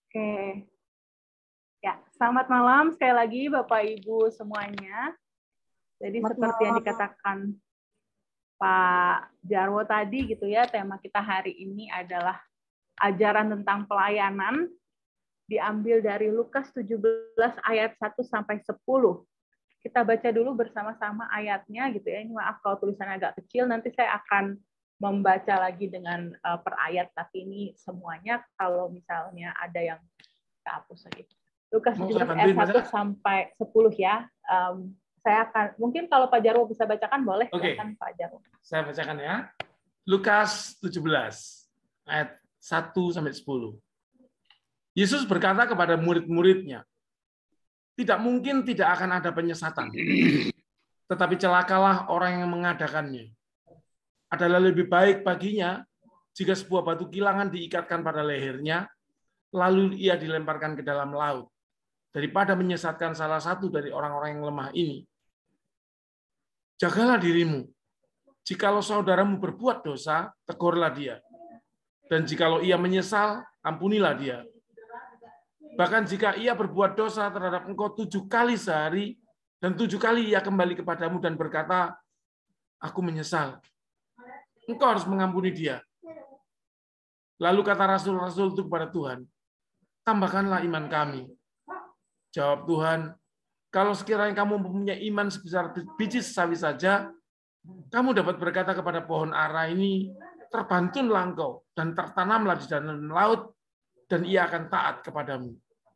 Oke. Ya, selamat malam sekali lagi Bapak Ibu semuanya. Jadi seperti yang dikatakan Pak Jarwo tadi gitu ya, tema kita hari ini adalah ajaran tentang pelayanan, diambil dari Lukas 17 ayat 1 sampai 10. Kita baca dulu bersama-sama ayatnya gitu ya. Ini maaf kalau tulisannya agak kecil, nanti saya akan membaca lagi dengan per ayat, tapi ini semuanya kalau misalnya ada yang kehapus lagi. Lukas 17 ayat 1 sampai 10 ya. Saya akan, mungkin kalau Pak Jarwo bisa bacakan, boleh. Silakan Pak Jarwo. Saya bacakan ya. Lukas 17 ayat 1 sampai 10. Yesus berkata kepada murid-muridnya, tidak mungkin tidak akan ada penyesatan, tetapi celakalah orang yang mengadakannya. Adalah lebih baik baginya jika sebuah batu kilangan diikatkan pada lehernya, lalu ia dilemparkan ke dalam laut, daripada menyesatkan salah satu dari orang-orang yang lemah ini. Jagalah dirimu. Jikalau saudaramu berbuat dosa, tegurlah dia. Dan jikalau ia menyesal, ampunilah dia. Bahkan jika ia berbuat dosa terhadap engkau 7 kali sehari, dan 7 kali ia kembali kepadamu dan berkata, aku menyesal, engkau harus mengampuni dia. Lalu kata rasul-rasul itu kepada Tuhan, tambahkanlah iman kami. Jawab Tuhan, kalau sekiranya kamu mempunyai iman sebesar biji sawi saja, kamu dapat berkata kepada pohon ara ini, terbantunlah engkau dan tertanamlah di dalam laut, dan ia akan taat kepadamu.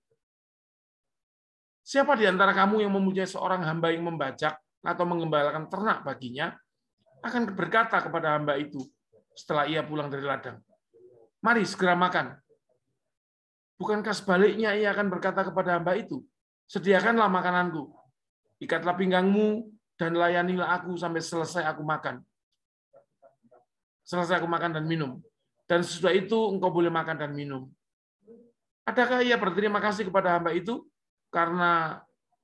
Siapa di antara kamu yang mempunyai seorang hamba yang membajak atau mengembalakan ternak baginya, akan berkata kepada hamba itu setelah ia pulang dari ladang, mari segera makan. Bukankah sebaliknya ia akan berkata kepada hamba itu, sediakanlah makananku, ikatlah pinggangmu, dan layanilah aku sampai selesai aku makan. Selesai aku makan dan minum. Dan sesudah itu engkau boleh makan dan minum. Adakah ia berterima kasih kepada hamba itu karena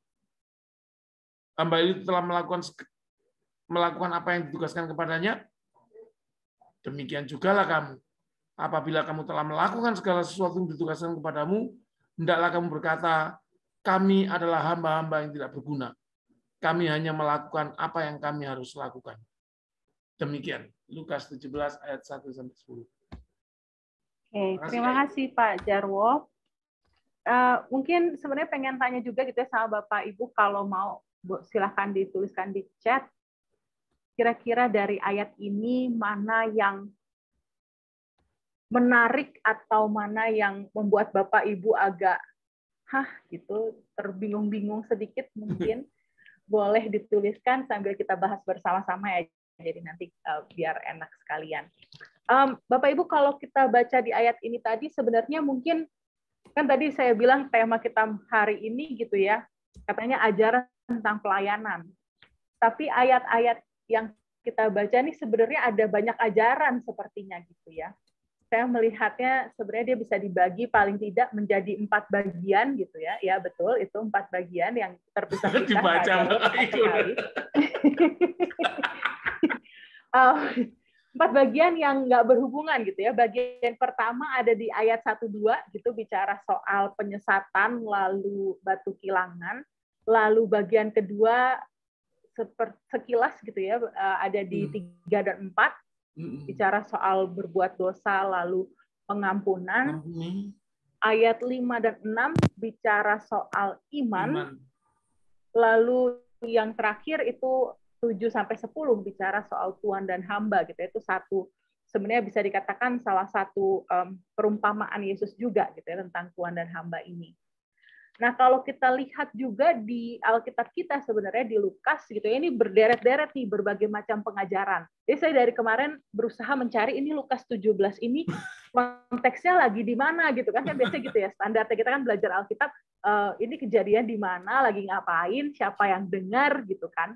hamba itu telah melakukan apa yang ditugaskan kepadanya? Demikian jugalah kamu. Apabila kamu telah melakukan segala sesuatu yang ditugaskan kepadamu, hendaklah kamu berkata, kami adalah hamba-hamba yang tidak berguna. Kami hanya melakukan apa yang kami harus lakukan. Demikian, Lukas 17 ayat 1 sampai 10. Oke, terima kasih Pak Jarwo. Mungkin sebenarnya pengen tanya juga gitu ya sama Bapak Ibu, kalau mau silahkan dituliskan di chat. Kira-kira dari ayat ini mana yang menarik atau mana yang membuat Bapak Ibu agak gitu, terbingung-bingung sedikit mungkin. Boleh dituliskan sambil kita bahas bersama-sama ya. Jadi nanti biar enak sekalian. Bapak Ibu, kalau kita baca di ayat ini tadi sebenarnya mungkin kan tadi saya bilang tema kita hari ini gitu ya, katanya ajaran tentang pelayanan. Tapi ayat-ayat yang kita baca nih sebenarnya ada banyak ajaran sepertinya gitu ya. Saya melihatnya sebenarnya dia bisa dibagi paling tidak menjadi 4 bagian gitu ya. Ya betul, itu 4 bagian yang terpisah-pisah. Dibaca sekali. 4 bagian yang nggak berhubungan gitu ya. Bagian pertama ada di ayat 1-2 gitu, bicara soal penyesatan lalu batu kilangan. Lalu bagian kedua sekilas gitu ya, ada di 3 dan 4. Bicara soal berbuat dosa lalu pengampunan. Ayat 5 dan 6 bicara soal iman. Lalu yang terakhir itu 7 sampai 10 bicara soal tuan dan hamba gitu. Itu satu, sebenarnya bisa dikatakan salah satu perumpamaan Yesus juga gitu ya, tentang tuan dan hamba ini. Nah, kalau kita lihat juga di Alkitab kita sebenarnya di Lukas gitu ya, ini berderet-deret nih berbagai macam pengajaran. Jadi saya dari kemarin berusaha mencari ini Lukas 17 ini konteksnya lagi di mana gitu kan biasanya gitu ya, standarnya kita kan belajar Alkitab, ini kejadian di mana, lagi ngapain, siapa yang dengar gitu kan.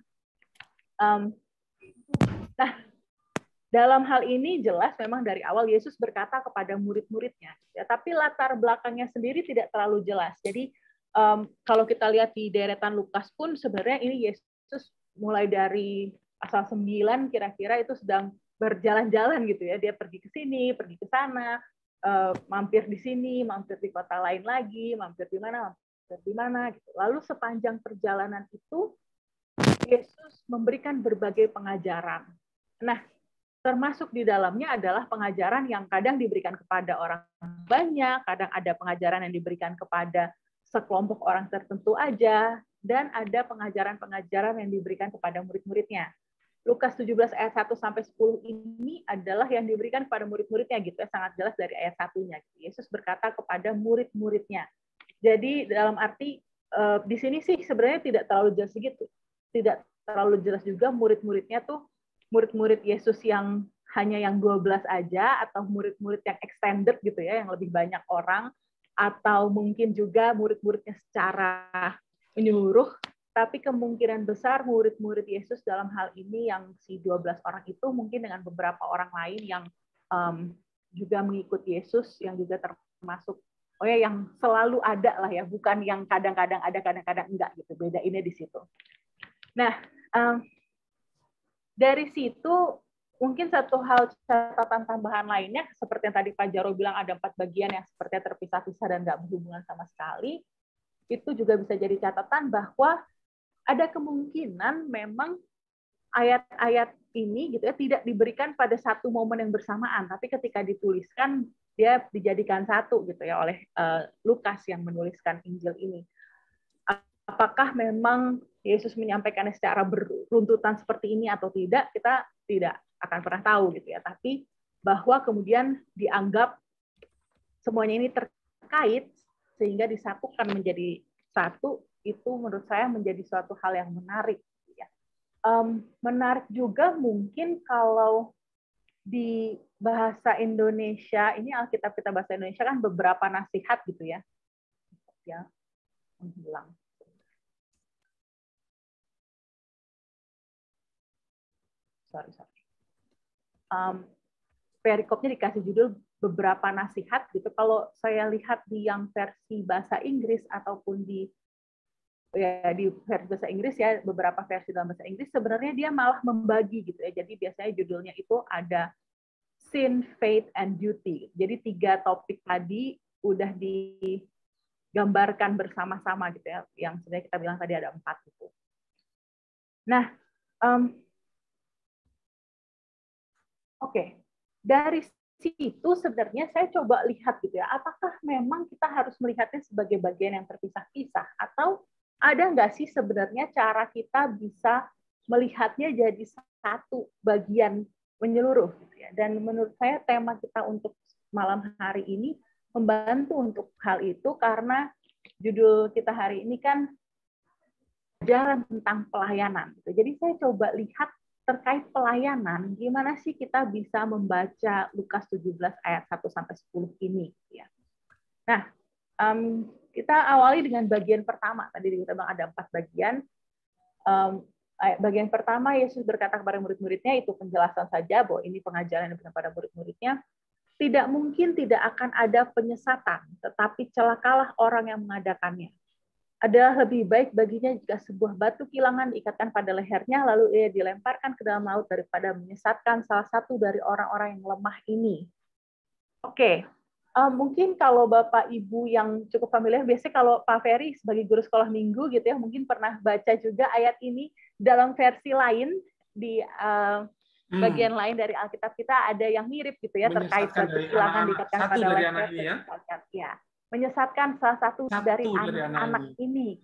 Nah, dalam hal ini jelas memang dari awal Yesus berkata kepada murid-muridnya, ya, tapi latar belakangnya sendiri tidak terlalu jelas. Jadi kalau kita lihat di deretan Lukas pun sebenarnya ini Yesus mulai dari pasal 9 kira-kira itu sedang berjalan-jalan gitu ya. Dia pergi ke sini, pergi ke sana, mampir di sini, mampir di kota lain lagi, mampir di mana gitu. Lalu sepanjang perjalanan itu Yesus memberikan berbagai pengajaran. Nah, termasuk di dalamnya adalah pengajaran yang kadang diberikan kepada orang banyak, kadang ada pengajaran yang diberikan kepada sekelompok orang tertentu aja, dan ada pengajaran-pengajaran yang diberikan kepada murid-muridnya. Lukas 17 ayat 1 sampai 10 ini adalah yang diberikan kepada murid-muridnya gitu ya, sangat jelas dari ayat 1-nya. Yesus berkata kepada murid-muridnya. Jadi dalam arti di sini sih sebenarnya tidak terlalu jelas gitu. Tidak terlalu jelas juga murid-muridnya tuh murid-murid Yesus yang hanya yang 12 aja atau murid-murid yang extended gitu ya, yang lebih banyak orang, atau mungkin juga murid-muridnya secara menyeluruh. Tapi kemungkinan besar murid-murid Yesus dalam hal ini yang si 12 orang itu mungkin dengan beberapa orang lain yang juga mengikuti Yesus, yang juga termasuk yang selalu ada lah ya, bukan yang kadang-kadang ada, kadang-kadang enggak gitu. Beda ini di situ. Nah, dari situ mungkin satu hal catatan tambahan lainnya, seperti yang tadi Pak Jaro bilang ada 4 bagian yang sepertinya terpisah-pisah dan nggak berhubungan sama sekali, itu juga bisa jadi catatan bahwa ada kemungkinan memang ayat-ayat ini gitu ya tidak diberikan pada satu momen yang bersamaan, tapi ketika dituliskan dia dijadikan satu gitu ya oleh Lukas yang menuliskan Injil ini. Apakah memang Yesus menyampaikannya secara beruntutan seperti ini atau tidak, kita tidak akan pernah tahu gitu ya. Tapi bahwa kemudian dianggap semuanya ini terkait sehingga disatukan menjadi satu, itu menurut saya menjadi suatu hal yang menarik. Ya. Menarik juga mungkin kalau di bahasa Indonesia, ini Alkitab kita bahasa Indonesia kan beberapa nasihat gitu ya. Ya, menghilang. Sorry. Perikopnya dikasih judul beberapa nasihat gitu. Kalau saya lihat di yang versi bahasa Inggris ataupun di versi bahasa Inggris ya, beberapa versi dalam bahasa Inggris sebenarnya dia malah membagi gitu ya. Jadi biasanya judulnya itu ada sin, faith, and duty. Jadi 3 topik tadi udah digambarkan bersama-sama gitu ya. Yang sebenarnya kita bilang tadi ada 4 gitu. Nah, oke. Dari situ sebenarnya saya coba lihat gitu ya, apakah memang kita harus melihatnya sebagai bagian yang terpisah-pisah, atau ada nggak sih sebenarnya cara kita bisa melihatnya jadi satu bagian menyeluruh gitu ya. Dan menurut saya tema kita untuk malam hari ini membantu untuk hal itu, karena judul kita hari ini kan ajaran tentang pelayanan gitu. Jadi saya coba lihat terkait pelayanan, gimana sih kita bisa membaca Lukas 17 ayat 1 sampai 10 ini ya. Nah, kita awali dengan bagian pertama. Tadi kita bilang ada 4 bagian. Bagian pertama, Yesus berkata kepada murid-muridnya, itu penjelasan saja bahwa ini pengajaran yang kepada murid-muridnya. Tidak mungkin tidak akan ada penyesatan, tetapi celakalah orang yang mengadakannya. Adalah lebih baik baginya jika sebuah batu kilangan diikatkan pada lehernya, lalu ia dilemparkan ke dalam laut daripada menyesatkan salah satu dari orang-orang yang lemah ini. Oke, mungkin kalau Bapak Ibu yang cukup familiar, biasanya kalau Pak Ferry sebagai guru sekolah minggu gitu ya, mungkin pernah baca juga ayat ini dalam versi lain di bagian lain dari Alkitab kita ada yang mirip gitu ya, terkait batu kilangan diikatkan pada leher. Ya. Menyesatkan salah satu dari anak-anak ini.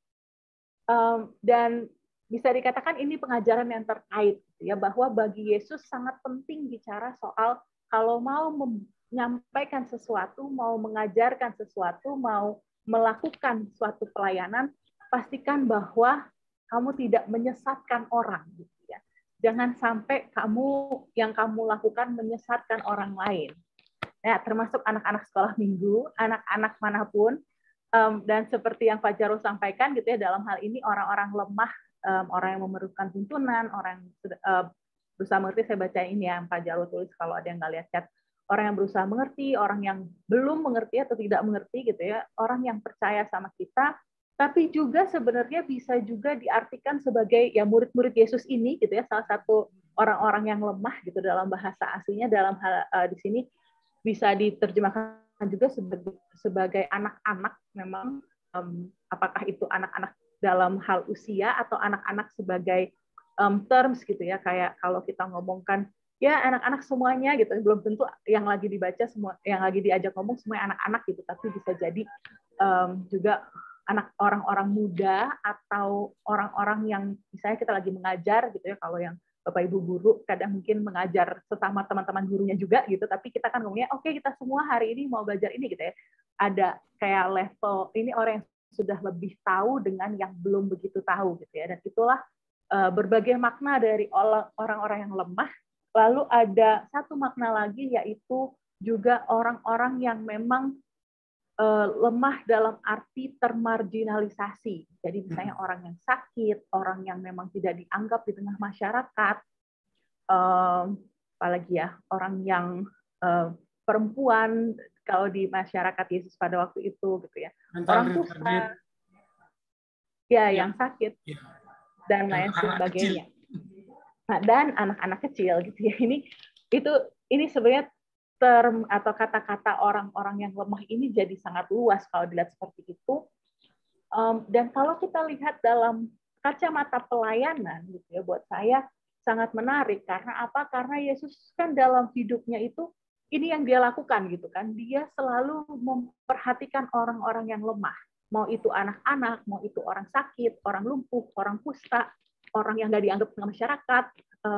Dan bisa dikatakan ini pengajaran yang terkait ya, bahwa bagi Yesus sangat penting bicara soal kalau mau menyampaikan sesuatu, mau mengajarkan sesuatu, mau melakukan suatu pelayanan, pastikan bahwa kamu tidak menyesatkan orang gitu ya. Jangan sampai yang kamu lakukan menyesatkan orang lain. Ya, termasuk anak-anak sekolah minggu, anak-anak manapun, dan seperti yang Pak Jaro sampaikan gitu ya, dalam hal ini orang-orang lemah, orang yang memerlukan tuntunan, orang yang berusaha mengerti. Saya baca ini yang Pak Jaro tulis kalau ada yang nggak lihat chat, orang yang berusaha mengerti, orang yang belum mengerti atau tidak mengerti gitu ya, orang yang percaya sama kita, tapi juga sebenarnya bisa juga diartikan sebagai ya murid-murid Yesus ini gitu ya, salah satu orang-orang yang lemah gitu dalam bahasa aslinya, dalam hal di sini bisa diterjemahkan juga sebagai anak-anak memang, apakah itu anak-anak dalam hal usia atau anak-anak sebagai terms gitu ya, kayak kalau kita ngomongkan ya anak-anak semuanya gitu, belum tentu yang lagi dibaca semua, yang lagi diajak ngomong semuanya anak-anak gitu, tapi bisa jadi juga anak orang-orang muda atau orang-orang yang misalnya kita lagi mengajar gitu ya, kalau yang Bapak Ibu guru kadang mungkin mengajar sesama teman-teman gurunya juga gitu, tapi kita kan ngomongnya oke, kita semua hari ini mau belajar ini gitu ya. Ada kayak level ini orang yang sudah lebih tahu dengan yang belum begitu tahu gitu ya. Dan itulah berbagai makna dari orang-orang yang lemah. Lalu ada satu makna lagi, yaitu juga orang-orang yang memang lemah dalam arti termarginalisasi. Jadi misalnya orang yang sakit, orang yang memang tidak dianggap di tengah masyarakat, apalagi ya, orang yang perempuan kalau di masyarakat Yesus pada waktu itu gitu ya, orang kusta, ya yang sakit dan lain sebagainya. Nah, dan anak-anak kecil gitu ya. Ini sebenarnya term atau kata-kata orang-orang yang lemah ini jadi sangat luas kalau dilihat seperti itu. Dan kalau kita lihat dalam kacamata pelayanan gitu ya, buat saya sangat menarik. Karena apa? Karena Yesus kan dalam hidupnya itu ini yang dia lakukan gitu kan. Dia selalu memperhatikan orang-orang yang lemah. Mau itu anak-anak, mau itu orang sakit, orang lumpuh, orang kusta, orang yang nggak dianggap dengan masyarakat.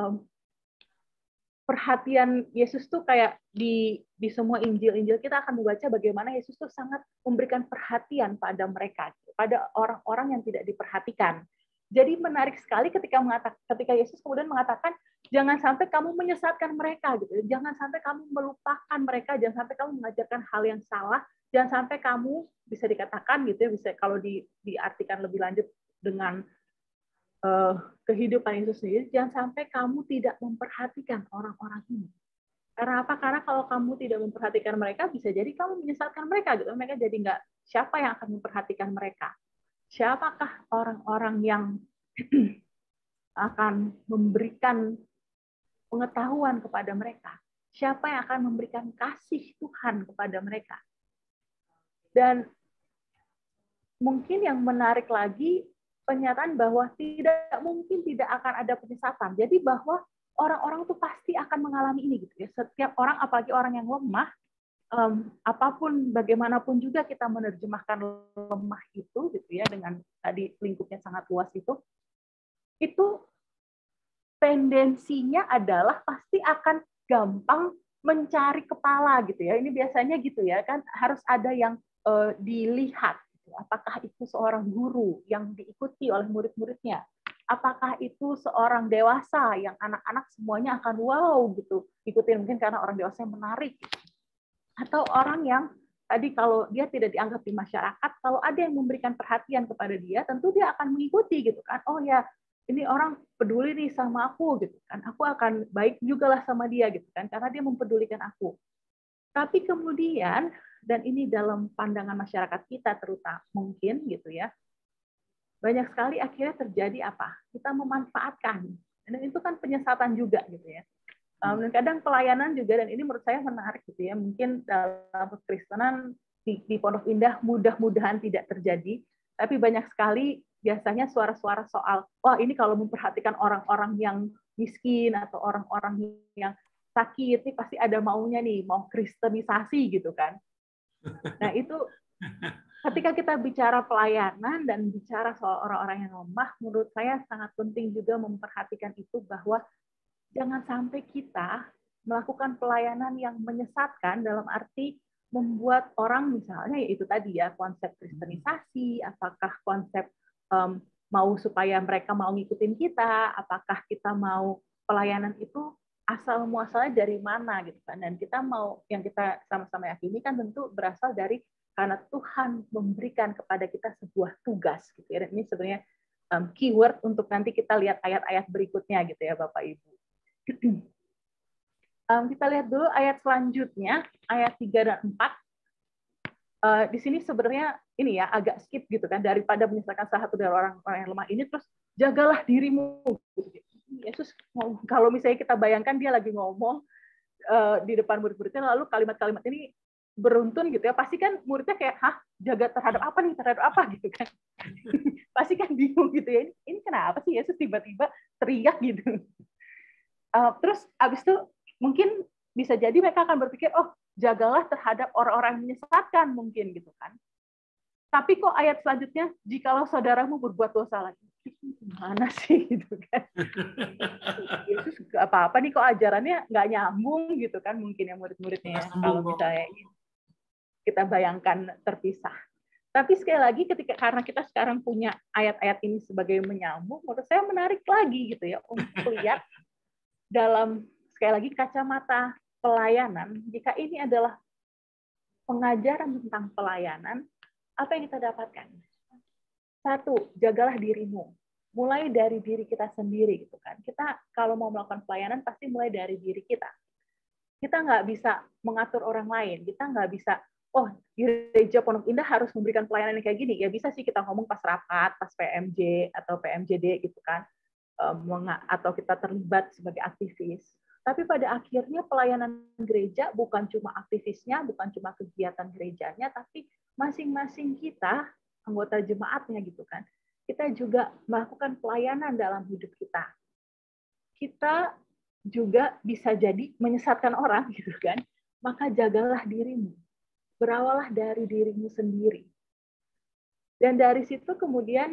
Perhatian Yesus tuh kayak di semua Injil-Injil kita akan membaca bagaimana Yesus tuh sangat memberikan perhatian pada mereka, pada orang-orang yang tidak diperhatikan. Jadi menarik sekali ketika Yesus kemudian mengatakan, jangan sampai kamu menyesatkan mereka gitu. Jangan sampai kamu melupakan mereka, jangan sampai kamu mengajarkan hal yang salah, jangan sampai kamu bisa dikatakan gitu ya, bisa kalau diartikan lebih lanjut dengan kehidupan Yesus sendiri, jangan sampai kamu tidak memperhatikan orang-orang ini. Karena apa? Karena kalau kamu tidak memperhatikan mereka, bisa jadi kamu menyesatkan mereka gitu. Mereka jadi nggak, siapa yang akan memperhatikan mereka? Siapakah orang-orang yang akan memberikan pengetahuan kepada mereka? Siapa yang akan memberikan kasih Tuhan kepada mereka? Dan mungkin yang menarik lagi, pernyataan bahwa tidak mungkin tidak akan ada penyesatan. Jadi bahwa orang-orang itu pasti akan mengalami ini gitu ya. Setiap orang, apalagi orang yang lemah, apapun bagaimanapun juga kita menerjemahkan lemah itu gitu ya, dengan tadi lingkupnya sangat luas itu tendensinya adalah pasti akan gampang mencari kepala gitu ya. Ini biasanya gitu ya kan, harus ada yang dilihat. Apakah itu seorang guru yang diikuti oleh murid-muridnya? Apakah itu seorang dewasa yang anak-anak semuanya akan wow gitu ikutin, mungkin karena orang dewasa yang menarik. Atau orang yang tadi kalau dia tidak dianggap di masyarakat, kalau ada yang memberikan perhatian kepada dia, tentu dia akan mengikuti gitu kan. Oh ya, ini orang peduli nih sama aku gitu kan. Aku akan baik juga lah sama dia gitu kan, karena dia mempedulikan aku. Tapi kemudian, dan ini dalam pandangan masyarakat kita terutama mungkin gitu ya, banyak sekali akhirnya terjadi apa? Kita memanfaatkan. Dan itu kan penyesatan juga gitu ya. Dan kadang pelayanan juga, dan ini menurut saya menarik gitu ya, mungkin dalam kekristenan di Pondok Indah mudah-mudahan tidak terjadi, tapi banyak sekali biasanya suara-suara soal, wah ini kalau memperhatikan orang-orang yang miskin atau orang-orang yang sakit, ini pasti ada maunya nih, mau kristenisasi gitu kan. Nah itu ketika kita bicara pelayanan dan bicara soal orang-orang yang lemah, menurut saya sangat penting juga memperhatikan itu, bahwa jangan sampai kita melakukan pelayanan yang menyesatkan dalam arti membuat orang, misalnya yaitu tadi ya, konsep kristenisasi, apakah konsep mau supaya mereka mau ngikutin kita, apakah kita mau pelayanan itu asal muasalnya dari mana gitu kan. Dan kita mau, yang kita sama-sama yakini kan tentu berasal dari karena Tuhan memberikan kepada kita sebuah tugas gitu ya. Dan ini sebenarnya keyword untuk nanti kita lihat ayat-ayat berikutnya gitu ya Bapak Ibu. Kita lihat dulu ayat selanjutnya, ayat 3 dan 4. Di sini sebenarnya ini ya agak skip gitu kan, daripada misalkan salah satu dari orang-orang yang lemah ini terus jagalah dirimu. Yesus kalau misalnya kita bayangkan dia lagi ngomong di depan murid-muridnya, lalu kalimat-kalimat ini beruntun gitu ya, pasti kan muridnya kayak, hah, jaga terhadap apa nih, terhadap apa gitu kan. Pasti kan bingung gitu ya, ini kenapa sih Yesus tiba-tiba teriak gitu. Terus abis itu mungkin bisa jadi mereka akan berpikir, oh jagalah terhadap orang-orang yang menyesatkan mungkin gitu kan. Tapi kok ayat selanjutnya, jikalau saudaramu berbuat dosa lagi, gimana sih gitu kan? Yesus gak apa-apa nih kok ajarannya nggak nyambung gitu kan mungkin ya murid-muridnya ya, kalau misalnya kita bayangkan terpisah. Tapi sekali lagi karena kita sekarang punya ayat-ayat ini sebagai menyambung, menurut saya menarik lagi gitu ya untuk lihat dalam sekali lagi kacamata pelayanan, jika ini adalah pengajaran tentang pelayanan, apa yang kita dapatkan? Satu, jagalah dirimu. Mulai dari diri kita sendiri gitu kan. Kita kalau mau melakukan pelayanan pasti mulai dari diri kita. Kita nggak bisa mengatur orang lain. Kita nggak bisa, oh gereja Pondok Indah harus memberikan pelayanan yang kayak gini. Ya bisa sih kita ngomong pas rapat, pas PMJ atau PMJD gitu kan. Atau kita terlibat sebagai aktivis. Tapi pada akhirnya pelayanan gereja bukan cuma aktivisnya, bukan cuma kegiatan gerejanya, tapi masing-masing kita, anggota jemaatnya gitu kan, kita juga melakukan pelayanan dalam hidup kita. Kita juga bisa jadi menyesatkan orang gitu kan, maka jagalah dirimu. Berawallah dari dirimu sendiri. Dan dari situ kemudian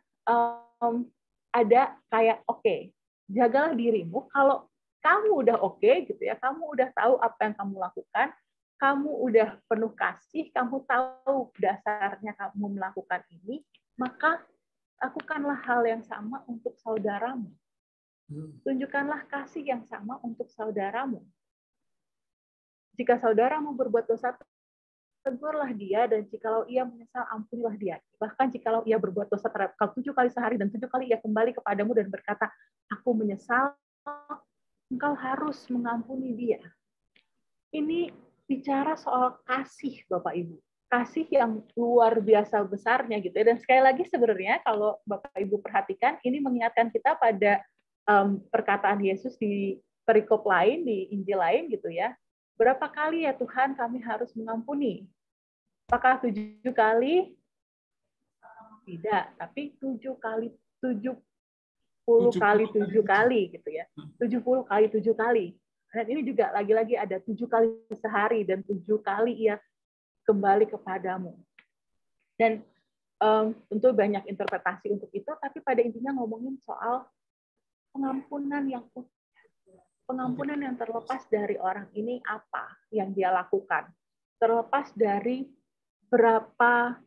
ada kayak, oke, jagalah dirimu. Kalau kamu udah oke gitu ya, kamu udah tahu apa yang kamu lakukan, kamu udah penuh kasih, kamu tahu dasarnya kamu melakukan ini, maka lakukanlah hal yang sama untuk saudaramu. Tunjukkanlah kasih yang sama untuk saudaramu. Jika saudaramu berbuat dosa, tegurlah dia, dan jikalau ia menyesal, ampunilah dia. Bahkan jikalau ia berbuat dosa terhadap kau 7 kali sehari, dan 7 kali ia kembali kepadamu dan berkata, aku menyesal, engkau harus mengampuni dia. Ini bicara soal kasih, Bapak Ibu. Kasih yang luar biasa besarnya gitu ya. Dan sekali lagi sebenarnya kalau Bapak Ibu perhatikan, ini mengingatkan kita pada perkataan Yesus di perikop lain, di Injil lain gitu ya. Berapa kali ya Tuhan kami harus mengampuni? Apakah 7 kali? Tidak, tapi 7 kali 70 kali 7 kali gitu ya. 70 kali 7 kali. Dan ini juga lagi-lagi ada 7 kali sehari dan 7 kali ia kembali kepadamu. Dan tentu banyak interpretasi untuk itu, tapi pada intinya ngomongin soal pengampunan yang terlepas dari orang ini apa yang dia lakukan. Terlepas dari betapa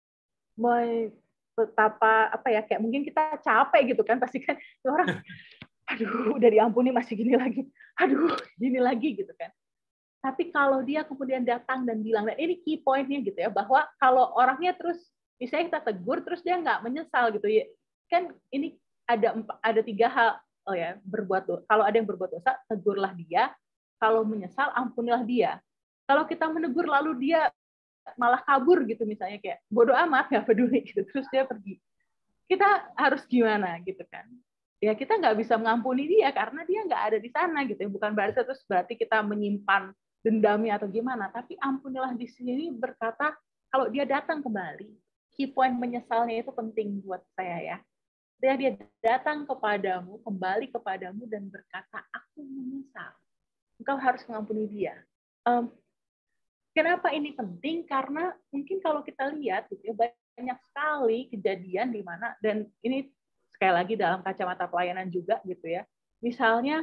apa ya, kayak mungkin kita capek gitu kan, pasti kan orang aduh udah diampuni masih gini lagi, aduh gini lagi gitu kan. Tapi kalau dia kemudian datang dan bilang, dan ini key point-nya gitu ya, bahwa kalau orangnya terus misalnya kita tegur terus dia nggak menyesal gitu ya, kan ini ada 3 hal. Oh ya, kalau ada yang berbuat dosa, tegurlah dia. Kalau menyesal, ampunilah dia. Kalau kita menegur lalu dia malah kabur gitu misalnya, kayak bodoh amat, nggak peduli gitu, terus dia pergi, kita harus gimana gitu kan? Ya kita nggak bisa mengampuni dia karena dia nggak ada di sana gitu ya. Bukan berarti kita menyimpan dendamnya atau gimana, tapi ampunilah di sini berkata kalau dia datang kembali. Key point menyesalnya itu penting buat saya ya. Dia datang kepadamu, kembali kepadamu dan berkata, aku menyesal. Engkau harus mengampuni dia. Kenapa ini penting? Karena mungkin kalau kita lihat gitu ya, banyak sekali kejadian di mana, dan ini sekali lagi dalam kacamata pelayanan juga gitu ya. Misalnya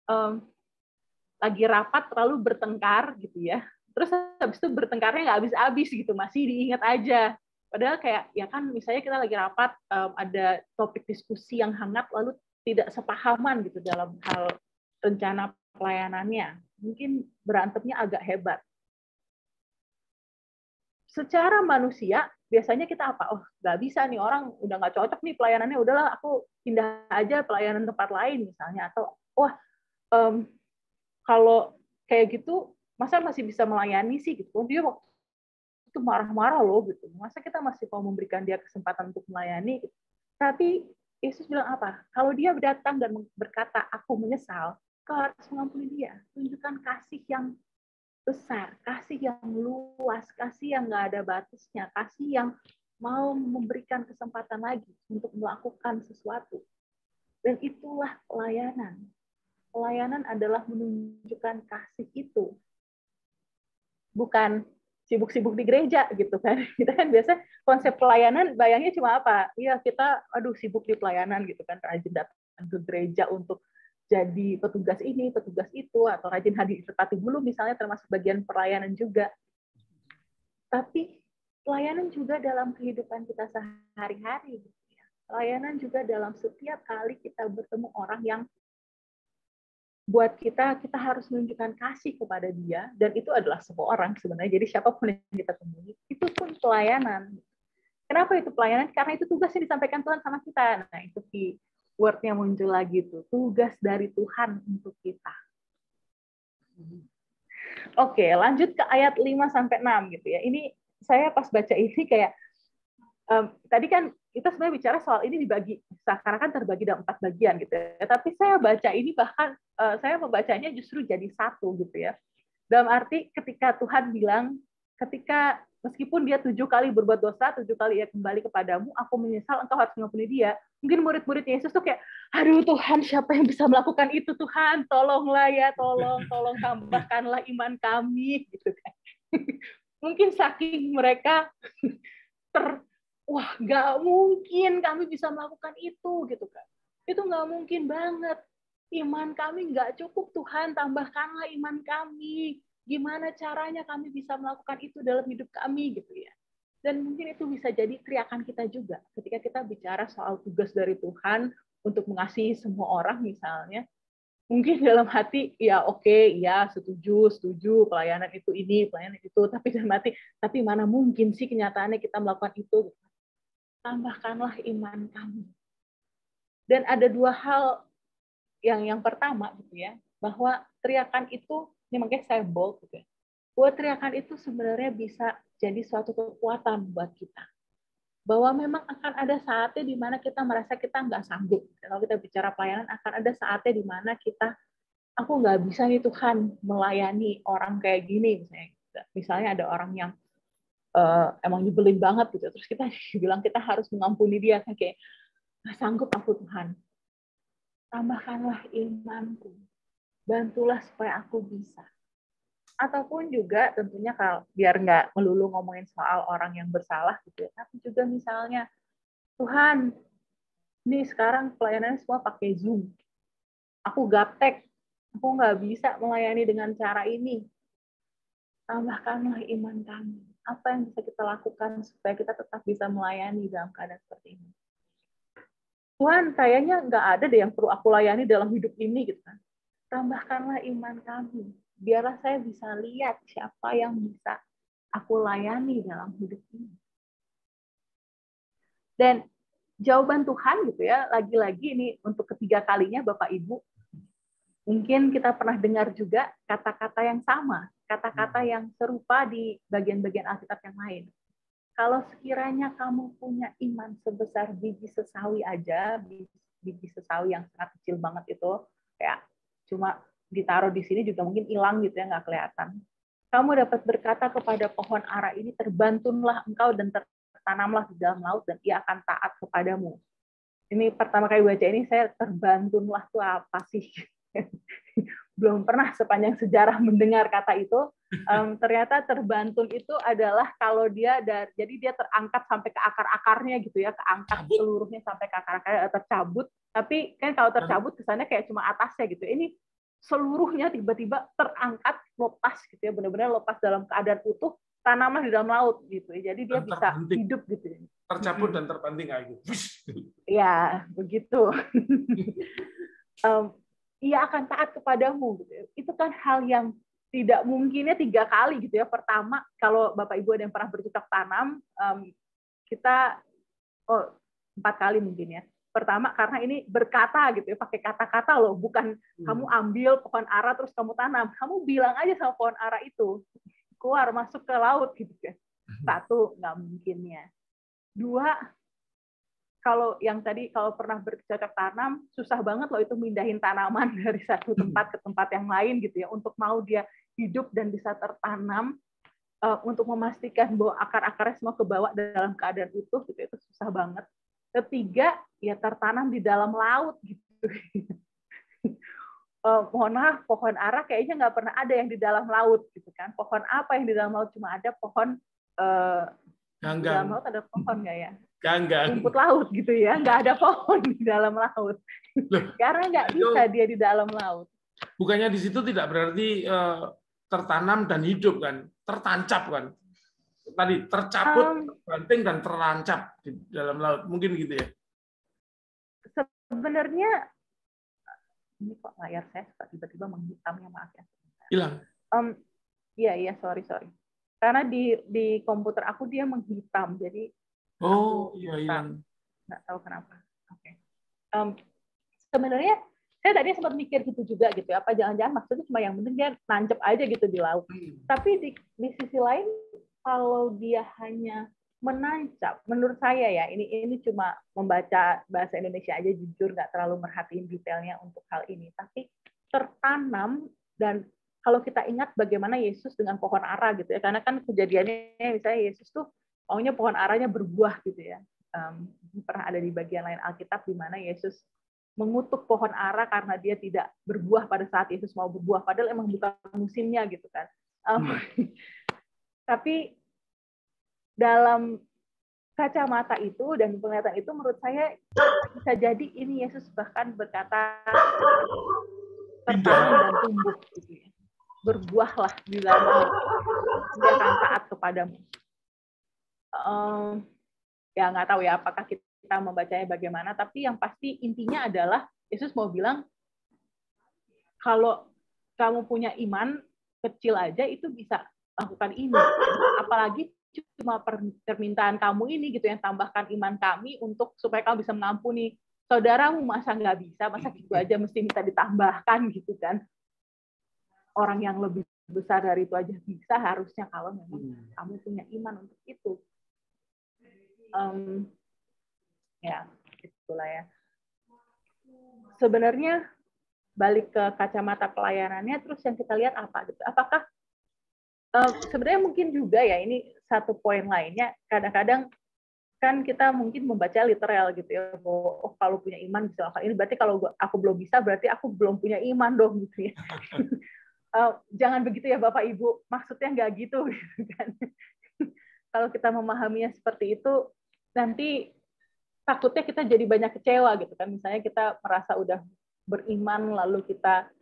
lagi rapat lalu bertengkar gitu ya. Terus habis itu bertengkarnya nggak habis-habis gitu, masih diingat aja. Padahal kayak ya kan misalnya kita lagi rapat, ada topik diskusi yang hangat lalu tidak sepahaman gitu dalam hal rencana pelayanannya. Mungkin berantemnya agak hebat. Secara manusia biasanya kita apa? Oh nggak bisa nih, orang udah nggak cocok nih pelayanannya, udahlah aku pindah aja pelayanan tempat lain misalnya. Atau wah kalau kayak gitu masa masih bisa melayani sih gitu. Dia waktu itu marah-marah loh gitu. Masa kita masih mau memberikan dia kesempatan untuk melayani? Gitu. Tapi Yesus bilang apa? Kalau dia datang dan berkata, aku menyesal, Kau harus mengampuni dia. Tunjukkan kasih yang besar, kasih yang luas, kasih yang nggak ada batasnya, kasih yang mau memberikan kesempatan lagi untuk melakukan sesuatu. Dan itulah pelayanan. Pelayanan adalah menunjukkan kasih itu. Bukan sibuk-sibuk di gereja gitu kan. Kita kan biasa konsep pelayanan bayangnya cuma apa? Iya, kita sibuk di pelayanan gitu kan, rajin datang ke gereja untuk jadi petugas ini, petugas itu, atau rajin hadir di tempat dulu misalnya termasuk bagian pelayanan juga. Tapi pelayanan juga dalam kehidupan kita sehari-hari. Pelayanan juga dalam setiap kali kita bertemu orang yang buat kita harus menunjukkan kasih kepada dia, dan itu adalah semua orang sebenarnya. Jadi siapapun yang kita temui, itu pun pelayanan. Kenapa itu pelayanan? Karena itu tugas yang disampaikan Tuhan sama kita. Nah, itu word-nya muncul lagi tuh, tugas dari Tuhan untuk kita. Oke, lanjut ke ayat 5-6 gitu ya. Ini saya pas baca ini kayak tadi kan kita sebenarnya bicara soal ini dibagi, seakan-akan terbagi dalam 4 bagian gitu ya. Tapi saya baca ini bahkan saya membacanya justru jadi satu gitu ya. Dalam arti ketika Tuhan bilang, ketika meskipun dia 7 kali berbuat dosa, 7 kali ia kembali kepadamu, aku menyesal, engkau harus mengampuni dia. Mungkin murid-murid Yesus tuh kayak, aduh Tuhan, siapa yang bisa melakukan itu Tuhan? Tolonglah ya, tolong tambahkanlah iman kami gitu kan. Mungkin saking mereka wah nggak mungkin kami bisa melakukan itu gitu kan. Itu nggak mungkin banget. Iman kami nggak cukup Tuhan, tambahkanlah iman kami. Gimana caranya kami bisa melakukan itu dalam hidup kami gitu ya. Dan mungkin itu bisa jadi teriakan kita juga ketika kita bicara soal tugas dari Tuhan untuk mengasihi semua orang misalnya. Mungkin dalam hati ya oke, ya setuju pelayanan itu ini, pelayanan itu, tapi dalam hati tapi mana mungkin sih kenyataannya kita melakukan itu. Tambahkanlah iman kami. Dan ada 2 hal yang pertama gitu ya, bahwa teriakan itu, ini makanya saya bold gitu ya, bahwa teriakan itu sebenarnya bisa jadi suatu kekuatan buat kita. Bahwa memang akan ada saatnya di mana kita merasa kita nggak sanggup. Kalau kita bicara pelayanan, akan ada saatnya di mana aku nggak bisa nih Tuhan melayani orang kayak gini misalnya. Misalnya ada orang yang emang nyebelin banget gitu, terus kita bilang kita harus mengampuni dia, kayak nggak sanggup aku Tuhan. Tambahkanlah imanku, bantulah supaya aku bisa. Ataupun juga tentunya kalau biar nggak melulu ngomongin soal orang yang bersalah gitu ya, tapi juga misalnya Tuhan, nih sekarang pelayanannya semua pakai Zoom, aku gaptek, aku nggak bisa melayani dengan cara ini. Tambahkanlah iman kami. Apa yang bisa kita lakukan supaya kita tetap bisa melayani dalam keadaan seperti ini? Tuhan, kayaknya nggak ada deh yang perlu aku layani dalam hidup ini gitu kan. Tambahkanlah iman kami. Biarlah saya bisa lihat siapa yang bisa aku layani dalam hidup ini. Dan jawaban Tuhan gitu ya, lagi-lagi ini untuk ketiga kalinya Bapak Ibu, mungkin kita pernah dengar juga kata-kata yang sama, kata-kata yang serupa di bagian-bagian Alkitab yang lain. Kalau sekiranya kamu punya iman sebesar biji sesawi aja, biji sesawi yang sangat kecil banget itu, kayak cuma ditaruh di sini juga mungkin hilang gitu ya, nggak kelihatan. Kamu dapat berkata kepada pohon ara ini, terbantunlah engkau dan tertanamlah di dalam laut dan ia akan taat kepadamu. Ini pertama kali baca ini saya terbantunlah tuh apa sih? Belum pernah sepanjang sejarah mendengar kata itu. Ternyata terbantun itu adalah kalau jadi dia terangkat sampai ke akar-akarnya gitu ya, keangkat seluruhnya sampai ke akar-akarnya, tercabut. Tapi kan kalau tercabut kesannya kayak cuma atasnya gitu. Ini seluruhnya tiba-tiba terangkat, lepas gitu ya, benar-benar lepas dalam keadaan utuh, tanamlah di dalam laut gitu. Jadi dia bisa hidup gitu. Tercabut dan terbanting kayak gitu. Ya, begitu. Ia akan taat kepadamu. Gitu. Itu kan hal yang tidak mungkinnya 3 kali gitu ya. Pertama, kalau Bapak Ibu ada yang pernah bercocok tanam, kita 4 kali mungkin ya. Pertama, karena ini berkata gitu ya, pakai kata-kata loh, bukan kamu ambil pohon ara terus kamu tanam. Kamu bilang aja sama pohon ara itu, keluar masuk ke laut gitu ya. 1, nggak mungkinnya. 2, kalau yang tadi kalau pernah bercocok tanam, susah banget loh itu mindahin tanaman dari satu tempat ke tempat yang lain gitu ya, untuk mau dia hidup dan bisa tertanam, untuk memastikan bahwa akar-akarnya semua kebawa dalam keadaan utuh gitu, itu susah banget. Ketiga, ya tertanam di dalam laut gitu. Mohon maaf, pohon ara kayaknya nggak pernah ada yang di dalam laut gitu kan. Pohon apa yang di dalam laut? Cuma ada pohon di dalam laut ada pohon nggak ya? Ganggang. Rumput laut gitu ya, nggak ada pohon di dalam laut. Karena nggak bisa dia di dalam laut. Bukannya di situ tidak berarti tertanam dan hidup kan, tertancap kan. Tadi tercaput, terbanting dan terancap di dalam laut, mungkin gitu ya. Sebenarnya ini kok layar saya tiba-tiba menghitam ya, maaf ya. Hilang. Iya, sorry. Karena di komputer aku dia menghitam, jadi Iya hilang. Nggak tahu kenapa. Oke. Sebenarnya saya tadi sempat mikir gitu juga gitu. Apa jangan-jangan maksudnya cuma yang penting dia nancep aja gitu di laut. Tapi di sisi lain kalau dia hanya menancap, menurut saya ya ini cuma membaca bahasa Indonesia aja, jujur nggak terlalu merhatiin detailnya untuk hal ini. Tapi tertanam, dan kalau kita ingat bagaimana Yesus dengan pohon ara gitu ya, karena kan kejadiannya misalnya Yesus tuh maunya pohon aranya berbuah gitu ya. Pernah ada di bagian lain Alkitab di mana Yesus mengutuk pohon ara karena dia tidak berbuah pada saat Yesus mau berbuah, padahal emang bukan musimnya gitu kan. Tapi dalam kacamata itu dan penglihatan itu menurut saya bisa jadi ini Yesus bahkan berkata tertanam dan tumbuh gitu ya. Berbuahlah di dalam dia akan taat kepadamu. Ya nggak tahu ya apakah kita membacanya bagaimana, tapi yang pasti intinya adalah Yesus mau bilang kalau kamu punya iman kecil aja itu bisa lakukan ini, apalagi cuma permintaan kamu ini gitu yang tambahkan iman kami untuk supaya kamu bisa mengampuni saudaramu, masa nggak bisa, masa gitu aja mesti minta ditambahkan gitu kan. Orang yang lebih besar dari itu aja bisa harusnya kalau memang kamu punya iman untuk itu. Ya itulah ya. Sebenarnya balik ke kacamata pelayanannya, terus yang kita lihat apa gitu? Apakah sebenarnya mungkin juga ya ini satu poin lainnya, kadang-kadang kan kita mungkin membaca literal gitu ya, bahwa kalau punya iman bisa lakukan ini, berarti kalau aku belum bisa berarti aku belum punya iman dong gitu ya. Jangan begitu ya Bapak Ibu, maksudnya nggak gitu kan. Kalau kita memahaminya seperti itu, nanti takutnya kita jadi banyak kecewa gitu kan. Misalnya kita merasa udah beriman lalu kita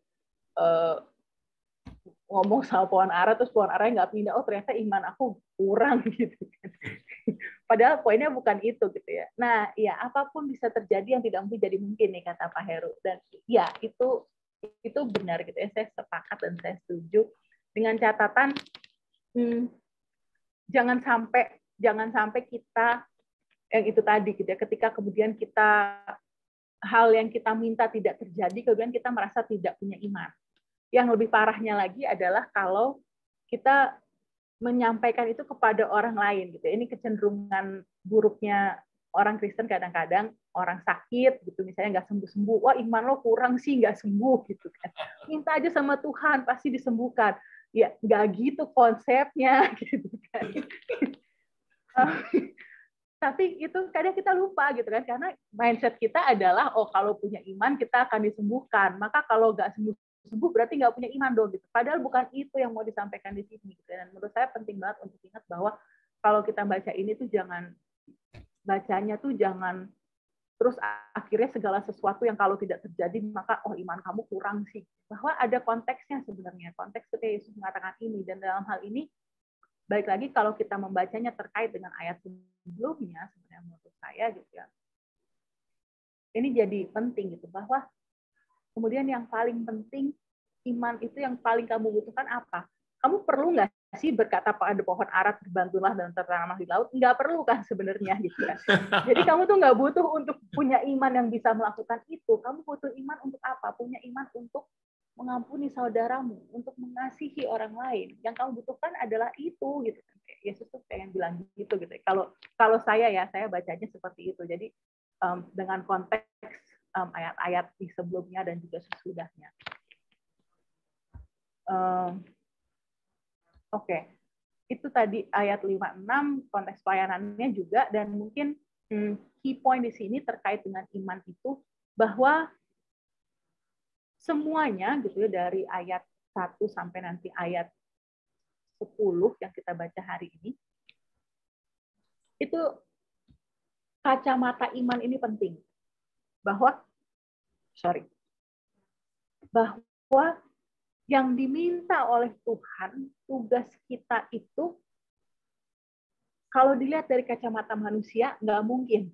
ngomong sama pohon ara, terus pohon ara nggak pindah, oh ternyata iman aku kurang gitu kan. Padahal poinnya bukan itu gitu ya. Nah ya apapun bisa terjadi yang tidak mungkin jadi mungkin nih kata Pak Heru, dan ya itu benar gitu ya, saya sepakat dan saya setuju dengan catatan jangan sampai kita yang itu tadi gitu ya, ketika kemudian kita hal yang kita minta tidak terjadi, kemudian kita merasa tidak punya iman. Yang lebih parahnya lagi adalah kalau kita menyampaikan itu kepada orang lain gitu. Ini kecenderungan buruknya orang Kristen, kadang-kadang orang sakit gitu misalnya nggak sembuh-sembuh, wah iman lo kurang sih nggak sembuh gitu kan. Minta aja sama Tuhan pasti disembuhkan. Ya nggak gitu konsepnya gitu kan. Tapi itu kadang kita lupa gitu kan, karena mindset kita adalah oh kalau punya iman kita akan disembuhkan, maka kalau nggak sembuh berarti nggak punya iman dong gitu. Padahal bukan itu yang mau disampaikan di sini gitu. Dan menurut saya penting banget untuk ingat bahwa kalau kita baca ini tuh jangan terus akhirnya segala sesuatu yang kalau tidak terjadi maka oh iman kamu kurang sih. Bahwa ada konteksnya sebenarnya, konteks ketika Yesus mengatakan ini, dan dalam hal ini baik lagi kalau kita membacanya terkait dengan ayat sebelumnya, sebenarnya menurut saya gitu ya, ini jadi penting gitu, bahwa kemudian yang paling penting, iman itu yang paling kamu butuhkan apa? Kamu perlu nggak sih berkata pada pohon ara terbantulah dan tertanamlah di laut? Nggak perlu kan sebenarnya gitu kan. Jadi kamu tuh nggak butuh untuk punya iman yang bisa melakukan itu. Kamu butuh iman untuk apa? Punya iman untuk mengampuni saudaramu, untuk mengasihi orang lain. Yang kamu butuhkan adalah itu gitu. Yesus tuh pengen bilang gitu gitu. Kalau saya ya, saya bacanya seperti itu. Jadi dengan konteks ayat-ayat di sebelumnya dan juga sesudahnya. Oke. Itu tadi ayat 5-6 konteks pelayanannya juga, dan mungkin key point di sini terkait dengan iman itu bahwa semuanya gitu ya, dari ayat 1 sampai nanti ayat 10 yang kita baca hari ini, itu kacamata iman ini penting. Bahwa yang diminta oleh Tuhan, tugas kita itu, kalau dilihat dari kacamata manusia, nggak mungkin.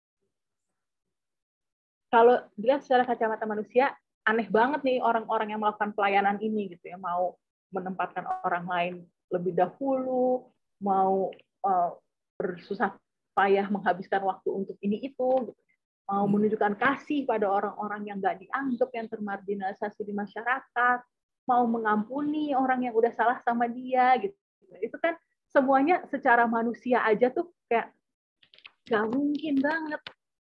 Kalau dilihat secara kacamata manusia, aneh banget nih orang-orang yang melakukan pelayanan ini, gitu ya, mau menempatkan orang lain lebih dahulu, mau bersusah payah menghabiskan waktu untuk ini itu, gitu. Mau menunjukkan kasih pada orang-orang yang nggak dianggap, yang termarginalisasi di masyarakat, mau mengampuni orang yang udah salah sama dia, gitu. Itu kan semuanya secara manusia aja tuh kayak nggak mungkin banget.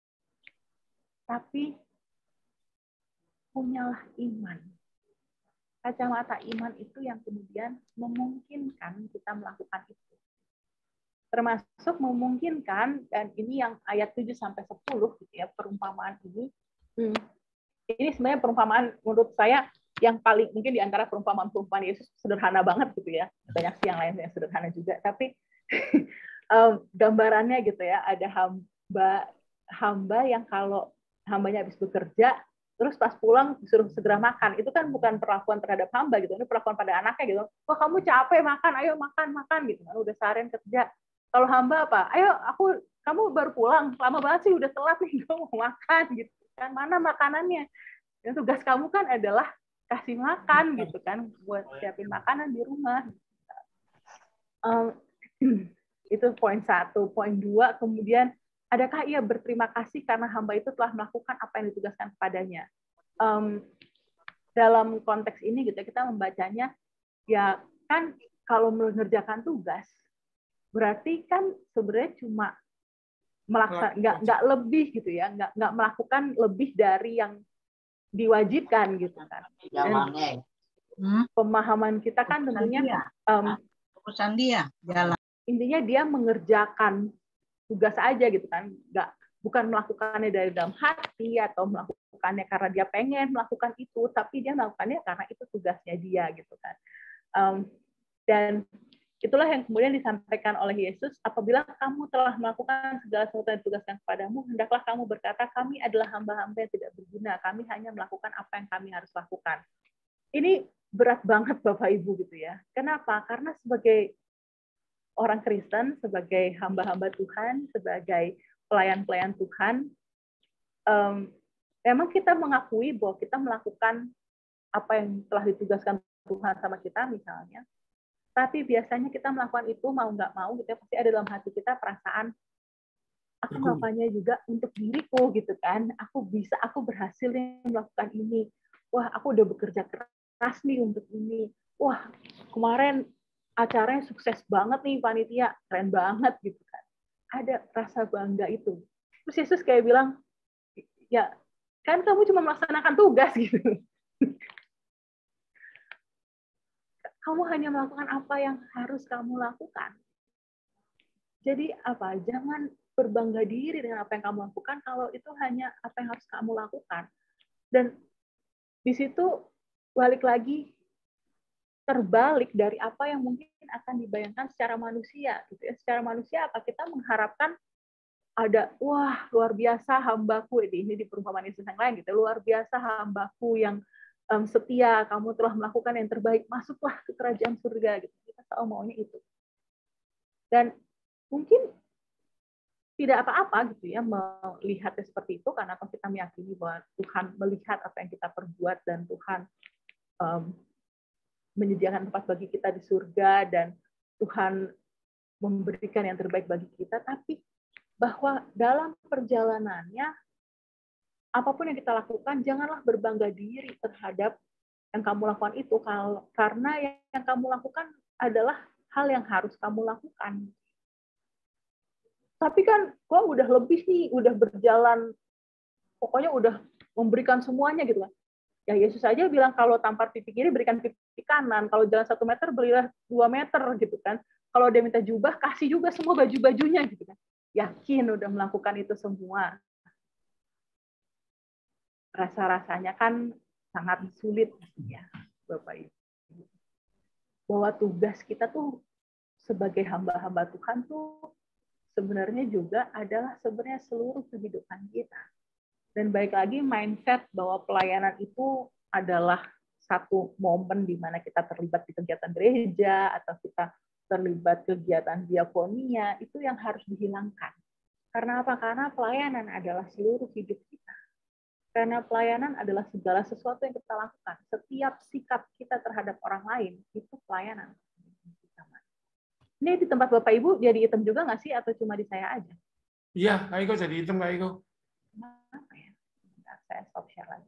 Tapi punyalah iman. Kacamata iman itu yang kemudian memungkinkan kita melakukan itu. Termasuk memungkinkan, dan ini yang ayat 7-10 gitu ya, perumpamaan ini. Ini sebenarnya perumpamaan menurut saya yang paling mungkin di antara perumpamaan-perumpamaan Yesus sederhana banget gitu ya. Banyak sih yang lain yang sederhana juga, tapi gambarannya gitu ya, ada hamba yang kalau hambanya habis bekerja, terus pas pulang disuruh segera makan. Itu kan bukan perlakuan terhadap hamba gitu, ini perlakuan pada anaknya gitu. Wah, kamu capek makan, ayo makan gitu. Udah seharian kerja. Kalau hamba apa? Ayo, kamu baru pulang, lama banget sih, udah telat nih, gue mau makan gitu. Kan mana makanannya? Dan tugas kamu kan adalah kasih makan gitu kan, buat siapin makanan di rumah. Itu poin 1. Poin 2, kemudian adakah ia berterima kasih karena hamba itu telah melakukan apa yang ditugaskan kepadanya? Dalam konteks ini gitu kita membacanya, ya kan kalau mengerjakan tugas berarti kan sebenarnya cuma nggak lebih gitu ya, nggak melakukan lebih dari yang diwajibkan gitu kan. Dan pemahaman kita kan tentunya urusan dia jalan. Intinya dia mengerjakan tugas aja gitu kan, bukan melakukannya dari dalam hati atau melakukannya karena dia pengen melakukan itu, tapi dia melakukannya karena itu tugasnya dia gitu kan. Dan itulah yang kemudian disampaikan oleh Yesus, apabila kamu telah melakukan segala sesuatu yang ditugaskan kepadamu, hendaklah kamu berkata, kami adalah hamba-hamba yang tidak berguna, kami hanya melakukan apa yang kami harus lakukan. Ini berat banget Bapak Ibu gitu ya. Kenapa? Karena sebagai orang Kristen, sebagai hamba-hamba Tuhan, sebagai pelayan-pelayan Tuhan, memang kita mengakui bahwa kita melakukan apa yang telah ditugaskan Tuhan sama kita misalnya, tapi biasanya kita melakukan itu mau nggak mau, gitu ya, pasti ada dalam hati kita perasaan, aku melakukannya juga untuk diriku gitu kan, aku berhasil nih melakukan ini, wah aku udah bekerja keras nih untuk ini, wah kemarin acaranya sukses banget nih panitia, keren banget gitu kan. Ada rasa bangga itu. Terus Yesus kayak bilang, ya kan kamu cuma melaksanakan tugas gitu. Kamu hanya melakukan apa yang harus kamu lakukan. Jadi apa? Jangan berbangga diri dengan apa yang kamu lakukan kalau itu hanya apa yang harus kamu lakukan. Dan di situ balik lagi terbalik dari apa yang mungkin akan dibayangkan secara manusia gitu ya. Secara manusia apa? Kita mengharapkan ada, wah luar biasa hambaku, ini di perumpamaan Yesus yang lain gitu, luar biasa hambaku yang setia, kamu telah melakukan yang terbaik, masuklah ke kerajaan surga gitu. Kita selalu maunya itu. Dan mungkin tidak apa-apa gitu ya melihatnya seperti itu, karena kita meyakini bahwa Tuhan melihat apa yang kita perbuat dan Tuhan menyediakan tempat bagi kita di surga dan Tuhan memberikan yang terbaik bagi kita, tapi bahwa dalam perjalanannya apapun yang kita lakukan, janganlah berbangga diri terhadap yang kamu lakukan itu, karena yang kamu lakukan adalah hal yang harus kamu lakukan. Tapi kan gue udah lebih nih, udah berjalan, pokoknya udah memberikan semuanya gitu kan. Ya Yesus aja bilang kalau tampar pipi kiri berikan pipi kanan, kalau jalan 1 meter belilah 2 meter gitu kan. Kalau dia minta jubah kasih juga semua baju-bajunya gitu kan. Yakin udah melakukan itu semua. Rasa-rasanya kan sangat sulit ya Bapak Ibu. Bahwa tugas kita tuh sebagai hamba-hamba Tuhan tuh sebenarnya juga adalah sebenarnya seluruh kehidupan kita. Dan baik lagi mindset bahwa pelayanan itu adalah satu momen di mana kita terlibat di kegiatan gereja atau kita terlibat kegiatan diakonia, itu yang harus dihilangkan. Karena apa? Karena pelayanan adalah seluruh hidup kita. Karena pelayanan adalah segala sesuatu yang kita lakukan. Setiap sikap kita terhadap orang lain, itu pelayanan. Ini di tempat Bapak Ibu jadi hitam juga nggak sih? Atau cuma di saya aja? Iya, Kak Iko jadi hitam, Kak Iko. Kenapa ya? Bentar, saya stop share lagi.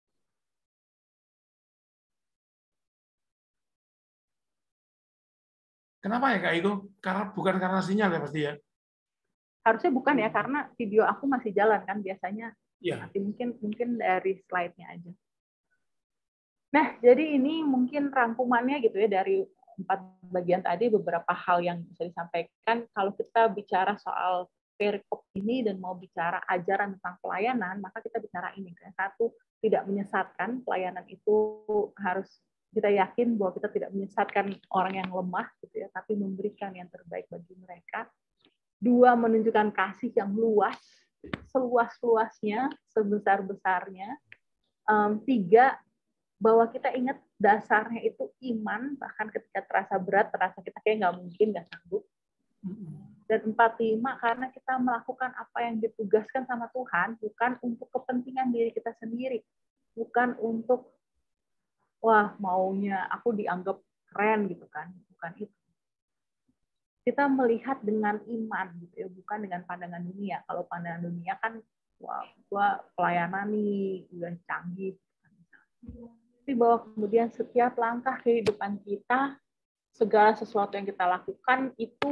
Kenapa ya, Kak Iko? Bukan karena sinyal ya pasti ya? Harusnya bukan ya, karena video aku masih jalan kan biasanya. Iya. Tapi mungkin dari slide-nya aja. Nah, jadi ini mungkin rangkumannya gitu ya dari 4 bagian tadi, beberapa hal yang bisa disampaikan. Kalau kita bicara soal perikop ini dan mau bicara ajaran tentang pelayanan, maka kita bicara ini. Satu, tidak menyesatkan. Pelayanan itu harus kita yakin bahwa kita tidak menyesatkan orang yang lemah, gitu ya, tapi memberikan yang terbaik bagi mereka. 2, menunjukkan kasih yang luas, seluas-luasnya, sebesar-besarnya. 3, bahwa kita ingat dasarnya itu iman, bahkan ketika terasa berat, terasa kita kayak nggak mungkin, nggak sanggup. Dan 4, 5, karena kita melakukan apa yang ditugaskan sama Tuhan, bukan untuk kepentingan diri kita sendiri, bukan untuk wah maunya aku dianggap keren gitu kan, bukan itu. Kita melihat dengan iman gitu ya, bukan dengan pandangan dunia. Kalau pandangan dunia kan wah gua pelayanan nih udah canggih. Tapi bahwa kemudian setiap langkah kehidupan kita, segala sesuatu yang kita lakukan itu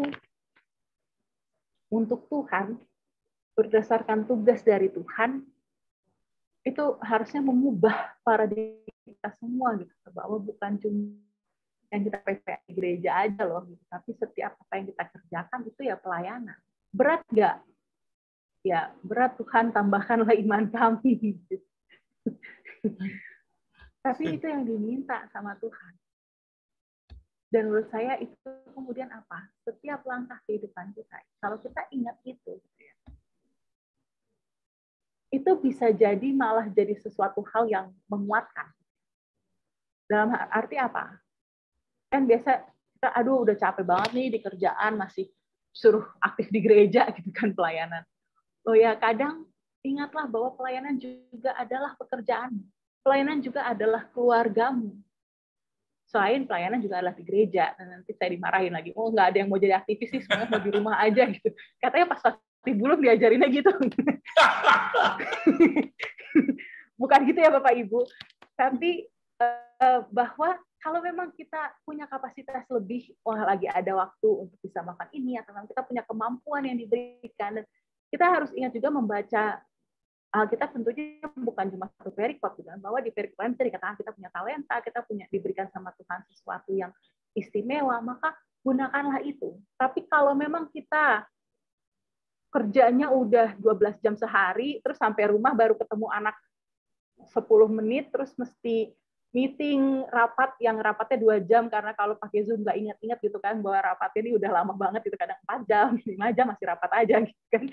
untuk Tuhan, berdasarkan tugas dari Tuhan, itu harusnya mengubah paradigma kita semua gitu, bahwa bukan cuma yang kita pakai di gereja aja loh, gitu. Tapi setiap apa yang kita kerjakan itu ya pelayanan. Berat nggak? Ya berat, Tuhan tambahkanlah iman kami. Gitu. Tapi itu yang diminta sama Tuhan. Dan menurut saya itu kemudian apa? Setiap langkah kehidupan kita, kalau kita ingat itu, itu bisa jadi malah jadi sesuatu hal yang menguatkan. Dalam arti apa? Kan biasa kita aduh udah capek banget nih di kerjaan, masih suruh aktif di gereja gitu kan, pelayanan. Oh ya, kadang ingatlah bahwa pelayanan juga adalah pekerjaan. Pelayanan juga adalah keluargamu. Selain pelayanan juga adalah di gereja. Dan nanti saya dimarahin lagi, oh nggak ada yang mau jadi aktivis sih, semuanya mau di rumah aja gitu. Katanya pas Bulung diajarinnya gitu. Bukan gitu ya Bapak Ibu. Tapi bahwa kalau memang kita punya kapasitas lebih, wah lagi ada waktu untuk bisa makan ini, atau kita punya kemampuan yang diberikan, dan kita harus ingat juga membaca Alkitab. Tentunya bukan cuma satu perikop, bahwa di perikop lain bisa dikatakan kita punya talenta, kita punya diberikan sama Tuhan sesuatu yang istimewa, maka gunakanlah itu. Tapi kalau memang kita kerjanya udah 12 jam sehari, terus sampai rumah baru ketemu anak 10 menit, terus mesti meeting, rapat, yang rapatnya 2 jam, karena kalau pakai Zoom nggak ingat-ingat gitu kan, bahwa rapatnya ini udah lama banget, itu kadang 4 jam, 5 jam masih rapat aja gitu kan.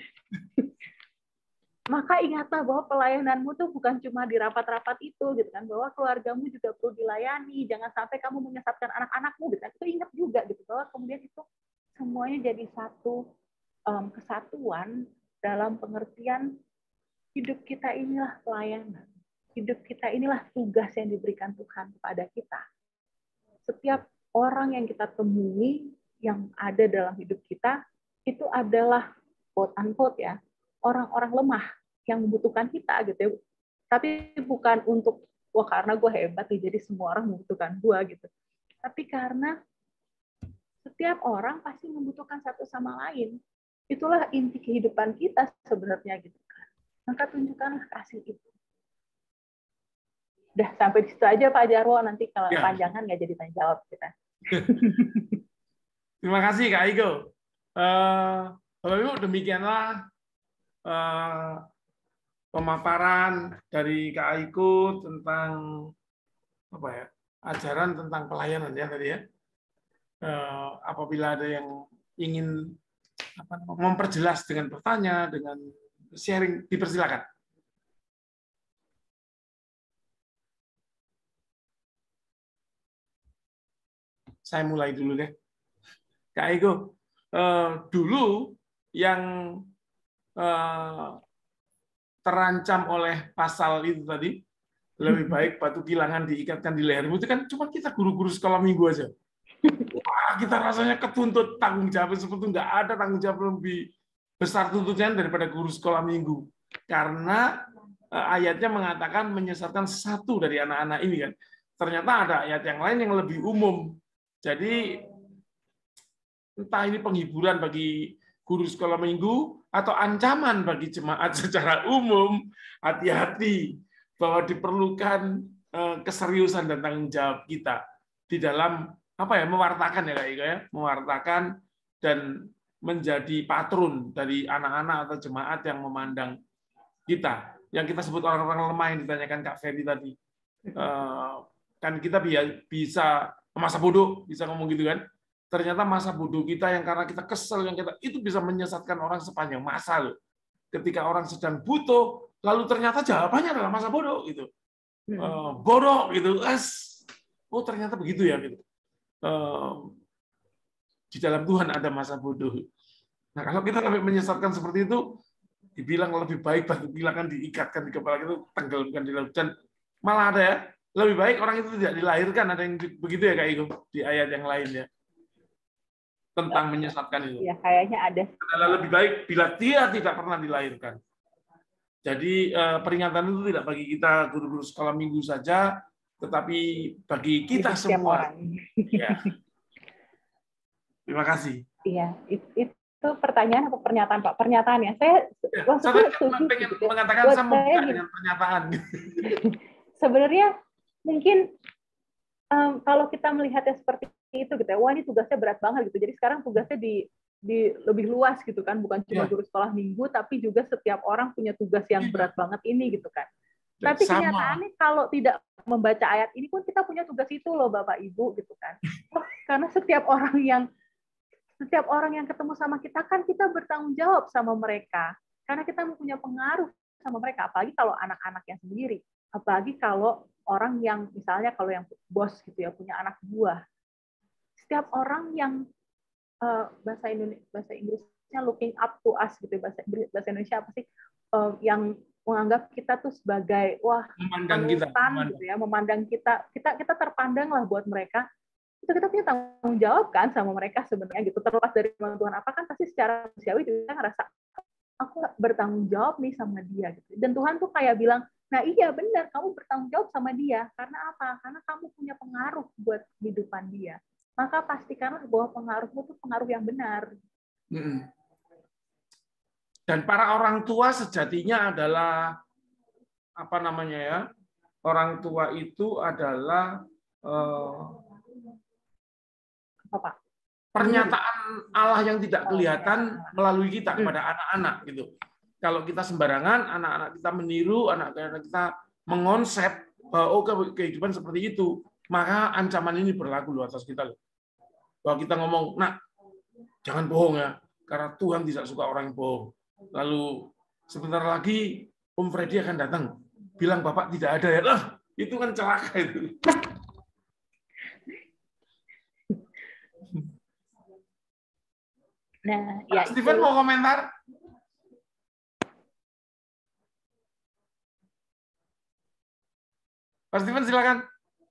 Maka ingatlah bahwa pelayananmu tuh bukan cuma di rapat-rapat itu gitu kan, bahwa keluargamu juga perlu dilayani, jangan sampai kamu menyesatkan anak-anakmu gitu kan. Itu ingat juga gitu, bahwa kemudian itu semuanya jadi satu kesatuan dalam pengertian hidup kita inilah pelayanan. Hidup kita inilah tugas yang diberikan Tuhan kepada kita. Setiap orang yang kita temui yang ada dalam hidup kita itu adalah quote unquote ya, orang-orang lemah yang membutuhkan kita gitu ya. Tapi bukan untuk wah karena gue hebat nih jadi semua orang membutuhkan gue gitu. Tapi karena setiap orang pasti membutuhkan satu sama lain. itulah inti kehidupan kita sebenarnya gitu kan. Maka tunjukkanlah kasih itu. Udah sampai di situ aja Pak Jarwo, nanti kalau panjangan nggak jadi tanya jawab kita. Terima kasih Kak Iko. Bapak Ibu, demikianlah pemaparan dari Kak Iko tentang apa ya, ajaran tentang pelayanan ya tadi ya. Apabila ada yang ingin memperjelas dengan bertanya, dengan sharing, dipersilakan. Saya mulai dulu deh. Kak Eko, dulu yang terancam oleh pasal itu tadi, lebih baik batu kilangan diikatkan di lehermu, itu kan cuma kita guru-guru sekolah minggu aja. Wah, kita rasanya ketuntut tanggung jawab seperti nggak ada tanggung jawab lebih besar tuntutnya daripada guru sekolah minggu. Karena ayatnya mengatakan menyesatkan satu dari anak-anak ini kan. Ternyata ada ayat yang lain yang lebih umum. Jadi entah ini penghiburan bagi guru sekolah minggu atau ancaman bagi jemaat secara umum, hati-hati bahwa diperlukan keseriusan dan tanggung jawab kita di dalam mewartakan ya Kak Ika ya, mewartakan dan menjadi patron dari anak-anak atau jemaat yang memandang kita, yang kita sebut orang-orang lemah yang ditanyakan Kak Ferry tadi. Kan kita bisa masa bodoh, bisa ngomong gitu kan. Ternyata masa bodoh kita yang karena kita kesel, yang kita itu bisa menyesatkan orang sepanjang masa loh. Ketika orang sedang butuh, lalu ternyata jawabannya adalah masa bodoh gitu. Bodoh gitu. Oh ternyata begitu ya gitu. Di dalam Tuhan ada masa bodoh. Nah kalau kita sampai menyesatkan seperti itu, dibilang lebih baik batu kilangan diikatkan di kepala kita, tenggelamkan di laut. Dan malah ada ya, lebih baik orang itu tidak dilahirkan, ada yang begitu ya Kak Iko di ayat yang lain ya, tentang menyesatkan itu. Ya kayaknya ada. Adalah lebih baik bila dia tidak pernah dilahirkan. Jadi peringatan itu tidak bagi kita guru-guru sekolah minggu saja, tetapi bagi kita semua. Ya. Terima kasih. Iya, itu pertanyaan apa pernyataan Pak? Pernyataan ya. Saya pengen mengatakan sama dengan pernyataan. Sebenarnya mungkin kalau kita melihatnya seperti itu gitu ya, wah ini tugasnya berat banget gitu. Jadi sekarang tugasnya di lebih luas gitu kan, bukan cuma guru sekolah minggu, tapi juga setiap orang punya tugas yang berat banget ini gitu kan. Tapi kenyataannya kalau tidak membaca ayat ini pun kita punya tugas itu loh Bapak Ibu gitu kan. Karena setiap orang yang ketemu sama kita kan kita bertanggung jawab sama mereka. Karena kita punya pengaruh sama mereka, apalagi kalau anak-anaknya sendiri. Apalagi kalau orang yang misalnya kalau yang bos gitu ya, punya anak buah. Setiap orang yang bahasa Inggrisnya looking up to us gitu, bahasa Indonesia apa sih, yang menganggap kita tuh sebagai memandang kita terpandang lah buat mereka. Itu kita punya tanggung jawab kan sama mereka sebenarnya gitu, terlepas dari Tuhan apa kan, pasti secara manusiawi kita ngerasa aku bertanggung jawab nih sama dia gitu. Dan Tuhan tuh kayak bilang, nah iya benar, kamu bertanggung jawab sama dia karena apa? Karena kamu punya pengaruh buat kehidupan dia. Maka pastikanlah bahwa pengaruhmu itu pengaruh yang benar. Dan para orang tua sejatinya adalah orang tua itu adalah pernyataan Allah yang tidak kelihatan melalui kita kepada anak-anak gitu. Kalau kita sembarangan, anak-anak kita meniru, anak-anak kita mengonsep kehidupan seperti itu, maka ancaman ini berlaku di atas kita loh. Bahwa kita ngomong, nak, jangan bohong ya, karena Tuhan tidak suka orang yang bohong. Lalu sebentar lagi Om Freddy akan datang, bilang Bapak tidak ada ya, itu kan celaka itu. Nah, ya Steven mau komentar? Pak Steven silakan.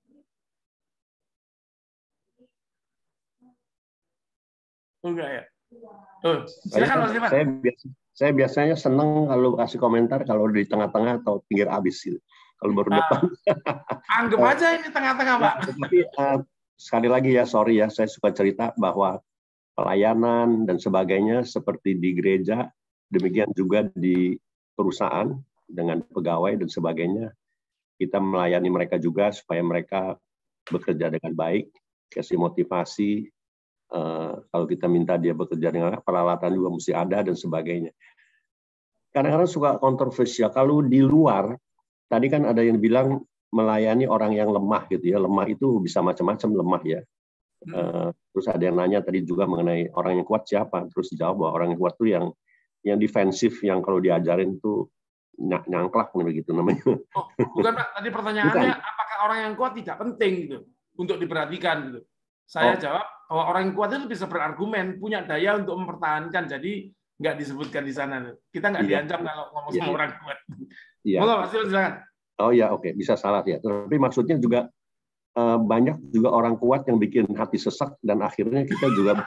Enggak ya? Silakan Mas Steven. Saya biasanya senang kalau kasih komentar kalau di tengah-tengah atau pinggir habis gitu. Kalau baru depan. Anggap aja ini tengah-tengah, Pak. Tapi sekali lagi ya, sorry ya, saya suka cerita bahwa pelayanan dan sebagainya seperti di gereja, demikian juga di perusahaan dengan pegawai dan sebagainya. Kita melayani mereka juga supaya mereka bekerja dengan baik, kasih motivasi. Kalau kita minta dia bekerja dengan peralatan juga mesti ada dan sebagainya. Kadang-kadang suka kontroversial. Kalau di luar, tadi kan ada yang bilang melayani orang yang lemah gitu ya. Lemah itu bisa macam-macam lemah ya. Terus ada yang nanya tadi juga mengenai orang yang kuat siapa. Terus dijawab bahwa orang yang kuat itu yang defensif, yang kalau diajarin tuh nyangklak begitu namanya. Oh, bukan Pak. Tadi pertanyaannya apakah orang yang kuat tidak penting gitu untuk diperhatikan gitu. Saya jawab bahwa orang yang kuat itu bisa berargumen, punya daya untuk mempertahankan. Jadi nggak disebutkan di sana. Kita nggak diancam kalau ngomong sama orang kuat. Monggo, Mas Steven, silakan. Oh ya, oke, bisa salah ya. Tapi maksudnya juga banyak juga orang kuat yang bikin hati sesak dan akhirnya kita juga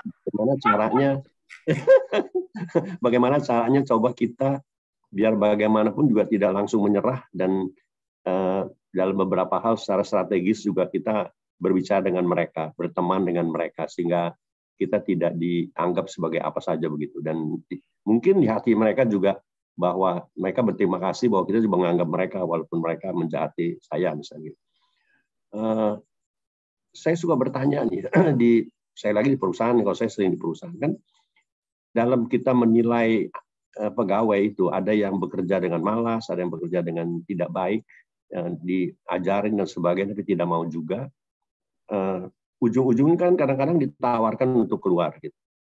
bagaimana caranya coba kita biar bagaimanapun juga tidak langsung menyerah dan dalam beberapa hal secara strategis juga kita berbicara dengan mereka, berteman dengan mereka sehingga kita tidak dianggap sebagai apa saja begitu. Dan mungkin di hati mereka juga bahwa mereka berterima kasih bahwa kita juga menganggap mereka walaupun mereka menjahati saya misalnya. Saya suka bertanya nih saya lagi di perusahaan, kalau saya sering di perusahaan kan dalam kita menilai pegawai itu ada yang bekerja dengan malas, ada yang bekerja dengan tidak baik, diajarin dan sebagainya tapi tidak mau juga. Ujung-ujungnya kan kadang-kadang ditawarkan untuk keluar gitu.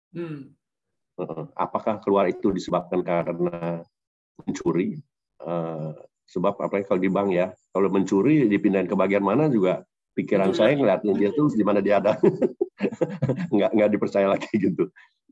Apakah keluar itu disebabkan karena mencuri? Sebab apalagi kalau di bank ya, kalau mencuri dipindahin ke bagian mana juga pikiran saya ngeliatin dia tuh di mana dia ada. nggak dipercaya lagi gitu.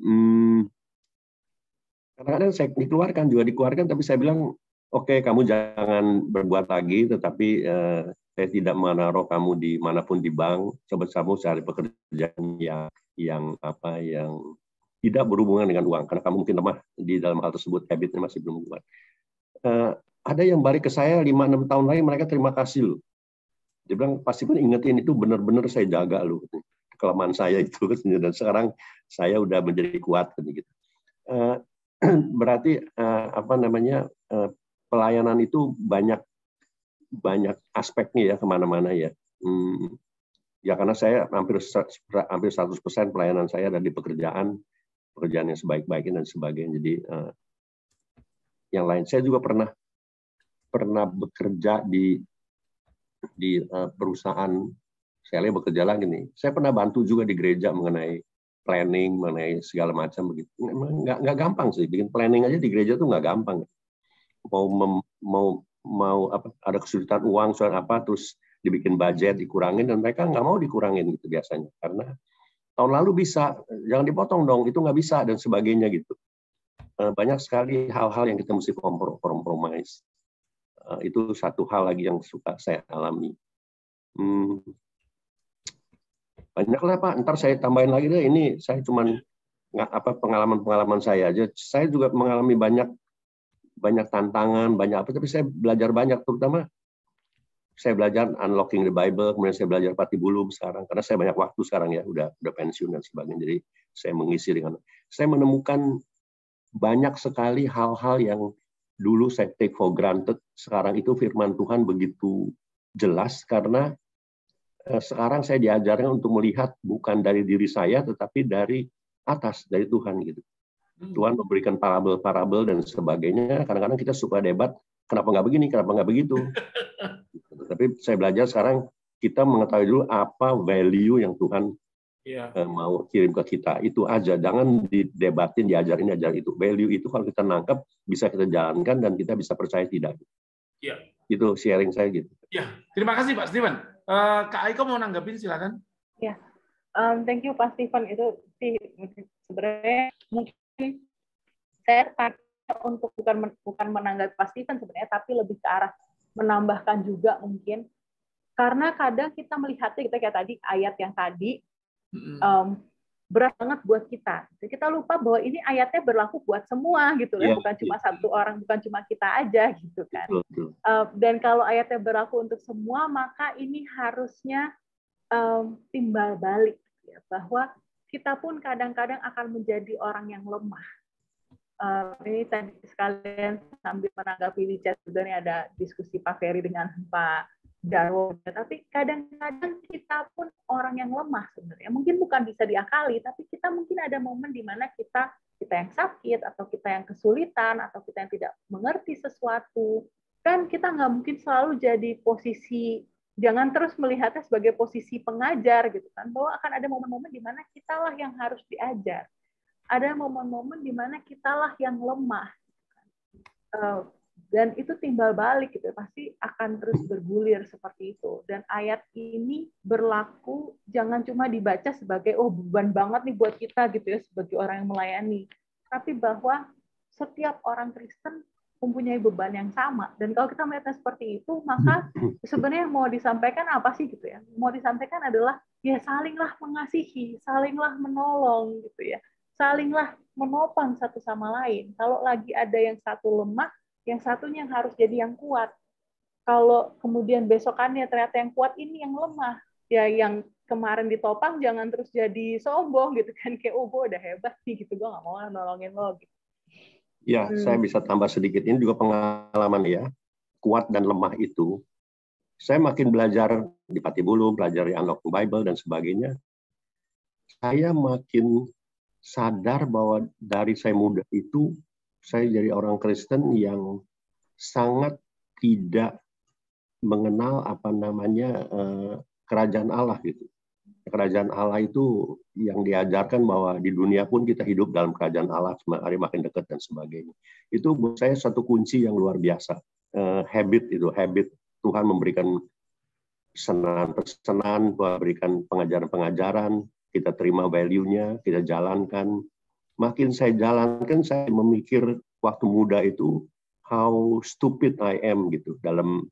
Kadang-kadang saya dikeluarkan, tapi saya bilang, oke, kamu jangan berbuat lagi, tetapi saya tidak menaruh kamu dimanapun di bank. Coba kamu cari pekerjaan yang tidak berhubungan dengan uang, karena kamu mungkin lemah di dalam hal tersebut, habitnya masih belum kuat. Ada yang balik ke saya 5-6 tahun lagi, mereka terima kasih loh. Dia bilang, pasti pun ingetin itu benar-benar saya jaga loh. Kelemahan saya itu, dan sekarang saya udah menjadi kuat. Gitu. Berarti pelayanan itu banyak aspeknya ya kemana-mana ya. Ya karena saya hampir 100% pelayanan saya ada di pekerjaan yang sebaik-baiknya dan sebagainya. Jadi yang lain saya juga pernah bekerja di perusahaan. Saya bekerja lagi nih. Saya pernah bantu juga di gereja mengenai planning, mengenai segala macam begitu. Nggak gampang sih, bikin planning aja di gereja tuh nggak gampang. Mau ada kesulitan uang soal apa, terus dibikin budget dikurangin dan mereka nggak mau dikurangin gitu biasanya karena tahun lalu bisa, jangan dipotong dong, itu nggak bisa dan sebagainya gitu. Banyak sekali hal-hal yang kita mesti compromise. Itu satu hal lagi yang suka saya alami. Banyaklah Pak, ntar saya tambahin lagi deh. Ini saya cuman pengalaman saya aja. Saya juga mengalami banyak tantangan, banyak apa, tapi saya belajar banyak, terutama saya belajar unlocking the Bible, kemudian saya belajar Patibulum sekarang, karena saya banyak waktu sekarang ya, udah pensiun dan sebagainya, jadi saya mengisi saya menemukan banyak sekali hal-hal yang dulu saya take for granted, sekarang itu firman Tuhan begitu jelas, karena sekarang saya diajarkan untuk melihat bukan dari diri saya, tetapi dari atas, dari Tuhan gitu. Tuhan memberikan parabel dan sebagainya. Kadang-kadang kita suka debat, kenapa nggak begini, kenapa nggak begitu. Tapi saya belajar sekarang kita mengetahui dulu apa value yang Tuhan mau kirim ke kita. Itu aja, jangan didebatin, diajarin itu. Value itu kalau kita nangkep, bisa kita jalankan dan kita bisa percaya tidak. Ya. Itu sharing saya gitu. Ya, terima kasih Pak Steven. Kak Aiko mau nanggapin, silakan. Ya, thank you Pak Steven. Itu sih sebenarnya mungkin saya untuk bukan menanggapi Pak Steven sebenarnya, tapi lebih ke arah menambahkan juga mungkin, karena kadang kita melihatnya kita kayak tadi ayat yang tadi berat banget buat kita. Kita lupa bahwa ini ayatnya berlaku buat semua gitu kan, bukan cuma satu orang, bukan cuma kita aja gitu kan. Dan kalau ayatnya berlaku untuk semua, maka ini harusnya timbal balik ya, bahwa kita pun kadang-kadang akan menjadi orang yang lemah. Ini tadi sekalian sambil menanggapi di chat, sebenarnya ada diskusi Pak Ferry dengan Pak Darwo, tapi kadang-kadang kita pun orang yang lemah sebenarnya. Mungkin bukan bisa diakali, tapi kita mungkin ada momen di mana kita yang sakit, atau kita yang kesulitan, atau kita yang tidak mengerti sesuatu. Kan kita nggak mungkin selalu jadi posisi, jangan terus melihatnya sebagai posisi pengajar gitu kan, bahwa akan ada momen-momen di mana kitalah yang harus diajar. Ada momen-momen di mana kitalah yang lemah. Dan itu timbal balik gitu, pasti akan terus bergulir seperti itu. Dan ayat ini berlaku jangan cuma dibaca sebagai beban banget nih buat kita gitu ya sebagai orang yang melayani, tapi bahwa setiap orang Kristen mempunyai beban yang sama. Dan kalau kita melihatnya seperti itu, maka sebenarnya yang mau disampaikan apa sih gitu ya? Mau disampaikan adalah ya salinglah mengasihi, salinglah menolong gitu ya. Salinglah menopang satu sama lain. Kalau lagi ada yang satu lemah, yang satunya harus jadi yang kuat. Kalau kemudian besokannya ternyata yang kuat ini yang lemah, ya yang kemarin ditopang jangan terus jadi sombong gitu kan, kayak gue udah hebat nih gitu, gue nggak mau nolongin lo gitu. Ya, saya bisa tambah sedikit. Ini juga pengalaman ya, kuat dan lemah itu. Saya makin belajar di Patibulu, belajar di Unlock Bible dan sebagainya. Saya makin sadar bahwa dari saya muda itu, saya jadi orang Kristen yang sangat tidak mengenal kerajaan Allah gitu. Kerajaan Allah itu yang diajarkan bahwa di dunia pun kita hidup dalam kerajaan Allah, semakin makin dekat dan sebagainya. Itu buat saya satu kunci yang luar biasa. Habit Tuhan memberikan pesanan, memberikan pengajaran-pengajaran, kita terima value-nya, kita jalankan. Makin saya jalankan, saya memikir waktu muda itu how stupid I am gitu dalam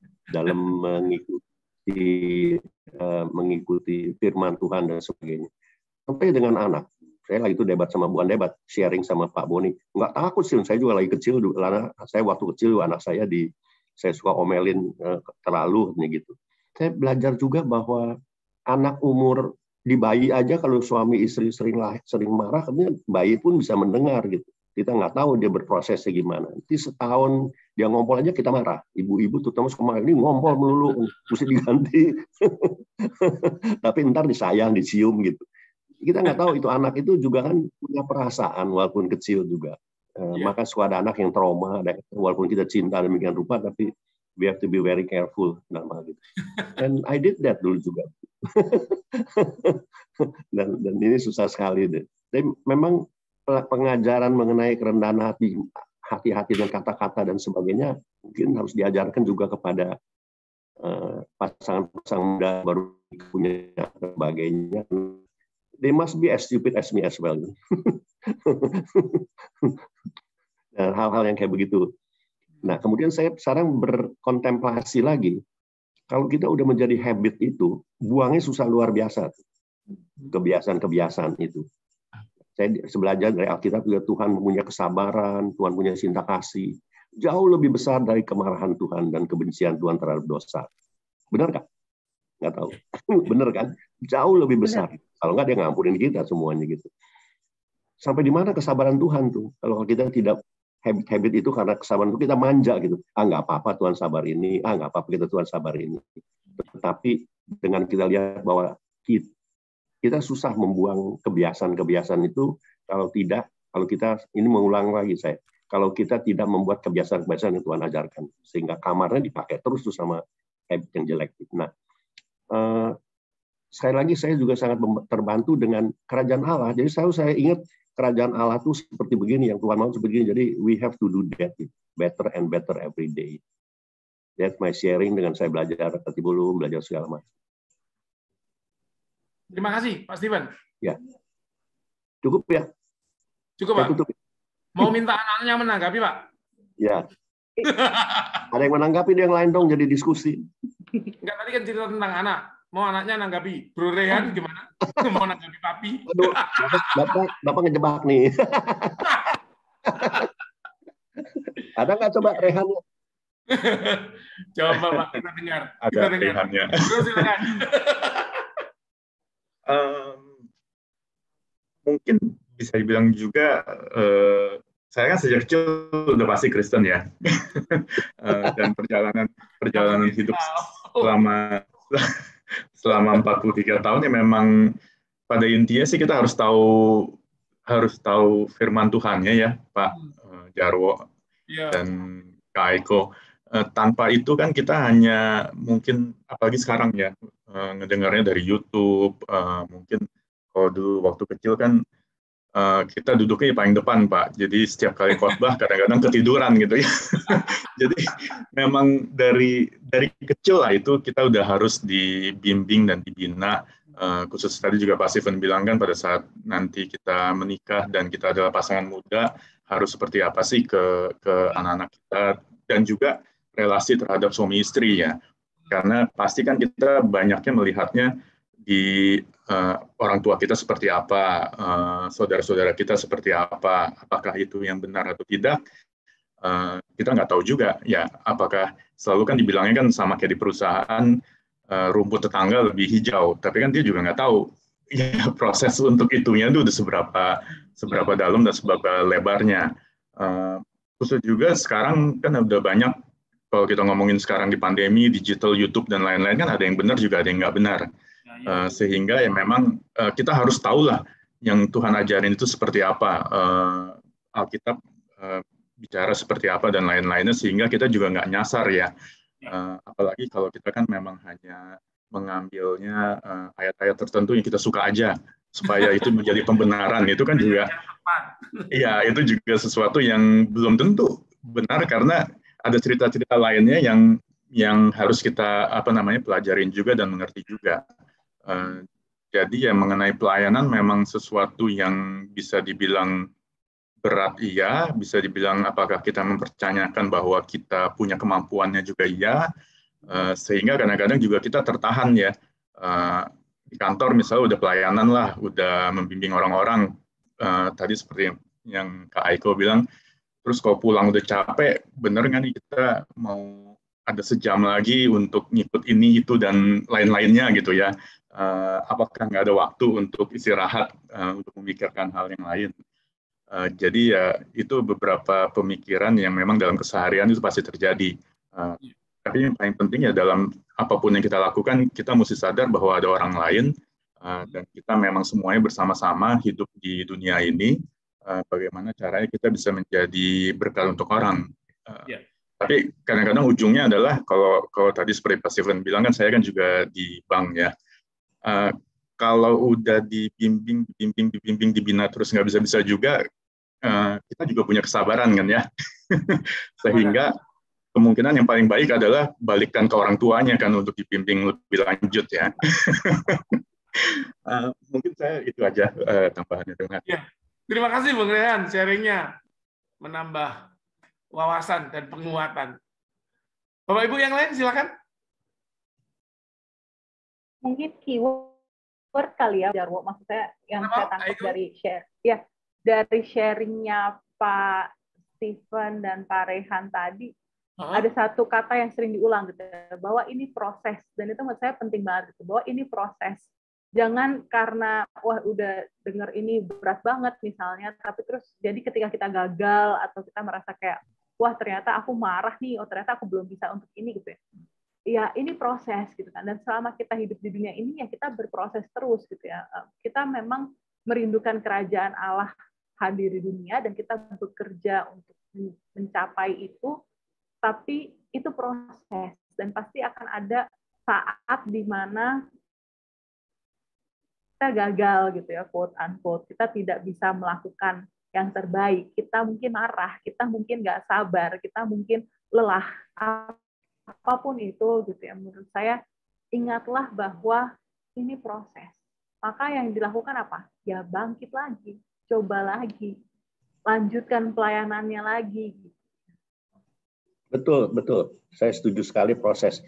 mengikuti firman Tuhan dan sebagainya. Sampai dengan anak, saya lagi itu sharing sama Pak Boni. Nggak takut sih, saya juga lagi kecil dulu. Saya waktu kecil anak saya saya suka omelin terlalu gitu. Saya belajar juga bahwa anak umur di bayi aja kalau suami istri sering marah, katanya bayi pun bisa mendengar gitu. Kita nggak tahu dia berprosesnya gimana. Nanti setahun dia ngompol aja kita marah. Ibu-ibu terutama kemarin ini ngompol melulu, mesti diganti. Tapi ntar disayang, dicium gitu. Kita nggak tahu itu anak itu juga kan punya perasaan walaupun kecil juga. Maka suka ada anak yang trauma, walaupun kita cinta demikian rupa, tapi we have to be very careful. Gitu. And I did that dulu juga. dan ini susah sekali deh. Tapi memang pengajaran mengenai kerendahan hati dan kata-kata dan sebagainya mungkin harus diajarkan juga kepada pasangan-pasangan muda baru punya sebagainya. They must be as stupid as me as well. Dan hal-hal yang kayak begitu. Nah, kemudian saya sekarang berkontemplasi lagi. Kalau kita udah menjadi habit itu, buangnya susah luar biasa. Kebiasaan-kebiasaan itu. Saya belajar dari Alkitab juga Tuhan punya kesabaran, Tuhan punya cinta kasih. Jauh lebih besar dari kemarahan Tuhan dan kebencian Tuhan terhadap dosa. Benar nggak? Nggak tahu. Benar kan? Jauh lebih besar. Benar. Kalau nggak dia ngampunin kita semuanya gitu. Sampai di mana kesabaran Tuhan tuh? Kalau kita tidak habit itu karena kesabaran itu kita manja gitu. Nggak apa-apa Tuhan sabar ini. Nggak apa-apa kita Tuhan sabar ini. Tetapi dengan kita lihat bahwa kita susah membuang kebiasaan-kebiasaan itu kalau kita ini mengulang lagi kalau kita tidak membuat kebiasaan-kebiasaan yang Tuhan ajarkan sehingga kamarnya dipakai terus tuh sama habit yang jelek. Nah, sekali lagi saya juga sangat terbantu dengan kerajaan Allah. Jadi selalu saya ingat kerajaan Allah itu seperti begini, yang Tuhan mau seperti begini. Jadi we have to do that better and better every day. That's my sharing dengan saya belajar Patibulu, belajar segala macam. Terima kasih, Pak Steven. Ya. Cukup ya? Cukup, Pak. Tutup. Mau minta anaknya menanggapi, Pak? Ya. Ada yang menanggapi, yang lain dong, jadi diskusi. Enggak, tadi kan cerita tentang anak. Mau anaknya nanggapi. Bro Rehan gimana? Mau nanggapi papi? Aduh, Bapak ngejebak nih. Ada nggak coba Rehan? Coba, Pak, kita dengar. Ada Rehannya. Terus silakan. mungkin bisa dibilang juga saya kan sejak kecil udah pasti Kristen ya. Dan perjalanan hidup selama 43 tahun ya memang pada intinya sih kita harus tahu firman Tuhannya ya, Pak Jarwo dan Kak Aiko. Tanpa itu kan kita hanya mungkin apalagi sekarang ya ngedengarnya dari YouTube, mungkin kalau dulu waktu kecil kan kita duduknya paling depan, Pak. Jadi setiap kali khotbah kadang-kadang ketiduran gitu ya. Jadi memang dari kecil lah itu kita udah harus dibimbing dan dibina. Khusus tadi juga Pak Steven bilang kan pada saat nanti kita menikah dan kita adalah pasangan muda harus seperti apa sih ke anak-anak kita dan juga relasi terhadap suami istri ya. Karena pasti kan kita banyaknya melihatnya di orang tua kita seperti apa, saudara-saudara kita seperti apa, apakah itu yang benar atau tidak, kita nggak tahu juga ya. Apakah selalu kan dibilangnya kan sama kayak di perusahaan rumput tetangga lebih hijau, tapi kan dia juga nggak tahu ya proses untuk itunya itu udah seberapa dalam dan seberapa lebarnya. Khusus juga sekarang kan udah banyak. Kalau kita ngomongin sekarang di pandemi, digital, YouTube, dan lain-lain, kan ada yang benar juga ada yang nggak benar. Sehingga ya memang kita harus tahu lah yang Tuhan ajarin itu seperti apa. Alkitab bicara seperti apa dan lain-lainnya, sehingga kita juga nggak nyasar ya. Apalagi kalau kita kan memang hanya mengambilnya ayat-ayat tertentu yang kita suka aja, supaya itu menjadi pembenaran. Itu kan juga, ya itu juga sesuatu yang belum tentu benar karena ada cerita-cerita lainnya yang harus kita pelajarin juga dan mengerti juga. Jadi ya mengenai pelayanan memang sesuatu yang bisa dibilang berat iya, bisa dibilang apakah kita mempertanyakan bahwa kita punya kemampuannya juga iya, sehingga kadang-kadang juga kita tertahan ya. Di kantor misalnya udah pelayanan lah, udah membimbing orang-orang, tadi seperti yang Kak Aiko bilang, terus kalau pulang udah capek, bener nggak nih kita mau ada sejam lagi untuk ngikut ini, itu, dan lain-lainnya gitu ya. Apakah nggak ada waktu untuk istirahat, untuk memikirkan hal yang lain. Jadi ya itu beberapa pemikiran yang memang dalam keseharian itu pasti terjadi. Tapi yang paling penting ya dalam apapun yang kita lakukan, kita mesti sadar bahwa ada orang lain, dan kita memang semuanya bersama-sama hidup di dunia ini. Bagaimana caranya kita bisa menjadi berkat untuk orang. Tapi kadang-kadang ujungnya adalah kalau tadi seperti Pak Steven bilang kan saya kan juga di bank ya. Kalau udah dibimbing, dibina terus nggak bisa juga, kita juga punya kesabaran kan ya. Sehingga kemungkinan yang paling baik adalah balikkan ke orang tuanya kan untuk dibimbing lebih lanjut ya. Mungkin saya itu aja tambahannya. Terima kasih Bung Rehan, sharingnya menambah wawasan dan penguatan. Bapak Ibu yang lain silakan. Mungkin keyword kali ya, Jarwo. Maksud saya yang saya tangkap dari sharingnya Pak Steven dan Pak Rehan tadi, ada satu kata yang sering diulang gitu, bahwa ini proses, dan itu menurut saya penting banget gitu, bahwa ini proses. Jangan karena wah udah dengar ini berat banget misalnya, tapi terus jadi ketika kita gagal atau kita merasa kayak wah ternyata aku marah nih, oh ternyata aku belum bisa untuk ini gitu ya. Ya ini proses gitu kan, dan selama kita hidup di dunia ini ya kita berproses terus gitu ya. Kita memang merindukan kerajaan Allah hadir di dunia dan kita bekerja untuk mencapai itu, tapi itu proses dan pasti akan ada saat di mana kita gagal gitu ya, quote unquote, kita tidak bisa melakukan yang terbaik, kita mungkin marah, kita mungkin nggak sabar, kita mungkin lelah, apapun itu gitu ya. Menurut saya ingatlah bahwa ini proses, maka yang dilakukan apa? Ya bangkit lagi, coba lagi, lanjutkan pelayanannya lagi. Betul, saya setuju sekali proses.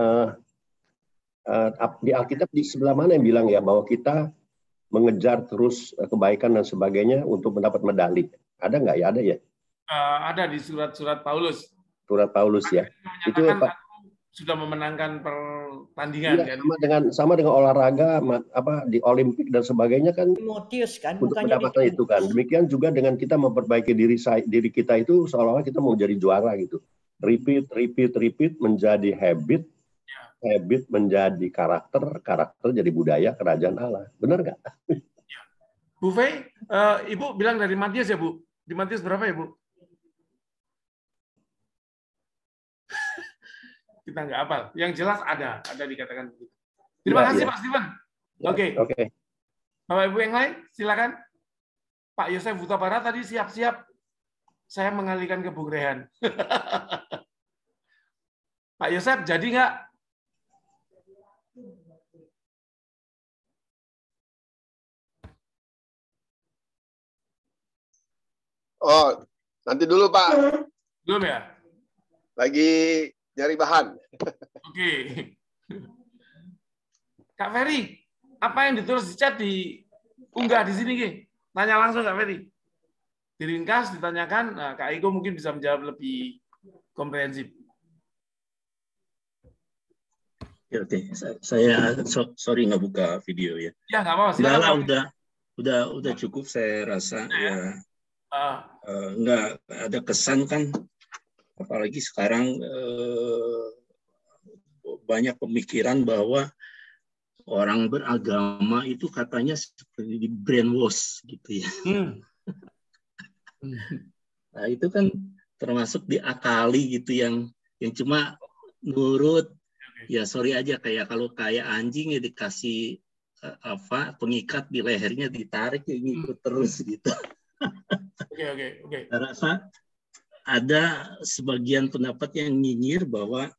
Di Alkitab di sebelah mana yang bilang ya bahwa kita mengejar terus kebaikan dan sebagainya untuk mendapat medali? Ada nggak ya? Ada ya? Ada di surat-surat Paulus. Surat Paulus ya. Itu Pak sudah memenangkan pertandingan Iya, kan. sama dengan olahraga di Olimpik dan sebagainya kan. Timotius kan, Untuk bukannya mendapatkan itu kan. Demikian juga dengan kita memperbaiki diri kita itu seolah-olah kita mau jadi juara gitu. Repeat menjadi habit, habit menjadi karakter jadi budaya kerajaan Allah. Benar nggak? Bu Fei, Ibu bilang dari Matius ya Bu? Di Matius berapa ya Bu? Kita nggak hafal. Yang jelas ada dikatakan begitu. Terima kasih Pak Steven. Oke. Bapak Ibu yang lain, silakan. Pak Yosef Huta Barat tadi siap-siap. Saya mengalihkan ke Bung Rehan. Pak Yosef, jadi nggak? Oh, nanti dulu Pak. Belum ya? Lagi nyari bahan. Oke. Kak Ferry, apa yang ditulis di chat diunggah di sini, Ki? Tanya langsung Kak Ferry. Diringkas, ditanyakan, nah, Kak Iko mungkin bisa menjawab lebih komprehensif. Ya, oke. Saya sorry nggak buka video ya. Ya, nggak apa-apa. Silakan. Udah cukup saya rasa ya. Nggak ada kesan kan, apalagi sekarang banyak pemikiran bahwa orang beragama itu katanya seperti di brainwash gitu ya. Nah, itu kan termasuk diakali gitu yang cuma nurut. Ya sorry aja, kayak anjing ya dikasih pengikat di lehernya, ditarik ya ngikut terus gitu. Oke. Saya rasa ada sebagian pendapat yang nyinyir bahwa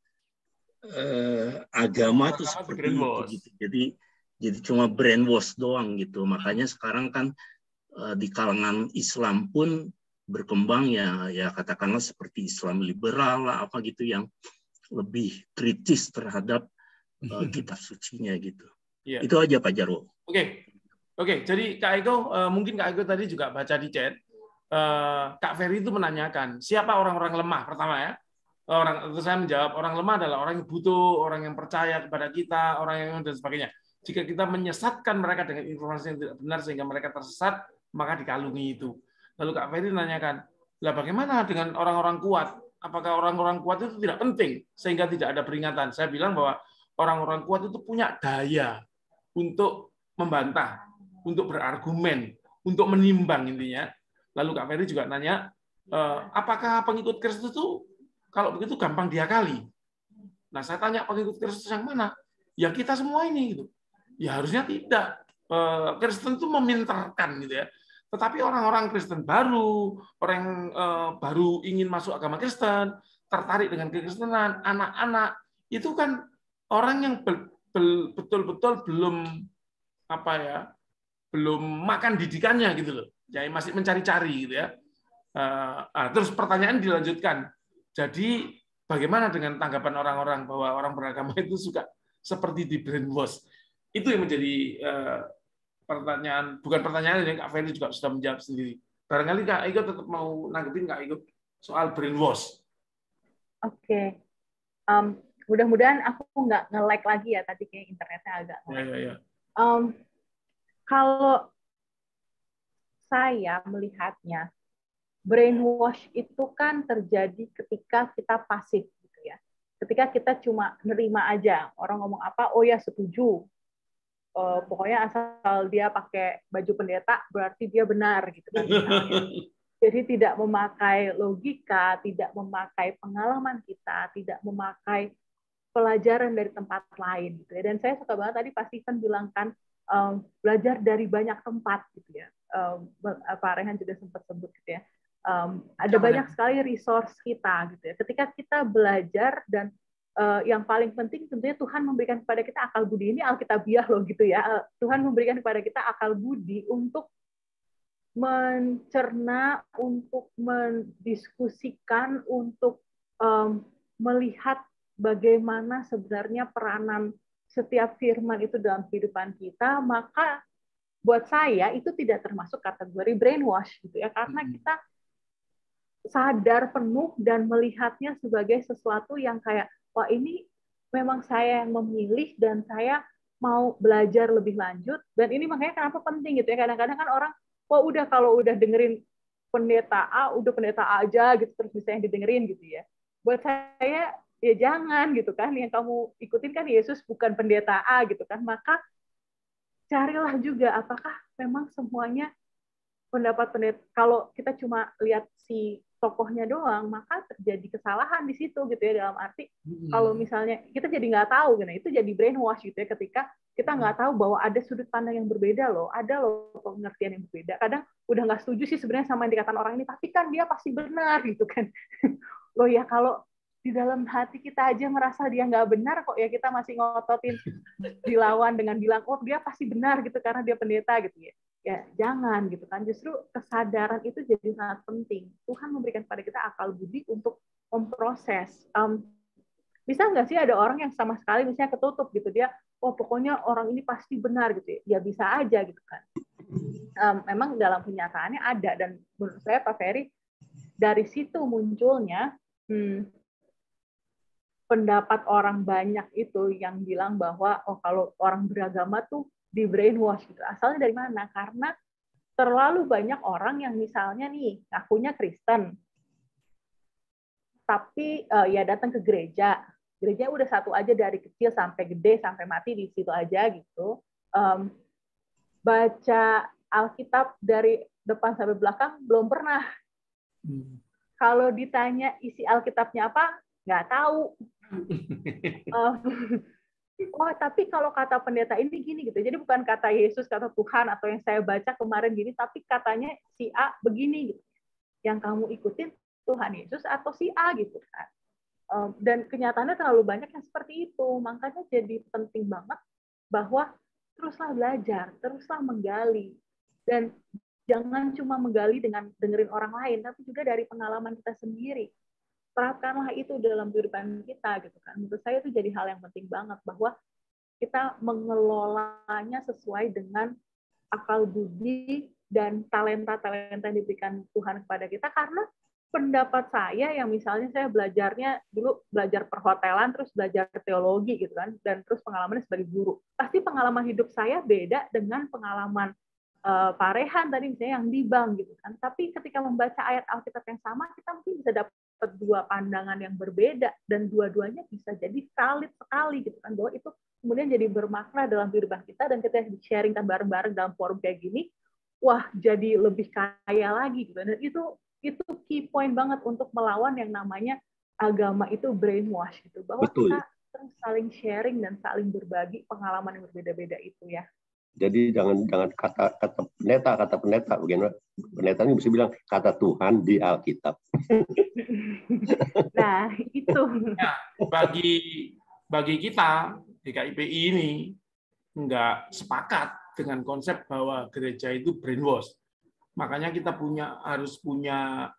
agama itu seperti itu gitu. Jadi cuma brainwash doang gitu. Makanya sekarang kan di kalangan Islam pun berkembang ya katakanlah seperti Islam liberal lah apa gitu yang lebih kritis terhadap kitab sucinya gitu. Yeah. Itu aja Pak Jarwo. Oke. Jadi Kak Eko, mungkin Kak Eko tadi juga baca di chat. Kak Ferry itu menanyakan siapa orang-orang lemah pertama ya. Terus saya menjawab orang lemah adalah orang yang butuh, orang yang percaya kepada kita, orang yang dan sebagainya. Jika kita menyesatkan mereka dengan informasi yang tidak benar sehingga mereka tersesat, maka dikalungi itu. Lalu Kak Ferry menanyakan, lah bagaimana dengan orang-orang kuat? Apakah orang-orang kuat itu tidak penting sehingga tidak ada peringatan? Saya bilang bahwa orang-orang kuat itu punya daya untuk membantah, untuk berargumen, untuk menimbang intinya. Lalu Kak Ferry juga nanya, apakah pengikut Kristus itu kalau begitu gampang diakali? Nah, saya tanya pengikut Kristus yang mana? Ya kita semua ini gitu. Ya harusnya tidak. Kristen itu meminterkan gitu ya. Tetapi orang-orang Kristen baru, orang yang baru ingin masuk agama Kristen, tertarik dengan kekristenan, anak-anak, itu kan orang yang betul-betul belum belum makan didikannya gitu loh. Jadi masih mencari-cari gitu ya. Terus pertanyaan dilanjutkan. Jadi bagaimana dengan tanggapan orang-orang bahwa orang beragama itu suka seperti di brainwash? Itu yang menjadi bukan pertanyaan yang Kak Ferry juga sudah menjawab sendiri. Barangkali Kak Iko tetap mau nanggepin Kak Iko soal brainwash. Oke. Mudah-mudahan aku nggak nge-lag lagi ya, tadi kayak internetnya agak ya. Kalau saya melihatnya, brainwash itu kan terjadi ketika kita pasif gitu ya. Ketika kita cuma nerima aja, orang ngomong apa, oh ya setuju. Pokoknya asal dia pakai baju pendeta berarti dia benar gitu kan. Jadi tidak memakai logika, tidak memakai pengalaman kita, tidak memakai pelajaran dari tempat lain gitu ya. Dan saya suka banget tadi Pak Steven bilang kan belajar dari banyak tempat gitu ya. Pak Rehan juga sempat sebut gitu ya. Ada banyak sekali resource kita gitu ya. Ketika kita belajar dan yang paling penting tentunya Tuhan memberikan kepada kita akal budi, ini alkitabiah loh gitu ya. Tuhan memberikan kepada kita akal budi untuk mencerna, untuk mendiskusikan, untuk melihat bagaimana sebenarnya peranan setiap firman itu dalam kehidupan kita. Maka buat saya itu tidak termasuk kategori brainwash gitu ya, karena kita sadar penuh dan melihatnya sebagai sesuatu yang kayak, wah ini memang saya yang memilih dan saya mau belajar lebih lanjut. Dan ini makanya kenapa penting gitu ya. Kadang-kadang kan orang, wah udah kalau udah dengerin pendeta A, udah pendeta A aja gitu, terus bisa yang didengerin gitu ya. Buat saya, ya jangan gitu kan. Yang kamu ikutin kan Yesus, bukan pendeta A gitu kan. Maka carilah juga apakah memang semuanya pendapat pendeta. Kalau kita cuma lihat si tokohnya doang, maka terjadi kesalahan di situ gitu ya, dalam arti kalau misalnya kita jadi nggak tahu gitu, itu jadi brainwash gitu ya, ketika kita nggak tahu bahwa ada sudut pandang yang berbeda loh, ada loh pengertian yang berbeda. Kadang udah nggak setuju sih sebenarnya sama yang dikatakan orang ini, tapi kan dia pasti benar gitu kan. Loh ya, kalau di dalam hati kita aja merasa dia nggak benar kok ya, kita masih ngototin dilawan dengan bilang, oh dia pasti benar gitu karena dia pendeta gitu ya. Ya jangan gitu kan, justru kesadaran itu jadi sangat penting. Tuhan memberikan kepada kita akal budi untuk memproses. Bisa nggak sih ada orang yang sama sekali misalnya ketutup gitu, dia oh pokoknya orang ini pasti benar gitu ya, bisa aja gitu kan. Memang dalam kenyataannya ada, dan menurut saya Pak Ferry dari situ munculnya pendapat orang banyak itu yang bilang bahwa oh kalau orang beragama tuh di brainwash gitu. Asalnya dari mana? Karena terlalu banyak orang yang misalnya nih ngakunya Kristen, tapi ya datang ke gereja. Gereja udah satu aja dari kecil sampai gede sampai mati di situ aja gitu. Baca Alkitab dari depan sampai belakang belum pernah. Kalau ditanya isi Alkitabnya apa, nggak tahu. Oh, tapi kalau kata pendeta ini gini gitu. Jadi bukan kata Yesus, kata Tuhan, atau yang saya baca kemarin gini, tapi katanya si A begini gitu. Yang kamu ikutin Tuhan Yesus atau si A gitu kan. Dan kenyataannya terlalu banyak yang seperti itu. Makanya jadi penting banget bahwa teruslah belajar, teruslah menggali. Dan jangan cuma menggali dengan dengerin orang lain, tapi juga dari pengalaman kita sendiri. Terapkanlah itu dalam kehidupan kita gitu kan. Menurut saya itu jadi hal yang penting banget, bahwa kita mengelolanya sesuai dengan akal budi dan talenta-talenta yang diberikan Tuhan kepada kita. Karena pendapat saya yang misalnya saya belajarnya dulu belajar perhotelan, terus belajar teologi gitu kan, dan terus pengalamannya sebagai guru, pasti pengalaman hidup saya beda dengan pengalaman Pak Rehan tadi misalnya yang di bank gitu kan. Tapi ketika membaca ayat Alkitab yang sama, kita mungkin bisa dapat dua pandangan yang berbeda, dan dua-duanya bisa jadi valid sekali gitu kan, bahwa itu kemudian jadi bermakna dalam kehidupan kita, dan kita sharingkan bareng-bareng dalam forum kayak gini, wah jadi lebih kaya lagi gitu. Dan itu key point banget untuk melawan yang namanya agama itu brainwash gitu, bahwa Betul. kita terus saling sharing dan saling berbagi pengalaman yang berbeda-beda itu ya. Jadi jangan kata pendeta bagaimana pendeta ini bisa bilang kata Tuhan di Alkitab. Nah itu ya, bagi kita GKIPI ini nggak sepakat dengan konsep bahwa gereja itu brainwash. Makanya kita harus punya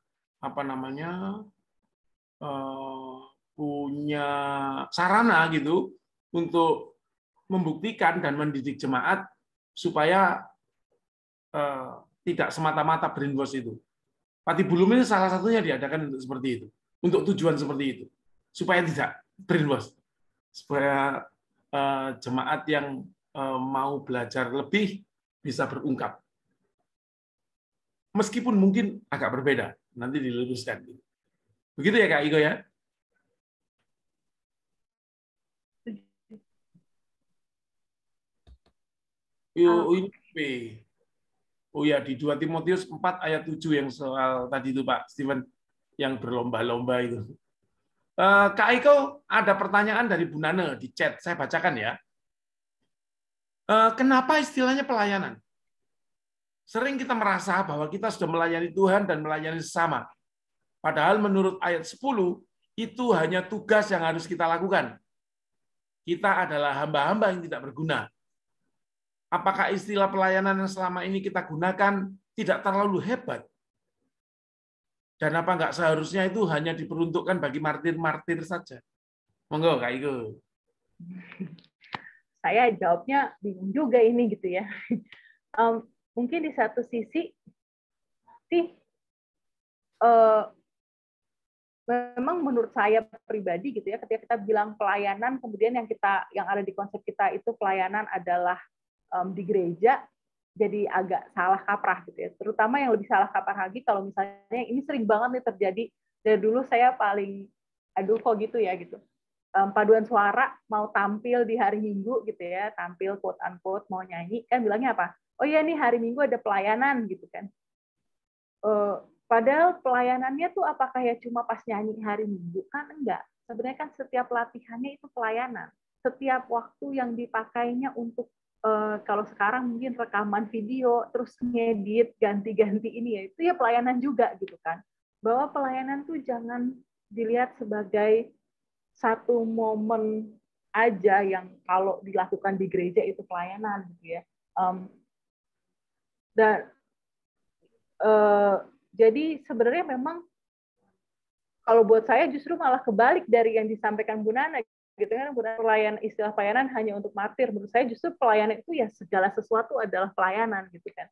punya sarana gitu untuk membuktikan dan mendidik jemaat supaya tidak semata-mata brainwash itu. Pati Bulum ini salah satunya diadakan untuk seperti itu, untuk tujuan seperti itu, supaya tidak brainwash, supaya jemaat yang mau belajar lebih bisa berungkap. Meskipun mungkin agak berbeda, nanti diluruskan. Begitu ya Kak Iko ya? Oh ya, di 2 Timotius 4 ayat 7 yang soal tadi itu Pak Steven, yang berlomba-lomba itu. Kak Iko, ada pertanyaan dari Bu Nane di chat, saya bacakan ya. Kenapa istilahnya pelayanan? Sering kita merasa bahwa kita sudah melayani Tuhan dan melayani sesama. Padahal menurut ayat 10, itu hanya tugas yang harus kita lakukan. Kita adalah hamba-hamba yang tidak berguna. Apakah istilah pelayanan yang selama ini kita gunakan tidak terlalu hebat? Dan apa enggak seharusnya itu hanya diperuntukkan bagi martir-martir saja? Monggo, Kak Iko. Saya jawabnya bingung juga ini gitu ya. Mungkin di satu sisi sih memang menurut saya pribadi gitu ya, ketika kita bilang pelayanan, kemudian yang ada di konsep kita itu pelayanan adalah di gereja, jadi agak salah kaprah gitu ya. Terutama yang lebih salah kaprah lagi kalau misalnya ini sering banget nih terjadi. Dari dulu saya paling aduh kok gitu ya gitu. Paduan suara mau tampil di hari Minggu gitu ya, tampil quote unquote mau nyanyi, kan bilangnya apa? Oh iya nih hari Minggu ada pelayanan gitu kan. Padahal pelayanannya tuh apakah ya cuma pas nyanyi hari Minggu? Kan enggak. Sebenarnya kan setiap latihannya itu pelayanan. Setiap waktu yang dipakainya untuk kalau sekarang mungkin rekaman video, terus ngedit, ganti-ganti ini ya, itu ya pelayanan juga gitu kan. Bahwa pelayanan tuh jangan dilihat sebagai satu momen aja yang kalau dilakukan di gereja itu pelayanan gitu ya. Jadi sebenarnya memang kalau buat saya justru malah kebalik dari yang disampaikan Bu Nana gitu kan. Istilah pelayanan hanya untuk martir. Menurut saya justru pelayanan itu ya segala sesuatu adalah pelayanan gitu kan.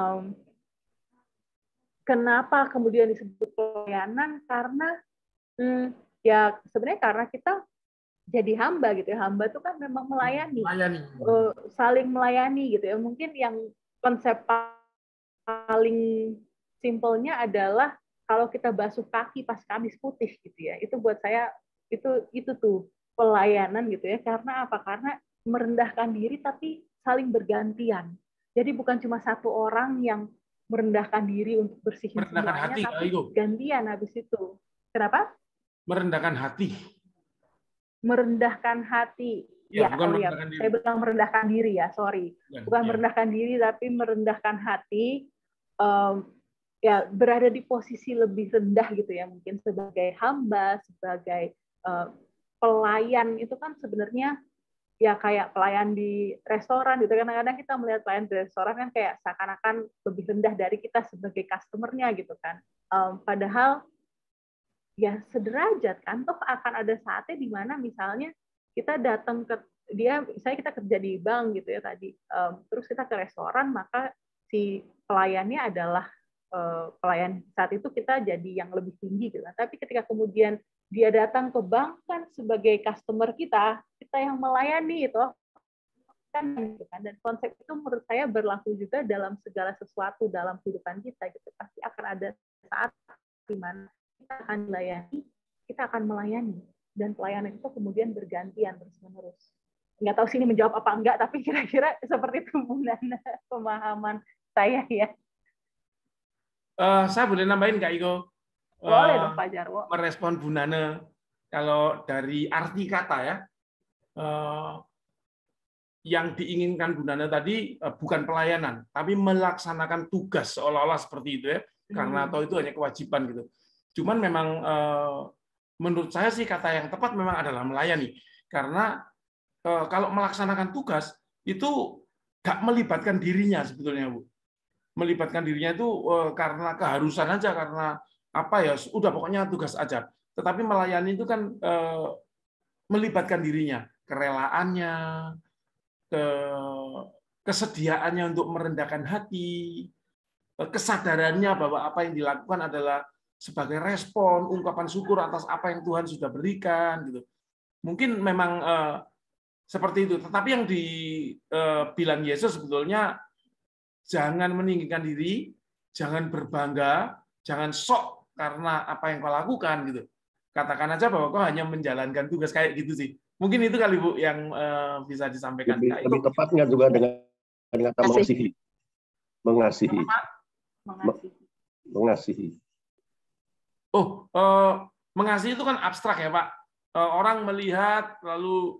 Kenapa kemudian disebut pelayanan? Karena ya sebenarnya karena kita jadi hamba gitu ya. Hamba itu kan memang melayani. Saling melayani gitu ya. Mungkin yang konsep paling simpelnya adalah kalau kita basuh kaki pas Kamis Putih gitu ya. Itu buat saya itu tuh pelayanan gitu ya. Karena apa? Karena merendahkan diri tapi saling bergantian. Jadi bukan cuma satu orang yang merendahkan diri untuk bersihin semuanya, hati, tapi gantian habis itu. Kenapa? Merendahkan hati. Merendahkan hati. Ya, saya bilang merendahkan diri ya, sorry. Bukan merendahkan diri, tapi merendahkan hati. Ya berada di posisi lebih rendah gitu ya, mungkin sebagai hamba, sebagai pelayan itu kan sebenarnya ya kayak pelayan di restoran gitu. Kadang-kadang kita melihat pelayan di restoran kan kayak seakan-akan lebih rendah dari kita sebagai customer-nya gitu kan. Padahal ya sederajat kan, toh akan ada saatnya di mana misalnya kita datang ke dia, misalnya kita kerja di bank gitu ya tadi, terus kita ke restoran, maka si pelayannya adalah pelayan saat itu kita jadi yang lebih tinggi gitu. Tapi ketika kemudian dia datang ke bank kan sebagai customer kita yang melayani itu kan gitu kan. Dan konsep itu menurut saya berlaku juga dalam segala sesuatu dalam kehidupan kita gitu. Pasti akan ada saat di mana kita akan melayani dan pelayanan itu kemudian bergantian terus-menerus. Nggak tahu sini menjawab apa enggak, tapi kira-kira seperti itu pemahaman saya ya. Saya boleh nambahin Kak Iko? Boleh dong Pak Jarwo. Merespon Bu Nana, kalau dari arti kata ya, yang diinginkan Bu Nana tadi bukan pelayanan, tapi melaksanakan tugas seolah-olah seperti itu ya, karena atau itu hanya kewajiban gitu. Cuman memang menurut saya sih kata yang tepat memang adalah melayani, karena kalau melaksanakan tugas itu nggak melibatkan dirinya sebetulnya Bu. Melibatkan dirinya itu karena keharusan aja, karena apa ya, udah pokoknya tugas aja. Tetapi melayani itu kan melibatkan dirinya, kerelaannya, kesediaannya untuk merendahkan hati, kesadarannya bahwa apa yang dilakukan adalah sebagai respon, ungkapan syukur atas apa yang Tuhan sudah berikan gitu. Mungkin memang seperti itu. Tetapi yang dibilang Yesus sebetulnya jangan meninggikan diri, jangan berbangga, jangan sok karena apa yang kau lakukan gitu. Katakan aja bahwa kau hanya menjalankan tugas kayak gitu sih. Mungkin itu kali Bu yang bisa disampaikan. Lebih tepat nggak juga dengan kata mengasihi? Mengasihi. Mengasihi. Oh, mengasihi itu kan abstrak ya Pak. Orang melihat lalu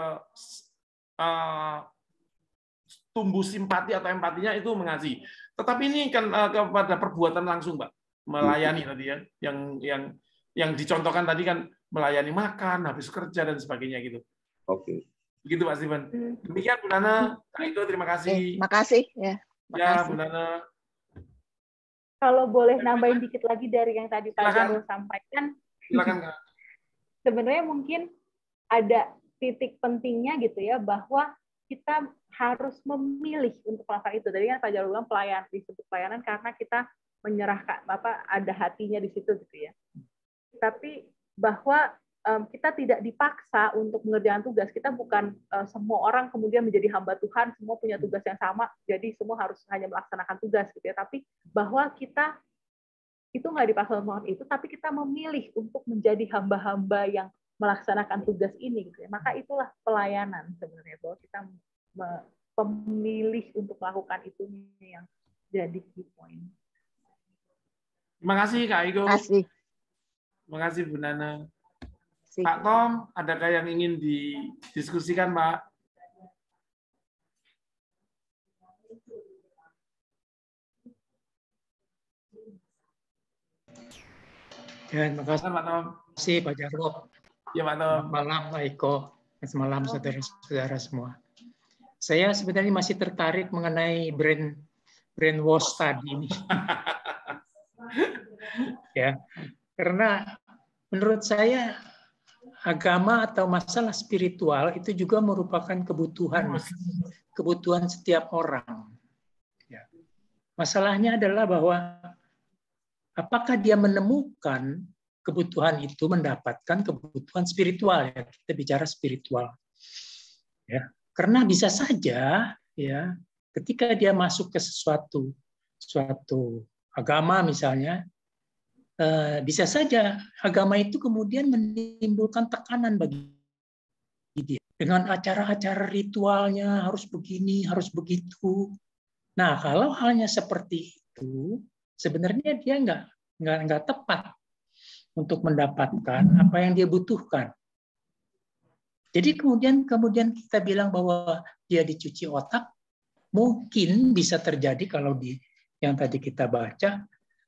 tumbuh simpati atau empatinya itu mengasihi. Tetapi ini kan kepada perbuatan langsung, Pak. Melayani tadi ya, yang dicontohkan tadi kan melayani makan, habis kerja dan sebagainya gitu. Oke. Begitu Pak Steven. Demikian Bu Nana, Kak Iko terima kasih. Makasih ya. Ya Bu Nana. Kalau boleh nambahin dikit lagi dari yang tadi Pak Jarwo sampaikan. Silakan Kak. Sebenarnya mungkin ada titik pentingnya gitu ya, bahwa kita harus memilih untuk melakukan itu. Tadi kan Pak Jarwo bilang disebut pelayanan karena kita menyerahkan ada hatinya di situ gitu ya. tapi bahwa kita tidak dipaksa untuk mengerjakan tugas. Kita bukan semua orang kemudian menjadi hamba Tuhan, semua punya tugas yang sama, jadi semua harus hanya melaksanakan tugas gitu ya. Tapi bahwa kita itu nggak dipaksa Tuhan itu, tapi kita memilih untuk menjadi hamba-hamba yang melaksanakan tugas ini gitu ya. Maka itulah pelayanan sebenarnya, bahwa kita memilih untuk melakukan itu yang jadi key point. Terima kasih Kak Aiko. Terima kasih. Terima kasih Bu Nana. Pak Tom, adakah yang ingin didiskusikan, Pak? Ya, terima kasih, Pak Tom. Pak Jarwo. Ya, Pak Tom. Selamat malam, Pak Iko. Selamat malam, saudara-saudara semua. Saya sebenarnya masih tertarik mengenai brainwash tadi ini. Ya, karena menurut saya agama atau masalah spiritual itu juga merupakan kebutuhan setiap orang. Ya. Masalahnya adalah bahwa apakah dia menemukan kebutuhan itu mendapatkan kebutuhan spiritual, ya, kita bicara spiritual. Ya. Karena bisa saja ya ketika dia masuk ke suatu agama misalnya, bisa saja agama itu kemudian menimbulkan tekanan bagi dia dengan acara-acara ritualnya harus begini, harus begitu. Nah, kalau halnya seperti itu, sebenarnya dia nggak tepat untuk mendapatkan apa yang dia butuhkan. Jadi kemudian kita bilang bahwa dia dicuci otak, mungkin bisa terjadi kalau yang tadi kita baca.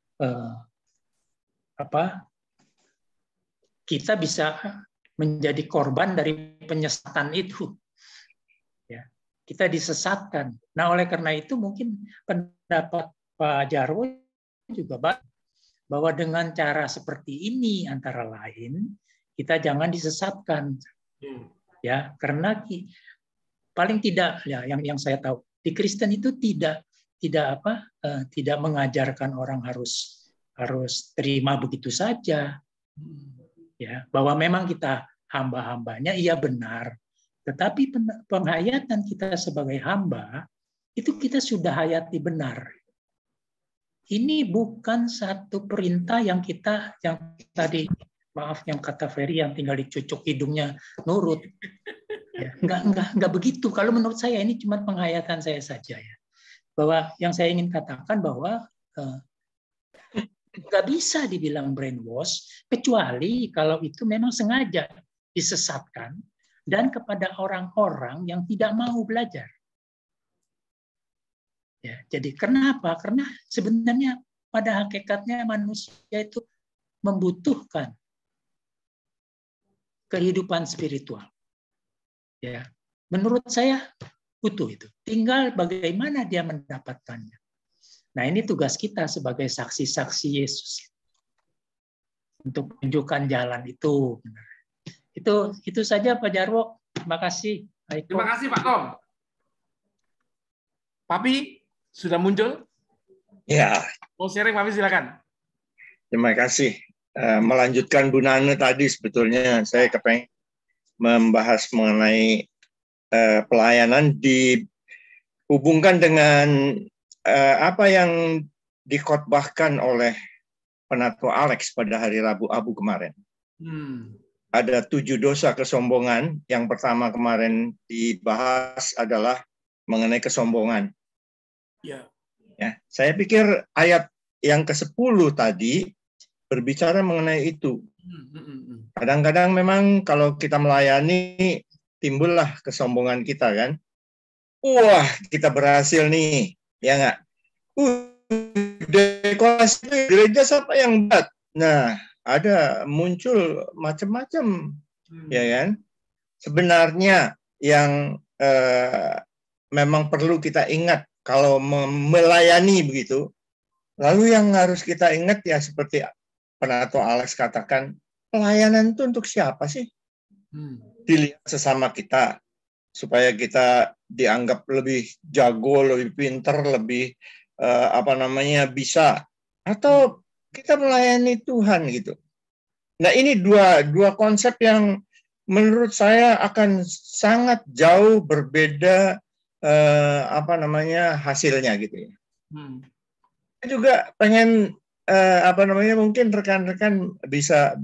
Kita bisa menjadi korban dari penyesatan itu, ya, kita disesatkan. Nah, oleh karena itu mungkin pendapat Pak Jarwo juga bahwa dengan cara seperti ini antara lain kita jangan disesatkan, ya, karena paling tidak ya yang saya tahu di Kristen itu tidak mengajarkan orang harus terima begitu saja, ya, bahwa memang kita hamba-hambanya, iya benar, tetapi penghayatan kita sebagai hamba itu kita sudah hayati benar. Ini bukan satu perintah yang tadi, maaf, yang kata Ferry yang tinggal dicucuk hidungnya nurut, ya, enggak begitu. Kalau menurut saya ini cuma penghayatan saya saja, ya, bahwa yang saya ingin katakan bahwa nggak bisa dibilang brainwash kecuali kalau itu memang sengaja disesatkan dan kepada orang-orang yang tidak mau belajar. Ya, jadi kenapa? Karena sebenarnya pada hakikatnya manusia itu membutuhkan kehidupan spiritual. Ya, menurut saya butuh itu. Tinggal bagaimana dia mendapatkannya. Nah, ini tugas kita sebagai saksi-saksi Yesus untuk menunjukkan jalan itu. Itu saja Pak Jarwo. Terima kasih. Terima kasih Pak Tom. Papi sudah muncul? Ya. Mau sharing Papi silakan. Terima kasih. Melanjutkan Bu Nana tadi sebetulnya saya kepengen membahas mengenai pelayanan dihubungkan dengan apa yang dikhotbahkan oleh Penatua Alex pada hari Rabu Abu kemarin. Ada 7 dosa kesombongan. Yang pertama kemarin dibahas adalah mengenai kesombongan. Ya, saya pikir ayat yang ke-10 tadi berbicara mengenai itu. Kadang-kadang memang kalau kita melayani timbullah kesombongan kita kan. Wah, kita berhasil nih. Ya nggak? Dekorasi gereja siapa yang buat? Nah, ada muncul macam-macam, ya kan? Sebenarnya yang memang perlu kita ingat kalau melayani begitu, lalu yang harus kita ingat ya seperti Penatua Alex katakan, pelayanan itu untuk siapa sih? Dilihat sesama kita, supaya kita dianggap lebih jago, lebih pinter, lebih bisa, atau kita melayani Tuhan gitu. Nah, ini dua konsep yang menurut saya akan sangat jauh berbeda hasilnya gitu ya. Saya juga pengen mungkin rekan-rekan bisa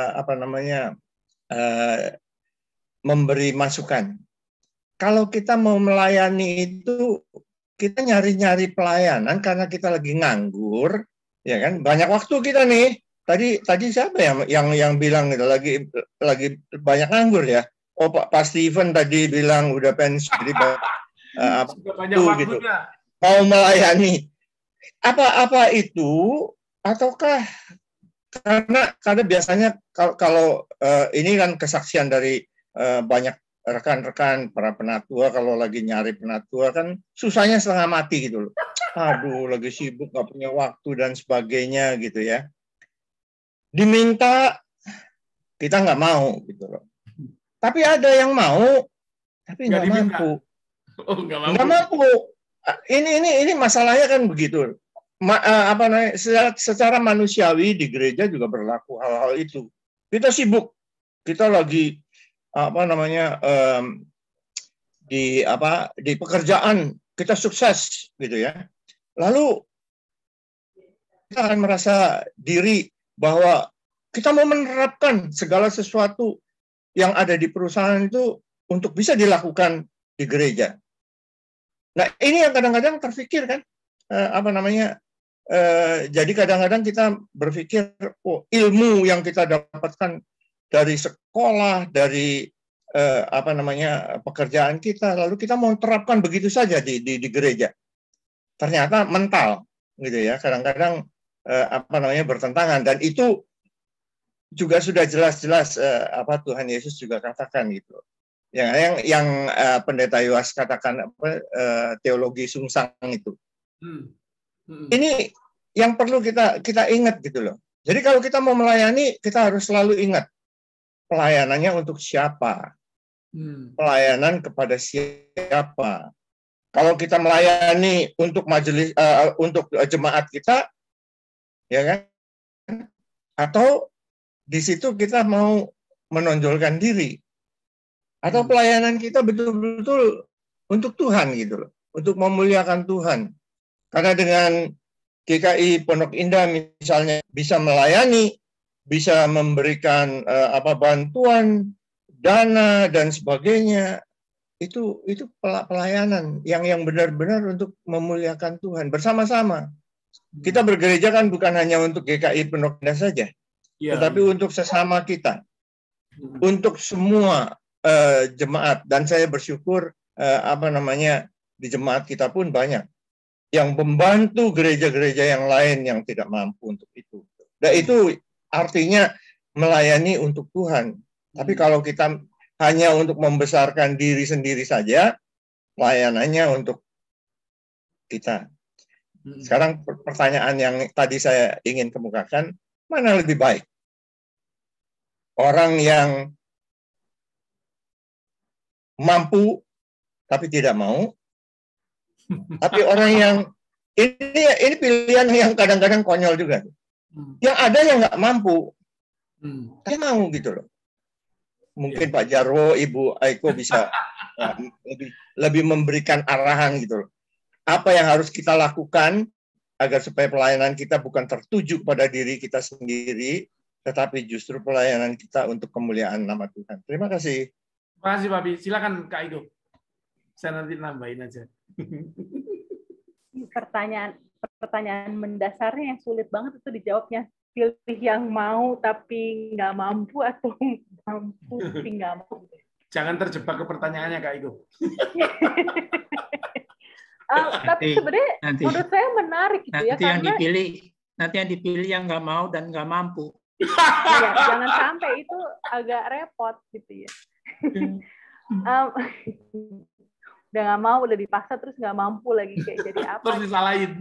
memberi masukan. Kalau kita mau melayani itu, kita nyari-nyari pelayanan karena kita lagi nganggur, ya kan? Banyak waktu kita nih. Tadi siapa yang bilang gitu, lagi banyak nganggur ya? Oh, Pak Steven tadi bilang udah pensiun, jadi banyak gitu. Mau melayani apa itu? Ataukah karena biasanya kalau ini kan kesaksian dari banyak rekan-rekan para penatua, kalau lagi nyari penatua kan susahnya setengah mati gitu loh. Aduh, lagi sibuk, nggak punya waktu dan sebagainya gitu ya. Diminta, kita nggak mau gitu loh. Tapi ada yang mau, tapi nggak mampu. Oh, nggak mampu. Ini masalahnya kan begitu. Secara manusiawi di gereja juga berlaku hal-hal itu. Kita sibuk, kita lagi di pekerjaan kita sukses gitu ya. Lalu kita akan merasa diri bahwa kita mau menerapkan segala sesuatu yang ada di perusahaan itu untuk bisa dilakukan di gereja. Nah, ini yang kadang-kadang terpikir kan, jadi kadang-kadang kita berpikir, oh, ilmu yang kita dapatkan dari sekolah, dari pekerjaan kita, lalu kita mau terapkan begitu saja di gereja. Ternyata mental, gitu ya. Kadang-kadang bertentangan, dan itu juga sudah jelas-jelas Tuhan Yesus juga katakan gitu. Yang Pendeta Yoas katakan teologi sungsang itu. Ini yang perlu kita ingat gitu loh. Jadi kalau kita mau melayani, kita harus selalu ingat pelayanannya untuk siapa, pelayanan kepada siapa. Kalau kita melayani untuk majelis, untuk jemaat kita, ya kan? Atau di situ kita mau menonjolkan diri, atau pelayanan kita betul-betul untuk Tuhan gitu loh, untuk memuliakan Tuhan. Karena dengan GKI Pondok Indah misalnya bisa melayani, bisa memberikan bantuan, dana dan sebagainya, itu pelayanan yang benar-benar untuk memuliakan Tuhan bersama-sama. Kita bergereja kan bukan hanya untuk GKI Pondok Indah saja, tetapi untuk sesama kita, untuk semua jemaat. Dan saya bersyukur di jemaat kita pun banyak yang membantu gereja-gereja yang lain yang tidak mampu untuk itu. Dan itu artinya melayani untuk Tuhan. Tapi kalau kita hanya untuk membesarkan diri sendiri saja, pelayanannya untuk kita. Sekarang pertanyaan yang tadi saya ingin kemukakan, mana lebih baik? Orang yang mampu tapi tidak mau, tapi orang yang ini pilihan yang kadang-kadang konyol juga. Yang ada yang nggak mampu, tapi mau gitu loh. Mungkin Pak Jarwo, Ibu Aiko bisa lebih memberikan arahan gitu loh. Apa yang harus kita lakukan agar supaya pelayanan kita bukan tertuju pada diri kita sendiri, tetapi justru pelayanan kita untuk kemuliaan nama Tuhan. Terima kasih. Terima kasih, Pak Bi. Silakan Kak Igo. Saya nanti nambahin aja. Pertanyaan mendasarnya yang sulit banget itu dijawabnya. Pilih yang mau tapi nggak mampu atau mampu tapi nggak mau. Jangan terjebak ke pertanyaannya, Kak Igo. Tapi sebenarnya menurut saya menarik gitu ya. Nanti yang dipilih yang nggak mau dan nggak mampu. Ya, jangan sampai itu agak repot gitu ya. Udah nggak mau, udah dipaksa terus nggak mampu lagi, kayak jadi apa? Terus disalahin.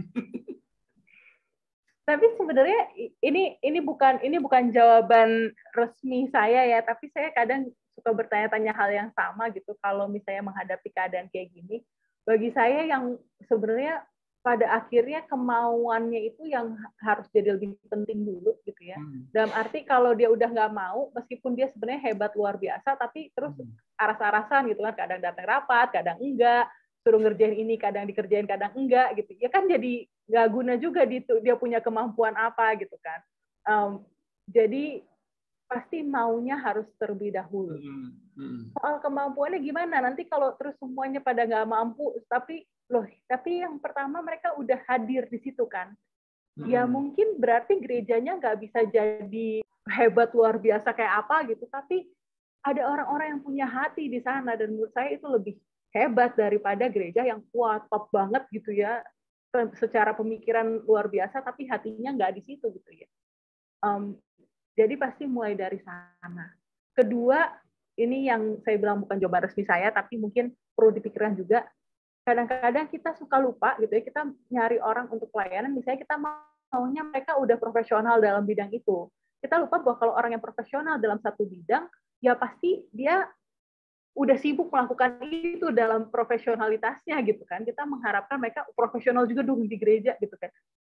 Tapi sebenarnya ini bukan jawaban resmi saya ya, tapi saya kadang suka bertanya-tanya hal yang sama gitu kalau misalnya menghadapi keadaan kayak gini. Bagi saya yang sebenarnya pada akhirnya kemauannya itu yang harus jadi lebih penting dulu gitu ya. Dalam arti kalau dia udah nggak mau, meskipun dia sebenarnya hebat luar biasa, tapi terus aras-arasan gitu kan, kadang datang rapat, kadang enggak, suruh ngerjain ini, kadang dikerjain, kadang enggak gitu. Ya kan jadi nggak guna juga dia punya kemampuan apa gitu kan. Jadi pasti maunya harus terlebih dahulu. Soal kemampuannya gimana? Nanti kalau terus semuanya pada nggak mampu, tapi yang pertama mereka udah hadir di situ kan. Ya mungkin berarti gerejanya nggak bisa jadi hebat luar biasa kayak apa gitu, tapi ada orang-orang yang punya hati di sana, dan menurut saya itu lebih hebat daripada gereja yang kuat, top banget gitu ya, secara pemikiran luar biasa, tapi hatinya nggak di situ gitu ya. Jadi pasti mulai dari sana. Kedua, ini yang saya bilang bukan jawaban resmi saya, tapi mungkin perlu dipikirkan juga. Kadang-kadang kita suka lupa gitu ya, kita nyari orang untuk pelayanan, misalnya kita maunya mereka udah profesional dalam bidang itu. Kita lupa bahwa kalau orang yang profesional dalam satu bidang, ya pasti dia udah sibuk melakukan itu dalam profesionalitasnya gitu kan. Kita mengharapkan mereka profesional juga dong di gereja gitu kan.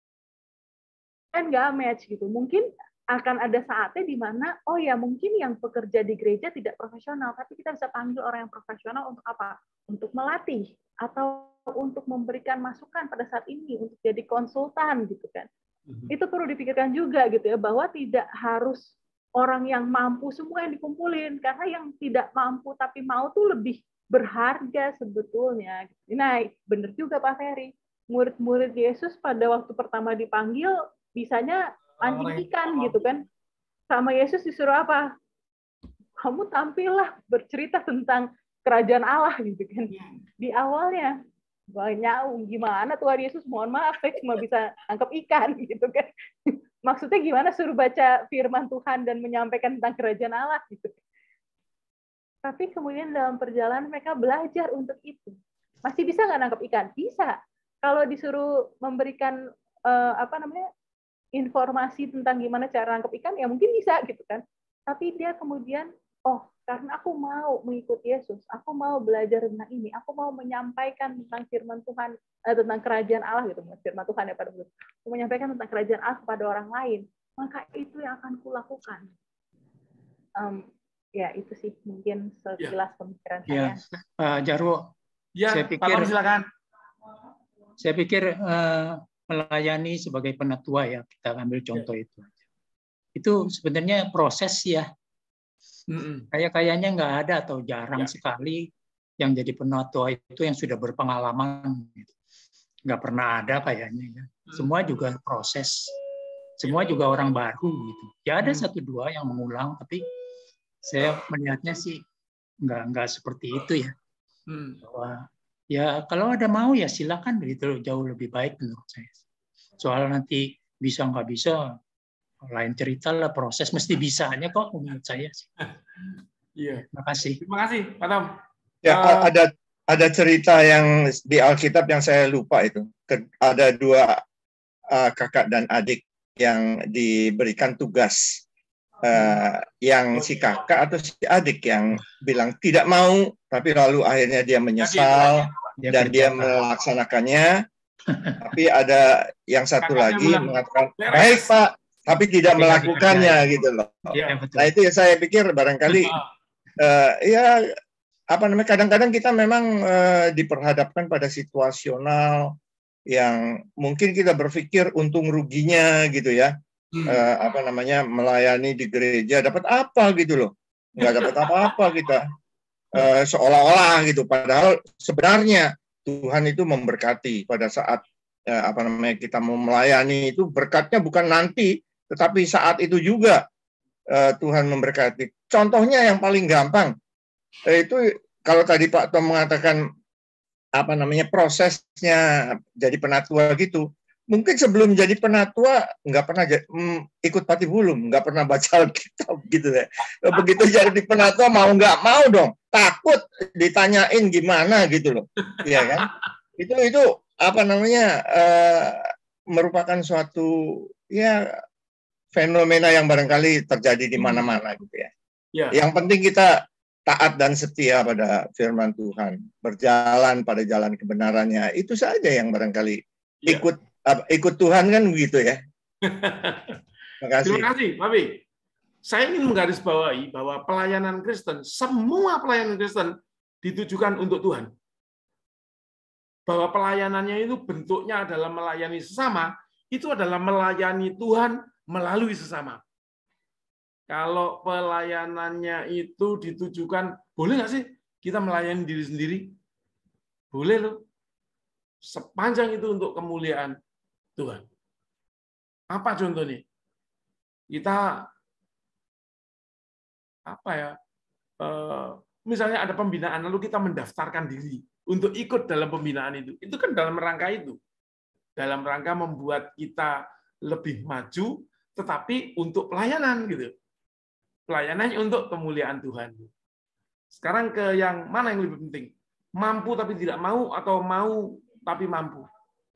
Kan nggak match gitu. Mungkin akan ada saatnya di mana, oh ya mungkin yang bekerja di gereja tidak profesional, tapi kita bisa panggil orang yang profesional untuk apa? Untuk melatih, atau untuk memberikan masukan pada saat ini, untuk jadi konsultan gitu kan. Itu perlu dipikirkan juga gitu ya, bahwa tidak harus orang yang mampu semua yang dikumpulin, karena yang tidak mampu tapi mau tuh lebih berharga sebetulnya. Nah, benar juga Pak Ferry, murid-murid Yesus pada waktu pertama dipanggil, bisanya mancing ikan gitu kan. Sama Yesus disuruh apa? Kamu tampillah bercerita tentang kerajaan Allah gitu kan. Di awalnya banyak gimana Tuhan Yesus, mohon maaf saya cuma bisa tangkap ikan gitu kan. Maksudnya gimana suruh baca firman Tuhan dan menyampaikan tentang kerajaan Allah gitu. Tapi kemudian dalam perjalanan mereka belajar untuk itu. Masih bisa nggak nangkap ikan? Bisa. Kalau disuruh memberikan informasi tentang gimana cara nangkep ikan, ya mungkin bisa gitu kan. Tapi dia kemudian, oh karena aku mau mengikuti Yesus, aku mau belajar tentang ini, aku mau menyampaikan tentang firman Tuhan, tentang kerajaan Allah gitu, firman Tuhan ya pada aku menyampaikan tentang kerajaan Allah kepada orang lain, maka itu yang akan kulakukan. Ya itu sih mungkin sekilas pemikiran saya. Pak Jarwo, saya pikir, silakan. Saya pikir melayani sebagai penatua ya, kita ambil contoh itu. Itu sebenarnya proses ya. Kayaknya nggak ada atau jarang sekali yang jadi penatua itu yang sudah berpengalaman. Nggak pernah ada kayaknya ya. Semua juga proses. Semua juga orang baru gitu. Ya ada satu dua yang mengulang, tapi saya melihatnya sih nggak seperti itu ya. Bahwa ya kalau ada mau ya silakan, begitu jauh lebih baik menurut saya. Soal nanti bisa nggak bisa lain cerita lah, proses mesti bisanya kok menurut saya sih. Iya. Terima kasih. Terima kasih Pak Tom. Ya ada cerita yang di Alkitab yang saya lupa itu. Ada dua kakak dan adik yang diberikan tugas. Yang si kakak atau si adik yang bilang tidak mau, tapi lalu akhirnya dia menyesal dan dia melaksanakannya. Tapi ada yang satu lagi mengatakan, baik Pak, tapi tidak melakukannya gitu loh. Nah itu ya saya pikir barangkali kadang-kadang kita memang diperhadapkan pada situasional yang mungkin kita berpikir untung ruginya gitu ya. Melayani di gereja dapat apa gitu loh, nggak dapat apa-apa kita, seolah-olah gitu, padahal sebenarnya Tuhan itu memberkati pada saat kita mau melayani, itu berkatnya bukan nanti tetapi saat itu juga Tuhan memberkati. Contohnya yang paling gampang itu kalau tadi Pak Tom mengatakan prosesnya jadi penatua gitu. Mungkin sebelum jadi penatua nggak pernah ikut patibulum, nggak pernah baca Alkitab gitu ya. Begitu jadi penatua mau nggak mau dong, takut ditanyain gimana gitu loh, ya kan? Itu merupakan suatu ya fenomena yang barangkali terjadi di mana-mana gitu ya. Yang penting kita taat dan setia pada firman Tuhan, berjalan pada jalan kebenarannya, itu saja yang barangkali ikut Tuhan kan begitu ya. Terima kasih, Pak Bi. Saya ingin menggarisbawahi bahwa pelayanan Kristen, semua pelayanan Kristen ditujukan untuk Tuhan. Bahwa pelayanannya itu bentuknya adalah melayani sesama, itu adalah melayani Tuhan melalui sesama. Kalau pelayanannya itu ditujukan, boleh nggak sih kita melayani diri sendiri? Boleh loh. Sepanjang itu untuk kemuliaan Tuhan. Apa contohnya? Kita misalnya ada pembinaan lalu kita mendaftarkan diri untuk ikut dalam pembinaan itu kan dalam rangka itu, dalam rangka membuat kita lebih maju, tetapi untuk pelayanan gitu, pelayanannya untuk kemuliaan Tuhan. Sekarang ke yang mana yang lebih penting, mampu tapi tidak mau atau mau tapi mampu?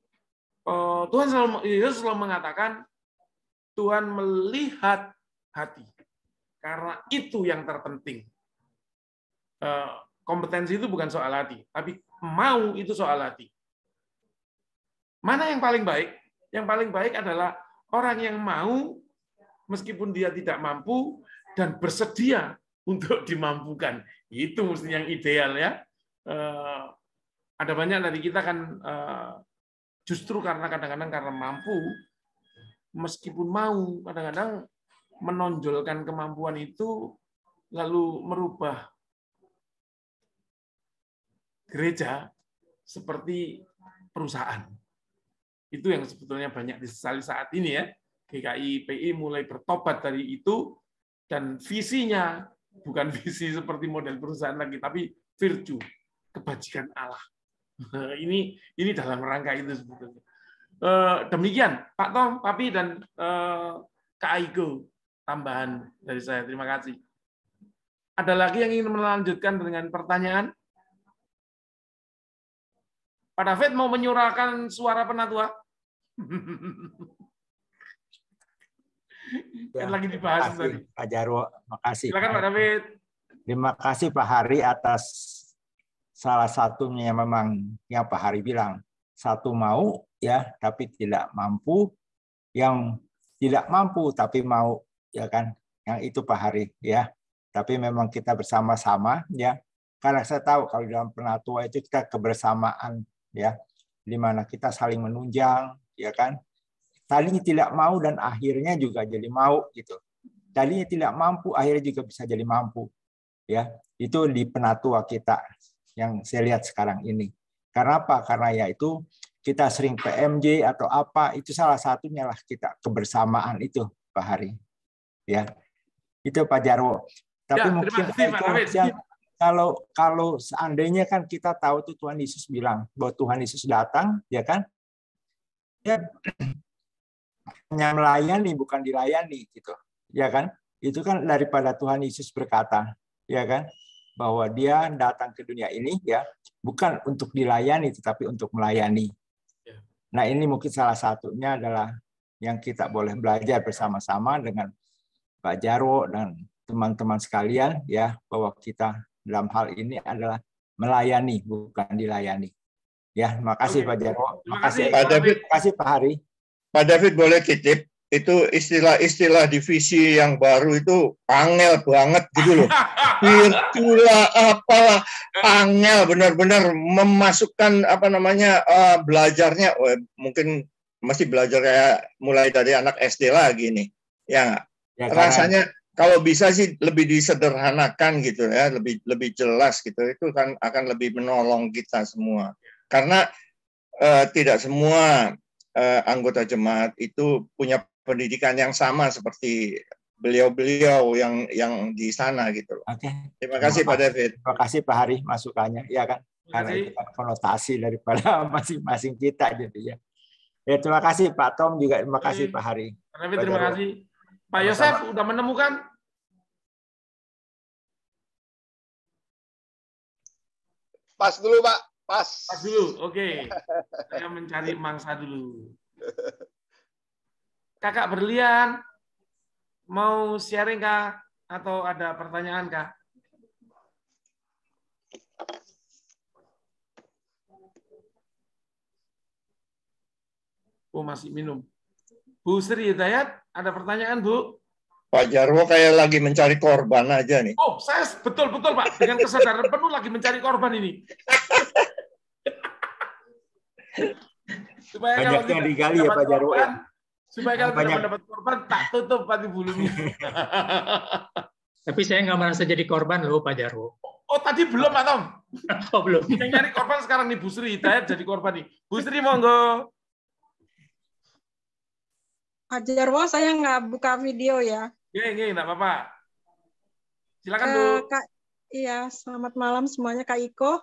Yesus selalu mengatakan Tuhan melihat hati. Karena itu yang terpenting. Kompetensi itu bukan soal hati, tapi mau itu soal hati. Mana yang paling baik? Yang paling baik adalah orang yang mau, meskipun dia tidak mampu, dan bersedia untuk dimampukan. Itu mesti yang ideal ya. Ada banyak dari kita kan justru karena kadang-kadang karena mampu, meskipun mau, kadang-kadang menonjolkan kemampuan itu lalu merubah gereja seperti perusahaan. Itu yang sebetulnya banyak disesali saat ini ya. GKI PI mulai bertobat dari itu dan visinya bukan visi seperti model perusahaan lagi, tapi virtue, kebajikan Allah. Ini dalam rangka itu sebetulnya. Demikian Pak Tom, Papi dan Kak Aiko. Tambahan dari saya. Terima kasih. Ada lagi yang ingin melanjutkan dengan pertanyaan? Pak David mau menyuarakan suara penatua? Ya, lagi dibahas tadi. Pak Jarwo, makasih. Silakan Pak David. Terima kasih Pak Hari atas salah satunya yang memang yang Pak Hari bilang, satu mau ya tapi tidak mampu, yang tidak mampu tapi mau, ya kan, yang itu Pak Hari ya. Tapi memang kita bersama-sama ya, karena saya tahu kalau dalam penatua itu kita kebersamaan ya, di mana kita saling menunjang ya kan, tadinya tidak mau dan akhirnya juga jadi mau gitu, tadinya tidak mampu akhirnya juga bisa jadi mampu ya. Itu di penatua kita yang saya lihat sekarang ini. Karena apa? Karena ya itu kita sering PMJ atau apa, itu salah satunya lah kita kebersamaan itu Pak Hari. Ya, itu Pak Jarwo. Tapi ya, mungkin kalau seandainya kan kita tahu tuh Tuhan Yesus bilang bahwa Tuhan Yesus datang, ya kan? Ya, hanya melayani bukan dilayani gitu, ya kan? Itu kan daripada Tuhan Yesus berkata, ya kan, bahwa Dia datang ke dunia ini ya bukan untuk dilayani tetapi untuk melayani. Nah ini mungkin salah satunya adalah yang kita boleh belajar bersama-sama dengan Pak Jarwo dan teman-teman sekalian ya, bahwa kita dalam hal ini adalah melayani bukan dilayani. Ya, makasih Pak Jarwo. Makasih Pak David. Makasih Pak Hari. Pak David boleh titip, itu istilah-istilah divisi yang baru itu angel banget gitu loh. Virtual apalah, angel benar-benar memasukkan apa namanya belajarnya. Mungkin masih belajar kayak mulai dari anak SD lagi nih. Ya, rasanya kalau bisa sih lebih disederhanakan gitu ya, lebih jelas gitu. Itu kan akan lebih menolong kita semua. Karena tidak semua anggota jemaat itu punya pendidikan yang sama seperti beliau-beliau yang di sana gitu. Oke. Terima kasih Pak David. Terima kasih Pak Hari masukannya, ya kan? Karena itu kan konotasi daripada masing-masing kita jadi ya. Ya terima kasih Pak Tom juga, terima kasih Pak Hari. Pak David, terima kasih. Pak Yosef udah menemukan? Pas dulu Pak, pas. Pas dulu, oke. Saya mencari mangsa dulu. Kakak berlian, mau sharing Kak? Atau ada pertanyaan Kak? Oh masih minum. Bu Sri Hidayat, Ada pertanyaan, Bu? Pak Jarwo kayak lagi mencari korban aja nih. Oh, saya betul Pak, dengan kesadaran penuh lagi mencari korban ini. Supaya kalau Banyaknya tidak digali ya Pak Jarwo ya. Supaya kalau tidak mendapat korban, tak tutup Pati Bulumi. Tapi saya nggak merasa jadi korban loh, Pak Jarwo. Oh, tadi belum, Pak Tom? Oh, belum. Yang nyari korban sekarang nih, Bu Sri Hidayat jadi korban nih. Bu Sri, monggo. Pak Jarwo, saya nggak buka video ya. Nggih, nggak apa-apa. Silakan, Bu. Iya, selamat malam semuanya, Kak Iko.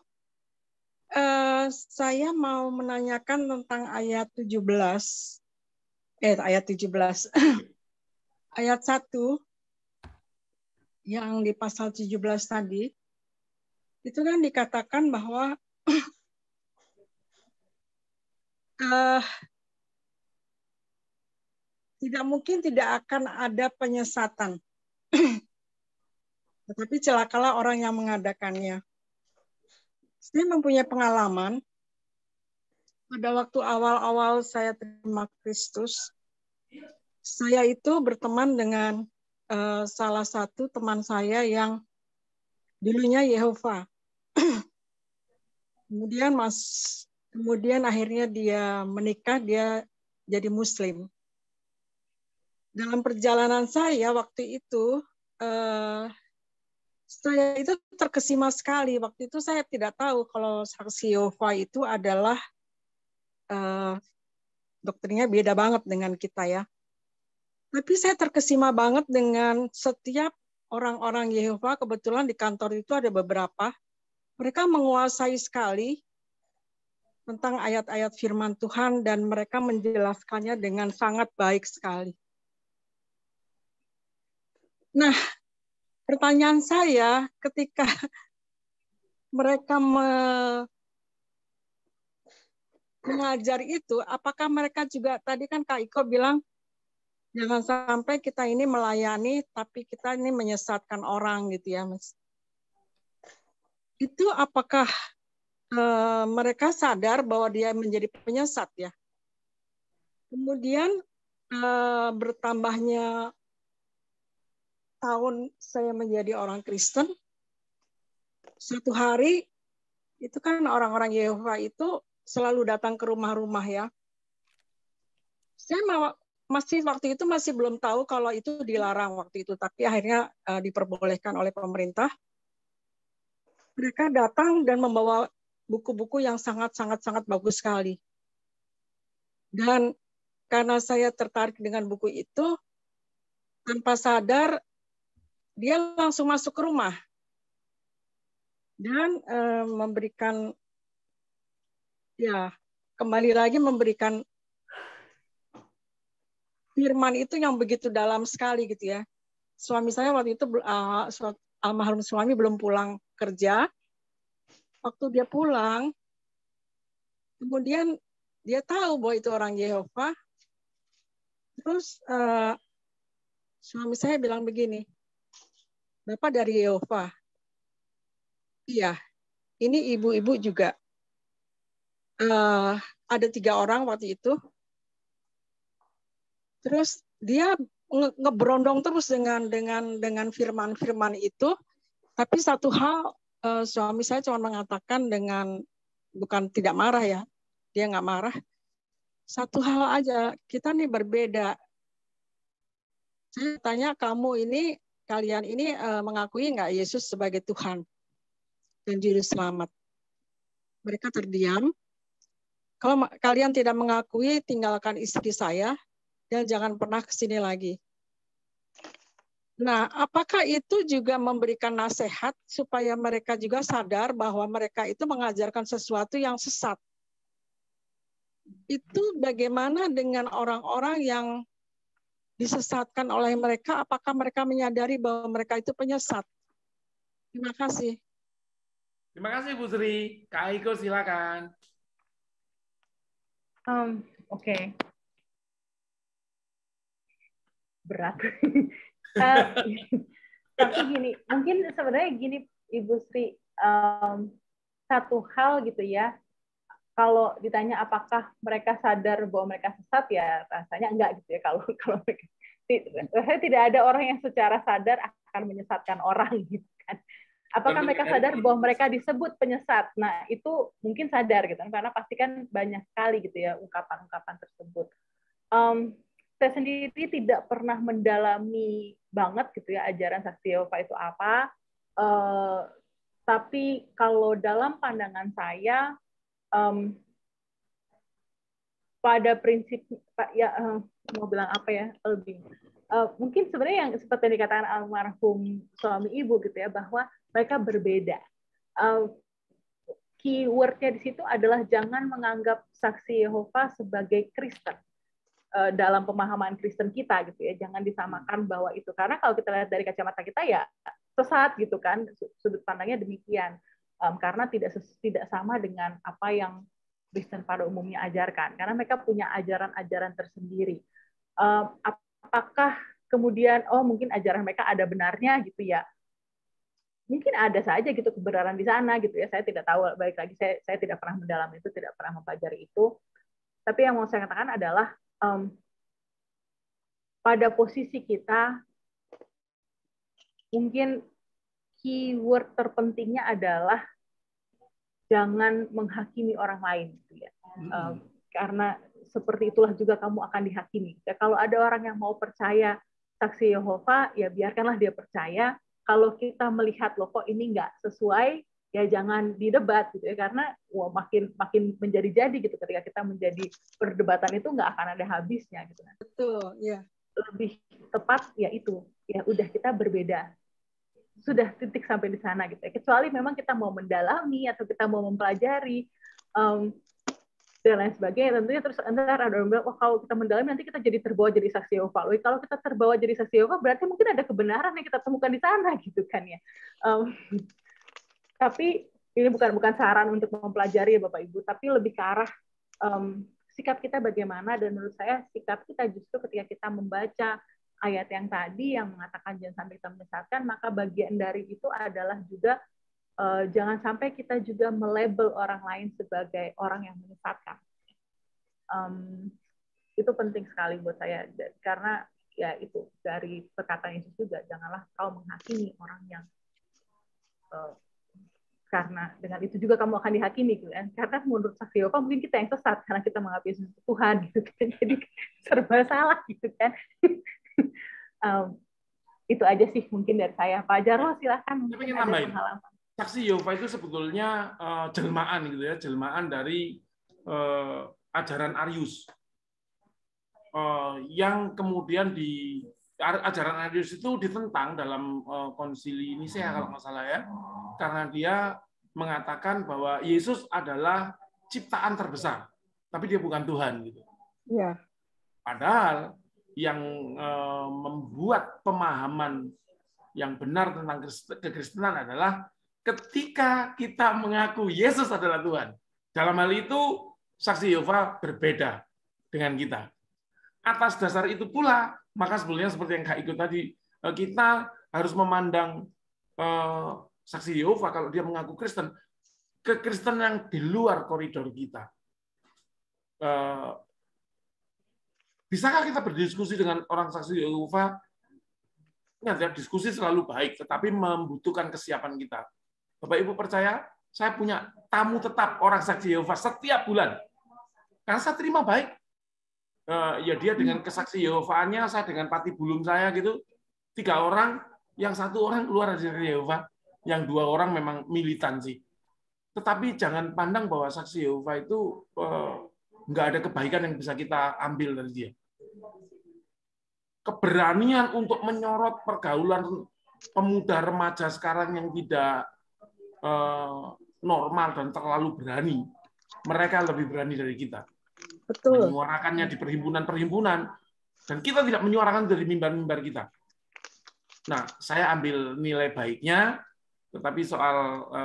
Saya mau menanyakan tentang ayat 17. Ayat 17. Ayat 1 yang di pasal 17 tadi. Itu kan dikatakan bahwa tidak mungkin tidak akan ada penyesatan. Tetapi celakalah orang yang mengadakannya. Saya mempunyai pengalaman pada waktu awal-awal saya terima Kristus. Saya itu berteman dengan salah satu teman saya yang dulunya Yehova. Kemudian akhirnya dia menikah, dia jadi Muslim. Dalam perjalanan saya waktu itu, saya itu terkesima sekali. Waktu itu saya tidak tahu kalau saksi Yehova itu adalah doktrinnya beda banget dengan kita ya. Tapi saya terkesima banget dengan setiap orang-orang Yehova. Kebetulan di kantor itu ada beberapa. Mereka menguasai sekali tentang ayat-ayat firman Tuhan dan mereka menjelaskannya dengan sangat baik sekali. Nah, pertanyaan saya ketika mereka mengajar itu, apakah mereka juga, tadi kan Kak Iko bilang, jangan sampai kita ini melayani, tapi kita ini menyesatkan orang gitu ya, Mas. Itu apakah mereka sadar bahwa dia menjadi penyesat ya? Kemudian bertambahnya tahun saya menjadi orang Kristen, suatu hari itu kan orang-orang Yehova itu selalu datang ke rumah-rumah ya. Saya masih waktu itu masih belum tahu kalau itu dilarang waktu itu, tapi akhirnya diperbolehkan oleh pemerintah. Mereka datang dan membawa buku-buku yang sangat bagus sekali. Dan karena saya tertarik dengan buku itu, tanpa sadar dia langsung masuk ke rumah dan memberikan, ya kembali lagi memberikan firman itu yang begitu dalam sekali gitu ya. Suami saya waktu itu almarhum suami belum pulang kerja. Waktu dia pulang, kemudian dia tahu bahwa itu orang Yehova. Terus suami saya bilang begini, Bapak dari Yehova? Iya, ini ibu-ibu juga. Ada 3 orang waktu itu. Terus dia ngeberondong terus dengan firman-firman itu. Tapi satu hal, suami saya cuma mengatakan dengan, bukan tidak marah ya, dia nggak marah. Satu hal aja, kita nih berbeda. Saya tanya, kalian ini mengakui nggak Yesus sebagai Tuhan dan Juru Selamat? Mereka terdiam. Kalau kalian tidak mengakui, tinggalkan istri saya dan jangan pernah ke sini lagi. Nah, apakah itu juga memberikan nasihat supaya mereka juga sadar bahwa mereka itu mengajarkan sesuatu yang sesat? Itu bagaimana dengan orang-orang yang disesatkan oleh mereka? Apakah mereka menyadari bahwa mereka itu penyesat? Terima kasih. Terima kasih Bu Sri. Kak Iko silakan. Oke. Berat. Tapi gini, mungkin sebenarnya gini Ibu Sri, satu hal gitu ya, kalau ditanya apakah mereka sadar bahwa mereka sesat, ya rasanya enggak gitu ya kalau mereka tidak ada orang yang secara sadar akan menyesatkan orang gitu kan. Apakah mereka sadar bahwa mereka disebut penyesat? Nah, itu mungkin sadar gitu kan, karena pasti kan banyak sekali gitu ya ungkapan-ungkapan tersebut. Saya sendiri tidak pernah mendalami banget gitu ya ajaran saksi Yehova itu apa. Tapi kalau dalam pandangan saya, pada prinsip ya mau bilang apa ya lebih mungkin sebenarnya yang seperti yang dikatakan almarhum suami ibu gitu ya, bahwa mereka berbeda. Keywordnya di situ adalah jangan menganggap saksi Yehova sebagai Kristen dalam pemahaman Kristen kita gitu ya, jangan disamakan bahwa itu, karena kalau kita lihat dari kacamata kita ya sesat gitu kan, sudut pandangnya demikian, karena tidak sama dengan apa yang Kristen pada umumnya ajarkan, karena mereka punya ajaran-ajaran tersendiri. Apakah kemudian mungkin ajaran mereka ada benarnya gitu ya? Mungkin ada saja gitu kebenaran di sana gitu ya. Saya tidak tahu, balik lagi saya tidak pernah mendalami itu, tidak pernah mempelajari itu. Tapi yang mau saya katakan adalah pada posisi kita mungkin keyword terpentingnya adalah jangan menghakimi orang lain gitu ya. Karena seperti itulah juga kamu akan dihakimi. Ya, kalau ada orang yang mau percaya saksi Yehova, ya biarkanlah dia percaya. Kalau kita melihat loh kok ini nggak sesuai, ya jangan didebat gitu ya, karena makin menjadi-jadi gitu ketika kita menjadi perdebatan itu nggak akan ada habisnya gitu. Betul, ya. Lebih tepat ya itu, ya udah kita berbeda. Sudah titik sampai di sana gitu ya. Kecuali memang kita mau mendalami atau kita mau mempelajari dan lain sebagainya, tentunya terus ada orang bilang, kalau kita mendalami nanti kita jadi terbawa jadi saksi Yehova. Kalau kita terbawa jadi saksi Yehova, berarti mungkin ada kebenaran yang kita temukan di sana gitu kan ya. Tapi ini bukan saran untuk mempelajari ya Bapak Ibu, tapi lebih ke arah sikap kita bagaimana, dan menurut saya sikap kita justru ketika kita membaca ayat yang tadi yang mengatakan jangan sampai kita menyesatkan, maka bagian dari itu adalah juga jangan sampai kita juga melabel orang lain sebagai orang yang menyesatkan. Itu penting sekali buat saya, karena ya itu dari perkataan Yesus juga, janganlah kau menghakimi orang yang karena dengan itu juga kamu akan dihakimi gitu kan. Karena menurut saksi Yehova mungkin kita yang sesat karena kita menganggap Yesus itu Tuhan gitu kan. Jadi serba salah gitu kan. Itu aja sih mungkin dari saya. Pak Jarwo silakan. Saya ingin nambahin. Saksi Yehova itu sebetulnya jelmaan gitu ya, jelmaan dari ajaran Arius. Yang kemudian ajaran Arius itu ditentang dalam konsili Nisea kalau nggak salah ya, karena dia mengatakan bahwa Yesus adalah ciptaan terbesar, tapi dia bukan Tuhan gitu. Ya. Padahal yang membuat pemahaman yang benar tentang kekristenan adalah ketika kita mengaku Yesus adalah Tuhan. Dalam hal itu saksi Yehova berbeda dengan kita. Atas dasar itu pula, maka sebetulnya seperti yang Kak Iko tadi, kita harus memandang saksi Yehova kalau dia mengaku Kristen, kekristenan yang di luar koridor kita. Bisakah kita berdiskusi dengan orang saksi Yehova? Ingat, diskusi selalu baik, tetapi membutuhkan kesiapan kita. Bapak Ibu percaya, saya punya tamu tetap orang saksi Yehova setiap bulan. Karena saya terima baik. Ya dia dengan kesaksi Yehovaannya, saya dengan patibulum saya gitu. 3 orang, yang 1 orang keluar dari Yehova, yang 2 orang memang militansi. Tetapi jangan pandang bahwa saksi Yehova itu nggak ada kebaikan yang bisa kita ambil dari dia. Keberanian untuk menyorot pergaulan pemuda remaja sekarang yang tidak normal dan terlalu berani, mereka lebih berani dari kita. Betul. Menyuarakannya di perhimpunan-perhimpunan, dan kita tidak menyuarakan dari mimbar-mimbar kita. Nah, saya ambil nilai baiknya, tetapi soal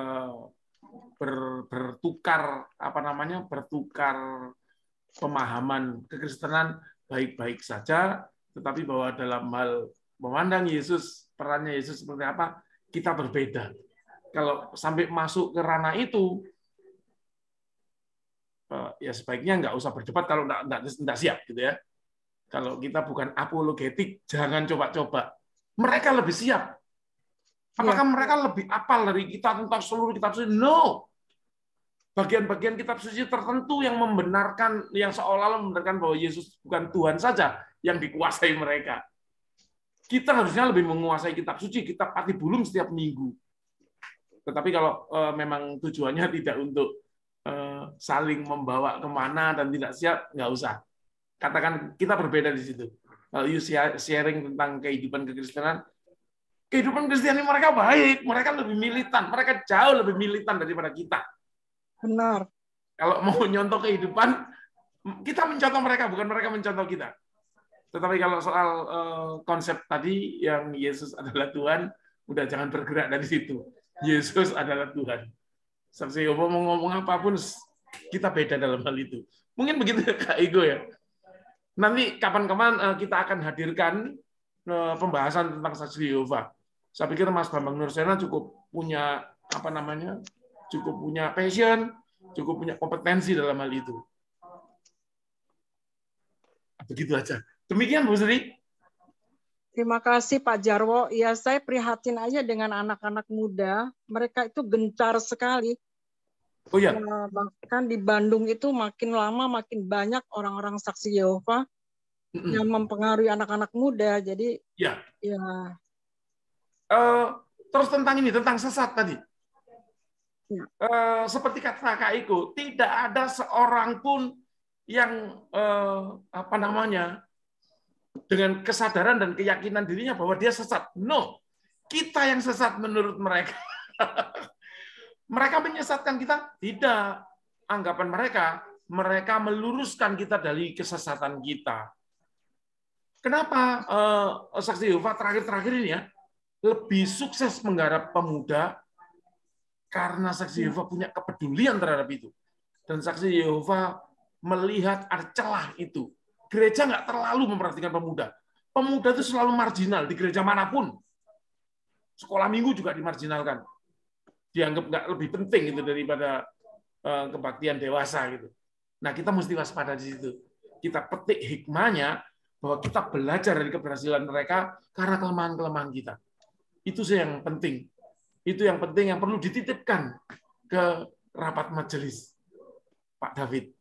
bertukar bertukar pemahaman kekristenan baik-baik saja, tetapi bahwa dalam hal memandang Yesus, perannya Yesus seperti apa, kita berbeda. Kalau sampai masuk ke ranah itu, ya sebaiknya nggak usah berdebat kalau nggak siap gitu ya. Kalau kita bukan apologetik, jangan coba-coba. Mereka lebih siap. Apakah mereka lebih apal dari kita tentang seluruh kitab suci? No. Bagian-bagian kitab suci tertentu yang membenarkan, yang seolah-olah membenarkan bahwa Yesus bukan Tuhan saja yang dikuasai mereka. Kita harusnya lebih menguasai kitab suci, kitab Patibulum setiap minggu. Tetapi kalau memang tujuannya tidak untuk saling membawa kemana dan tidak siap, nggak usah. Katakan kita berbeda di situ. Kalau you sharing tentang kehidupan kekristenan, kehidupan Kristiani mereka baik, mereka lebih militan, mereka jauh lebih militan daripada kita. Benar. Kalau mau nyontoh kehidupan, kita mencontoh mereka, bukan mereka mencontoh kita. Tetapi kalau soal konsep tadi yang Yesus adalah Tuhan, udah jangan bergerak dari situ. Yesus adalah Tuhan. Saksi Yehova mau ngomong apapun, kita beda dalam hal itu. Mungkin begitu Kak Igo ya. Nanti kapan-kapan kita akan hadirkan pembahasan tentang saksi Yehova. Saya pikir Mas Bambang Nursena cukup punya cukup punya passion, cukup punya kompetensi dalam hal itu. Begitu aja. Demikian Bu Sri. Terima kasih Pak Jarwo. Ya, saya prihatin aja dengan anak-anak muda. Mereka itu gencar sekali. Oh ya. Bahkan di Bandung itu makin lama makin banyak orang-orang saksi Yehova yang mempengaruhi anak-anak muda. Jadi ya. Terus tentang sesat tadi. Ya. Seperti kata Kak Iko, tidak ada seorang pun yang dengan kesadaran dan keyakinan dirinya bahwa dia sesat. No, kita yang sesat menurut mereka. Mereka menyesatkan kita? Tidak. Anggapan mereka meluruskan kita dari kesesatan kita. Kenapa Saksi Yehova terakhir-terakhir ini ya lebih sukses menggarap pemuda? Karena Saksi Yehova punya kepedulian terhadap itu. Dan Saksi Yehova melihat ada celah itu. Gereja nggak terlalu memperhatikan pemuda. Pemuda itu selalu marginal di gereja manapun. Sekolah minggu juga dimarginalkan. Dianggap nggak lebih penting itu daripada kebaktian dewasa gitu. Nah, kita mesti waspada di situ. Kita petik hikmahnya bahwa kita belajar dari keberhasilan mereka karena kelemahan-kelemahan kita. Itu sih yang penting. Itu yang penting yang perlu dititipkan ke rapat majelis. Pak David.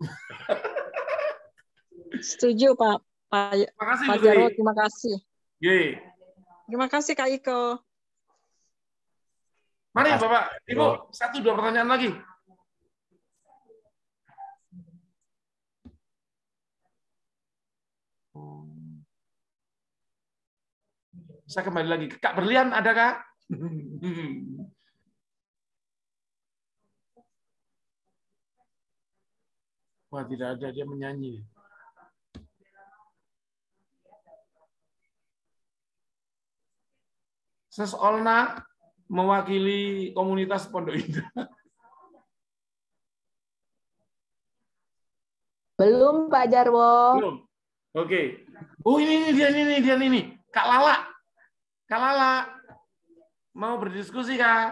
Setuju Pak. Pak Jarwo, terima kasih. Terima kasih Kak Iko. Mari Bapak, Ibu, 1-2 pertanyaan lagi. Saya kembali lagi. Kak Berlian, ada Kak? Wah, tidak ada, dia menyanyi. Sesolna mewakili komunitas Pondok Indah. Belum, Pak Jarwo. Belum. Oke. Oh, ini dia. Kak Lala. Kak Lala. Mau berdiskusi, Kak?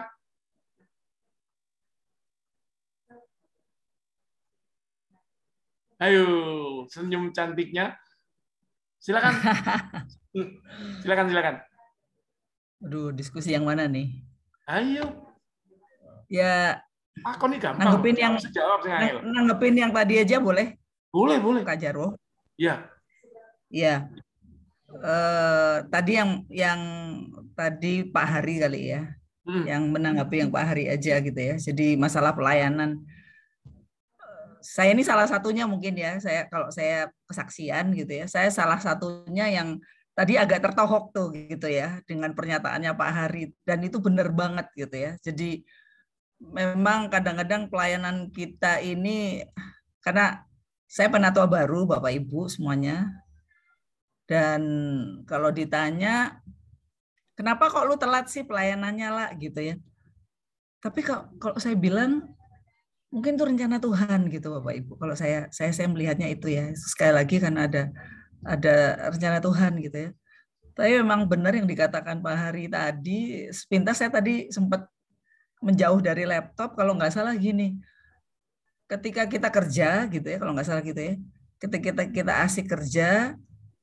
Ayo, senyum cantiknya. Silakan. Silakan. Aduh, diskusi yang mana nih? Ayo. Ya. Aku nih gampang. Nanggepin yang tadi aja boleh? Boleh. Kak Jarwo. Iya. Iya. Tadi yang tadi Pak Hari kali ya. Yang menanggapi yang Pak Hari aja gitu ya. Jadi masalah pelayanan. Saya ini salah satunya mungkin ya. Kalau saya kesaksian gitu ya. Saya salah satunya yang tadi agak tertohok tuh gitu ya dengan pernyataannya Pak Hari, dan itu benar banget gitu ya. Jadi memang kadang-kadang pelayanan kita ini, karena saya penatua baru Bapak Ibu semuanya, dan kalau ditanya kenapa kok lu telat sih pelayanannya lah gitu ya. Tapi kalau saya bilang mungkin itu rencana Tuhan gitu Bapak Ibu. Kalau saya melihatnya itu ya. Sekali lagi karena ada rencana Tuhan gitu ya. Tapi memang benar yang dikatakan Pak Hari tadi, sepintas saya tadi sempat menjauh dari laptop, kalau nggak salah gini, ketika kita kerja gitu ya, kalau nggak salah gitu ya, ketika kita asik kerja,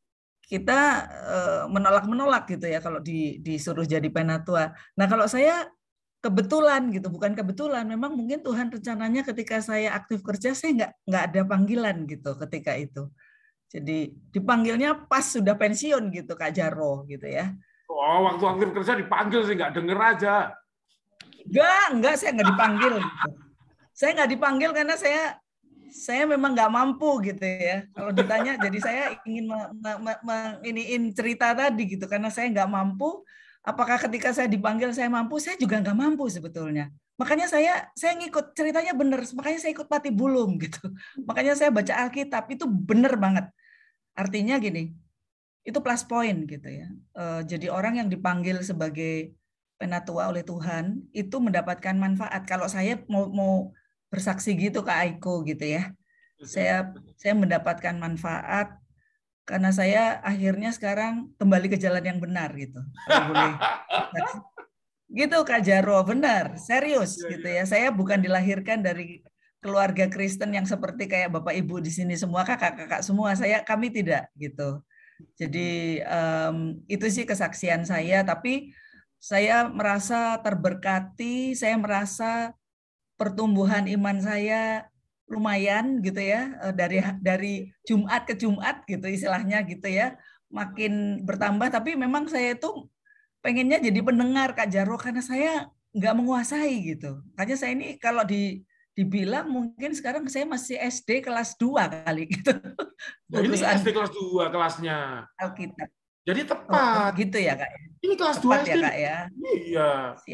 kita menolak gitu ya kalau disuruh jadi penatua. Nah, kalau saya kebetulan gitu, bukan kebetulan, memang mungkin Tuhan rencananya ketika saya aktif kerja saya nggak ada panggilan gitu ketika itu. Jadi dipanggilnya pas sudah pensiun gitu Kak Jarwo gitu ya. Oh, waktu aktif kerja dipanggil sih, nggak denger aja. Enggak, saya nggak dipanggil gitu. Saya nggak dipanggil karena saya memang nggak mampu gitu ya. Kalau ditanya, jadi saya ingin iniin cerita tadi gitu, karena saya nggak mampu. Apakah ketika saya dipanggil saya mampu? Saya juga nggak mampu sebetulnya. Makanya saya ngikut ceritanya benar. Makanya saya ikut Patibulung gitu. Makanya saya baca Alkitab itu benar banget. Artinya gini, itu plus point gitu ya. Jadi orang yang dipanggil sebagai penatua oleh Tuhan itu mendapatkan manfaat. Kalau saya mau bersaksi gitu Kak Aiko gitu ya. Saya mendapatkan manfaat karena saya akhirnya sekarang kembali ke jalan yang benar gitu. Kalau boleh. Gitu Kak Jarwo, benar, serius gitu ya. Saya bukan dilahirkan dari keluarga Kristen yang seperti kayak Bapak Ibu di sini semua, kakak-kakak semua. Kami tidak gitu. Jadi itu sih kesaksian saya, tapi saya merasa terberkati, saya merasa pertumbuhan iman saya lumayan gitu ya, dari Jumat ke Jumat gitu istilahnya gitu ya, makin bertambah. Tapi memang saya itu pengennya jadi pendengar Kak Jarwo karena saya nggak menguasai gitu. Makanya saya ini kalau dibilang mungkin sekarang saya masih SD kelas 2 kali gitu. Nah, ini SD kelas 2 kelasnya. Alkitab. Jadi tepat. Gitu ya Kak. Ini kelas tepat 2 SD. Ya Kak ya. Iya.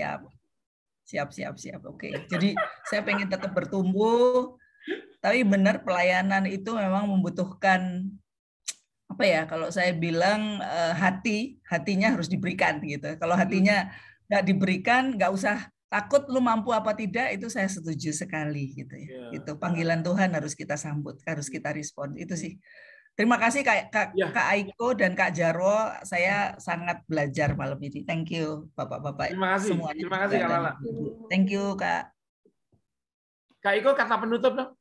Siap. Oke. Jadi saya pengen tetap bertumbuh. Tapi benar pelayanan itu memang membutuhkan apa ya? Kalau saya bilang hatinya harus diberikan gitu. Kalau hatinya nggak diberikan, nggak usah takut lu mampu apa tidak, itu saya setuju sekali gitu ya. Itu panggilan Tuhan harus kita sambut, harus kita respon. Itu sih. Terima kasih Kak Aiko dan Kak Jarwo. Saya sangat belajar malam ini. Thank you Bapak-bapak. Terima kasih. Semuanya. Terima kasih Kak Lala. Thank you Kak. Kak Iko, kata penutup dong.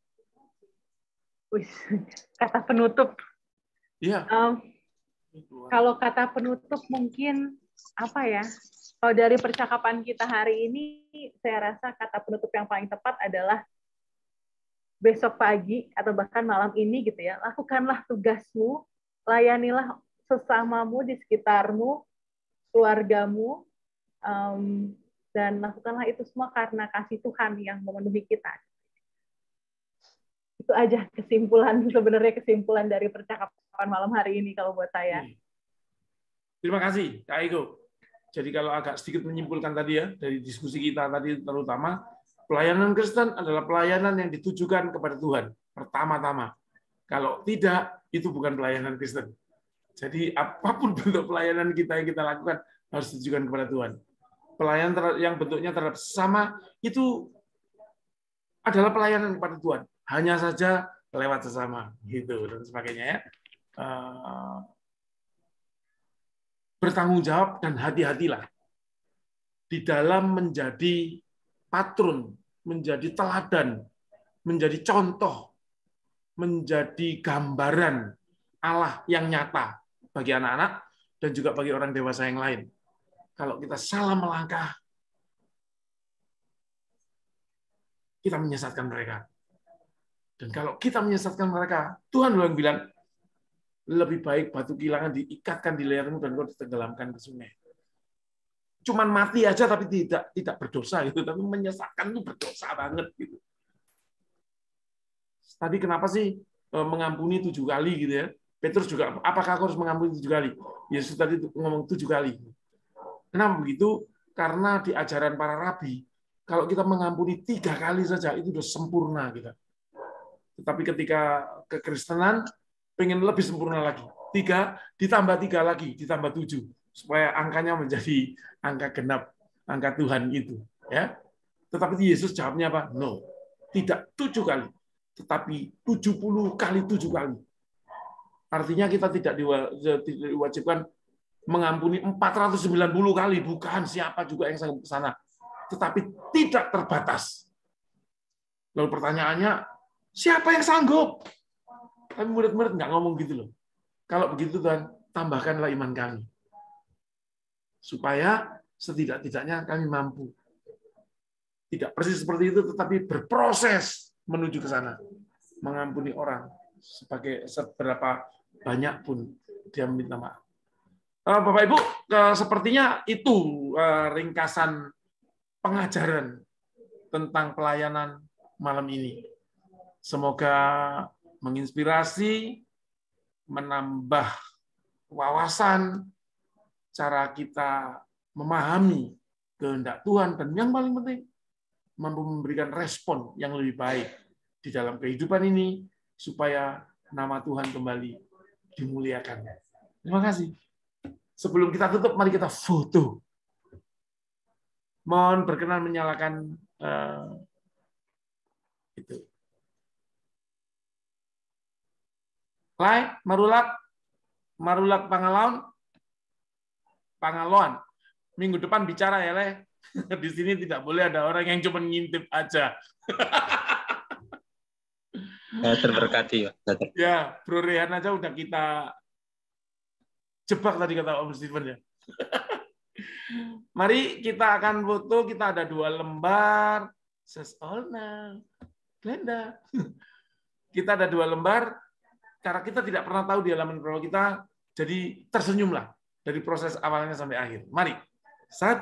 Kata penutup. Iya. Kalau kata penutup mungkin apa ya? Kalau dari percakapan kita hari ini, saya rasa kata penutup yang paling tepat adalah besok pagi atau bahkan malam ini gitu ya, lakukanlah tugasmu, layanilah sesamamu di sekitarmu, keluargamu, dan lakukanlah itu semua karena kasih Tuhan yang memenuhi kita. Itu aja sebenarnya kesimpulan dari percakapan malam hari ini kalau buat saya. Terima kasih, Kak Iko. Jadi kalau agak sedikit menyimpulkan tadi ya, dari diskusi kita tadi terutama, pelayanan Kristen adalah pelayanan yang ditujukan kepada Tuhan pertama-tama. Kalau tidak, itu bukan pelayanan Kristen. Jadi apapun bentuk pelayanan kita yang kita lakukan harus ditujukan kepada Tuhan. Pelayanan yang bentuknya terhadap sesama itu adalah pelayanan kepada Tuhan. Hanya saja lewat sesama, gitu dan sebagainya ya. Bertanggung jawab dan hati-hatilah di dalam menjadi patron, menjadi teladan, menjadi contoh, menjadi gambaran Allah yang nyata bagi anak-anak dan juga bagi orang dewasa yang lain. Kalau kita salah melangkah, kita menyesatkan mereka. Dan kalau kita menyesatkan mereka, Tuhan yang bilang, lebih baik batu kilangan diikatkan di lehermu dan kau ditenggelamkan ke sungai. Cuman mati aja tapi tidak berdosa gitu, tapi menyesatkan itu berdosa banget gitu. Tadi kenapa sih mengampuni 7 kali gitu ya? Petrus juga, apakah aku harus mengampuni 7 kali? Yesus tadi ngomong 7 kali. Kenapa begitu? Karena di ajaran para rabi, kalau kita mengampuni 3 kali saja itu sudah sempurna kita. Tetapi ketika kekristenan pengen lebih sempurna lagi. 3 ditambah 3 lagi, ditambah 7 supaya angkanya menjadi angka genap, angka Tuhan itu, ya. Tetapi Yesus jawabnya apa? No. Tidak 7 kali, tetapi 70 kali 7 kali. Artinya kita tidak diwajibkan mengampuni 490 kali, bukan siapa juga yang sanggup ke sana. Tetapi tidak terbatas. Lalu pertanyaannya, siapa yang sanggup? Tapi murid-murid nggak ngomong gitu loh. Kalau begitu Tuhan, tambahkanlah iman kami. Supaya setidak-tidaknya kami mampu. Tidak persis seperti itu, tetapi berproses menuju ke sana. Mengampuni orang sebagai seberapa banyak pun dia meminta maaf. Bapak Ibu, sepertinya itu ringkasan pengajaran tentang pelayanan malam ini. Semoga menginspirasi, menambah wawasan, cara kita memahami kehendak Tuhan, dan yang paling penting, mampu memberikan respon yang lebih baik di dalam kehidupan ini, supaya nama Tuhan kembali dimuliakan. Terima kasih. Sebelum kita tutup, mari kita foto. Mohon berkenan menyalakan itu. Lai, Marulak Pangaloan. Minggu depan bicara ya, Le. Di sini tidak boleh ada orang yang cuma ngintip aja. Terberkati ya. Ya, Bro Rehan aja udah kita jebak tadi kata Om Steven ya. Mari kita akan foto, kita ada 2 lembar. Sesolna. Glenda. Kita ada 2 lembar. Karena kita tidak pernah tahu di halaman profil kita, jadi tersenyumlah dari proses awalnya sampai akhir. Mari. 1,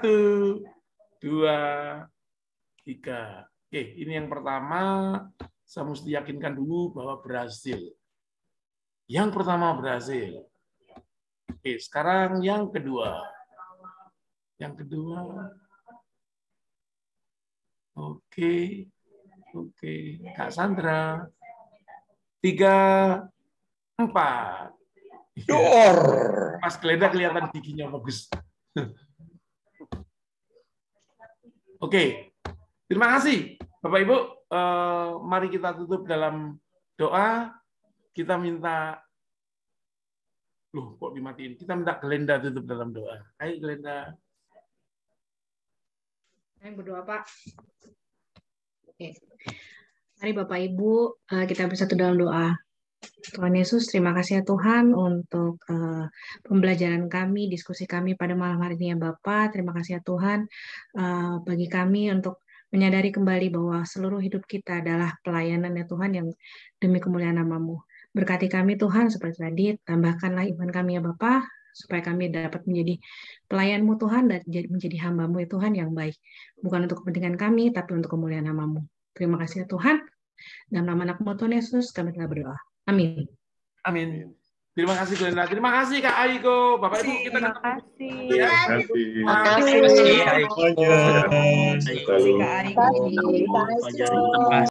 2, 3. Oke, ini yang pertama. Saya mesti yakinkan dulu bahwa berhasil. Yang pertama berhasil. Oke, sekarang yang kedua. Yang kedua. Oke. Kak Sandra. 3, 4. Dor. Mas Glenda kelihatan giginya bagus. Oke. Terima kasih, Bapak Ibu. Mari kita tutup dalam doa. Kita minta, loh kok dimatiin? Kita minta Glenda tutup dalam doa. Ayo Glenda. Saya berdoa, Pak. Oke. Mari Bapak Ibu, kita bersatu dalam doa. Tuhan Yesus, terima kasih ya Tuhan untuk pembelajaran kami, diskusi kami pada malam hari ini ya Bapak. Terima kasih ya Tuhan bagi kami untuk menyadari kembali bahwa seluruh hidup kita adalah pelayanan ya Tuhan yang demi kemuliaan nama-Mu. Berkati kami Tuhan seperti tadi, tambahkanlah iman kami ya Bapak, supaya kami dapat menjadi pelayan-Mu Tuhan dan menjadi hamba-Mu ya Tuhan yang baik. Bukan untuk kepentingan kami, tapi untuk kemuliaan nama-Mu. Terima kasih ya Tuhan. Dalam nama anak-Mu Tuhan Yesus, kami telah berdoa. Amin. Amin. Terima kasih Glenda. Terima kasih Kak Aiko. Bapak Ibu kita Terima kasih. Ya. Terima kasih. Terima kasih. Terima kasih.